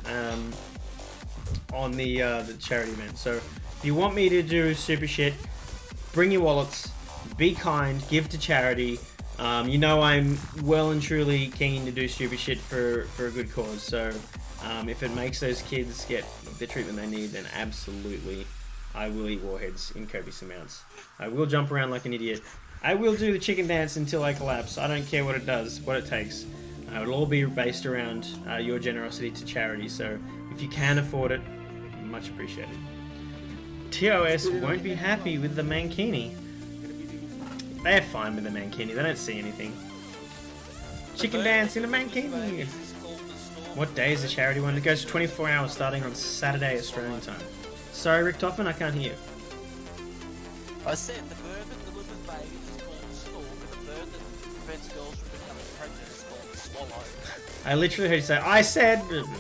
on the charity event. So if you want me to do super shit, bring your wallets, be kind, give to charity. You know I'm well and truly keen to do stupid shit for a good cause. So if it makes those kids get the treatment they need, then absolutely I will eat warheads in copious amounts. I will jump around like an idiot. I will do the chicken dance until I collapse. I don't care what it does, what it takes. It'll all be based around your generosity to charity. So if you can afford it, much appreciated. TOS won't be happy with the Mankini. They're fine with the Mankini. They don't see anything. Chicken dance in a Mankini. What day is the charity one? It goes 24 hours starting on Saturday Australian time. Sorry, Rick Toffin, I can't hear you. I said the bird that delivers babies is called the storm, and the bird that prevents girls from becoming pregnant is called the swallow. I literally heard you say, I said...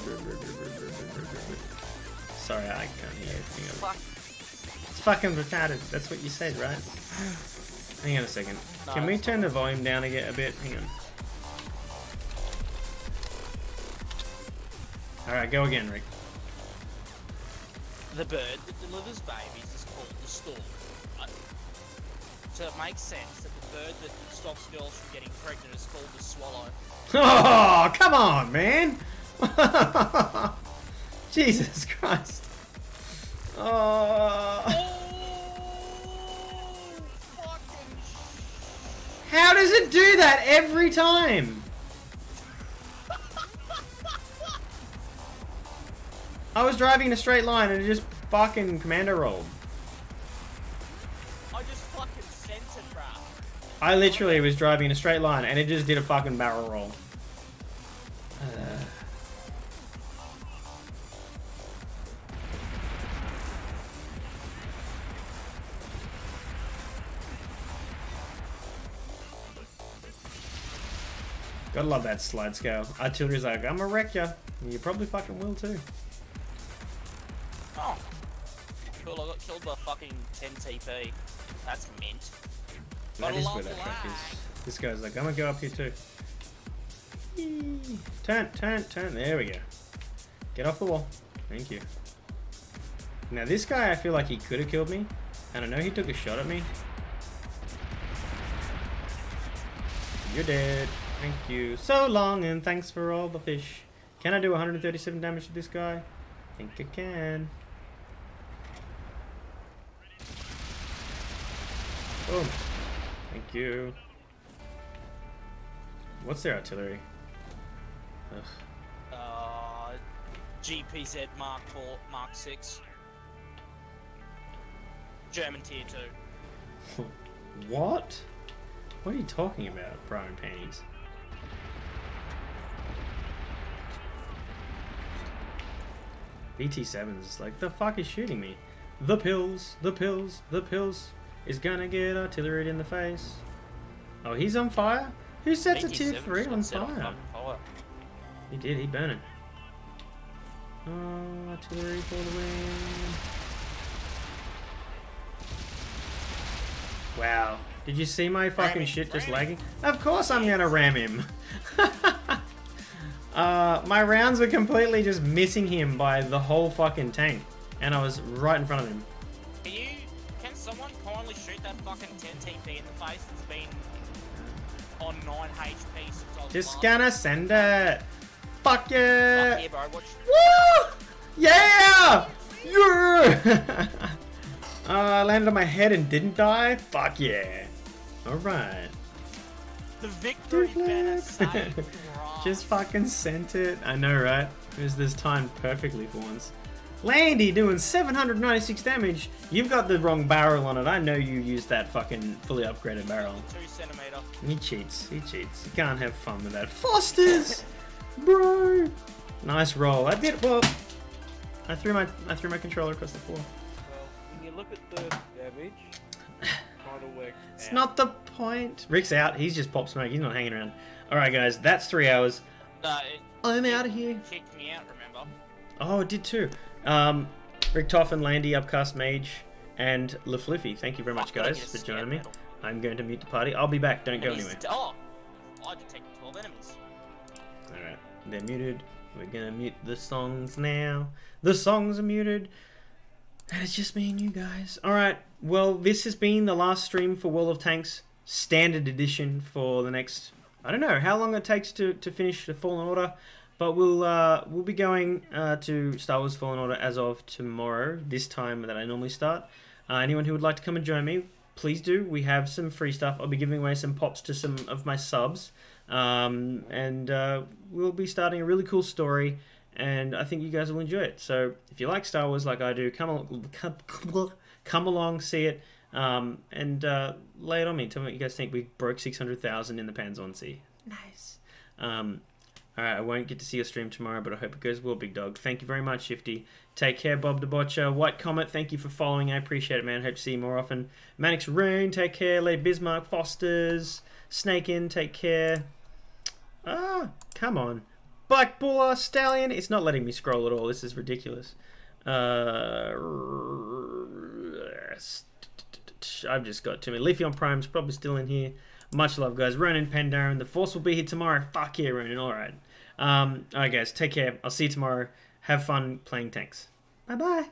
Sorry, I can't hear you. It's fucking retarded. That's what you said, right? Hang on a second. No, can we turn the volume down again a bit? Hang on. Alright, go again, Rick. The bird that delivers babies is called the storm. Right? So it makes sense that the bird that stops girls from getting pregnant is called the swallow. Oh, come on, man! Jesus Christ. Oh. How does it do that every time? I was driving in a straight line and it just fucking commando rolled. I just fucking sent it, bruh. I literally was driving in a straight line and it just did a fucking barrel roll. Gotta love that slide scale. Artillery's like, I'm gonna wreck ya. You probably fucking will too. Oh. Cool, I got killed by fucking 10 TP. That's mint. That is where that truck is. This guy's like, I'm gonna go up here too. Yee. Turn. There we go. Get off the wall. Thank you. Now this guy, I feel like he could have killed me. And I know he took a shot at me. You're dead. Thank you so long, and thanks for all the fish. Can I do 137 damage to this guy? I think I can. Boom. Thank you. What's their artillery? Ugh. GPZ Mark 4, Mark 6. German tier 2. What? What are you talking about, bra and panties? BT7's like, the fuck is shooting me? The pills, the pills, the pills is gonna get artillery in the face. Oh, he's on fire? Who sets a tier 3 on fire? He did, he burning. Oh, artillery for the win. Wow. Did you see my fucking shit just lagging? Of course I'm gonna ram him. My rounds were completely just missing him by the whole fucking tank. And I was right in front of him. Can someone kindly shoot that fucking 10 TP in the face that's been on 9 HP since I was Just gonna send it. Fuck yeah! Fuck yeah, bro. Watch. Woo! Yeah! Yeah! I landed on my head and didn't die? Fuck yeah. Alright. The victory banner saved. Just fucking sent it. I know, right? It was this timed perfectly for once. Landy doing 796 damage. You've got the wrong barrel on it. I know you used that fucking fully upgraded barrel. 2 centimeter. He cheats. He cheats. You can't have fun with that. Fosters! Bro! Nice roll. I did well. I threw my controller across the floor. Well, when you look at the damage, kind of works. It's not the point. Rick's out. He's just pop smoke. He's not hanging around. Alright, guys. That's 3 hours. I'm out of here. Kicked me out, remember? Oh, it did too. Rick Toff and Landy, Upcast Mage, and LaFliffy. Thank you very much, guys, for joining me. I'm going to mute the party. I'll be back. Don't go anywhere. Oh, I detected 12 enemies. Alright, they're muted. We're gonna mute the songs now. The songs are muted. And it's just me and you guys. Alright, well, this has been the last stream for World of Tanks Standard Edition for the next... I don't know how long it takes to finish the Fallen Order. But we'll be going to Star Wars Fallen Order as of tomorrow, this time that I normally start. Anyone who would like to come and join me, please do. We have some free stuff. I'll be giving away some pops to some of my subs. And we'll be starting a really cool story, and I think you guys will enjoy it. So if you like Star Wars like I do, come along, see it, and lay it on me. Tell me what you guys think. We broke 600,000 in the Panzon Sea. Nice. Alright, I won't get to see your stream tomorrow, but I hope it goes well, big dog. Thank you very much, Shifty. Take care, Bob the Botcher. White Comet, thank you for following. I appreciate it, man. Hope to see you more often. Manix Rain, take care. Leigh Bismarck, Fosters. Snake In, take care. Ah, come on. Black Buller, Stallion. It's not letting me scroll at all. This is ridiculous. I've just got too many. Leafeon Prime's probably still in here. Much love, guys. Ronan Pandaren. The Force will be here tomorrow. Fuck yeah, Ronan. Alright. Alright, guys. Take care. I'll see you tomorrow. Have fun playing tanks. Bye-bye.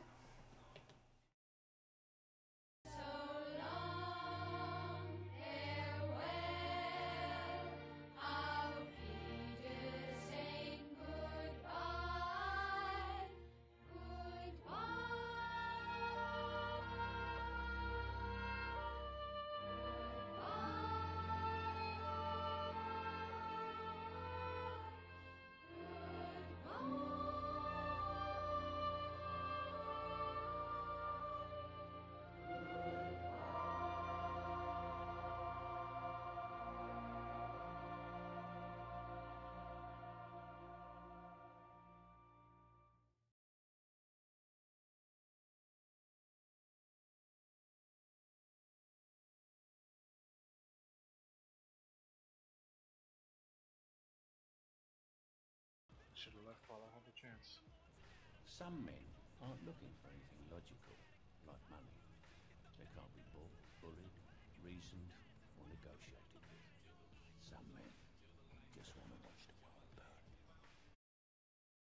Should have left while I had the chance. Some men aren't looking for anything logical, like money. They can't be bought, bullied, reasoned, or negotiated with. Some men just want to watch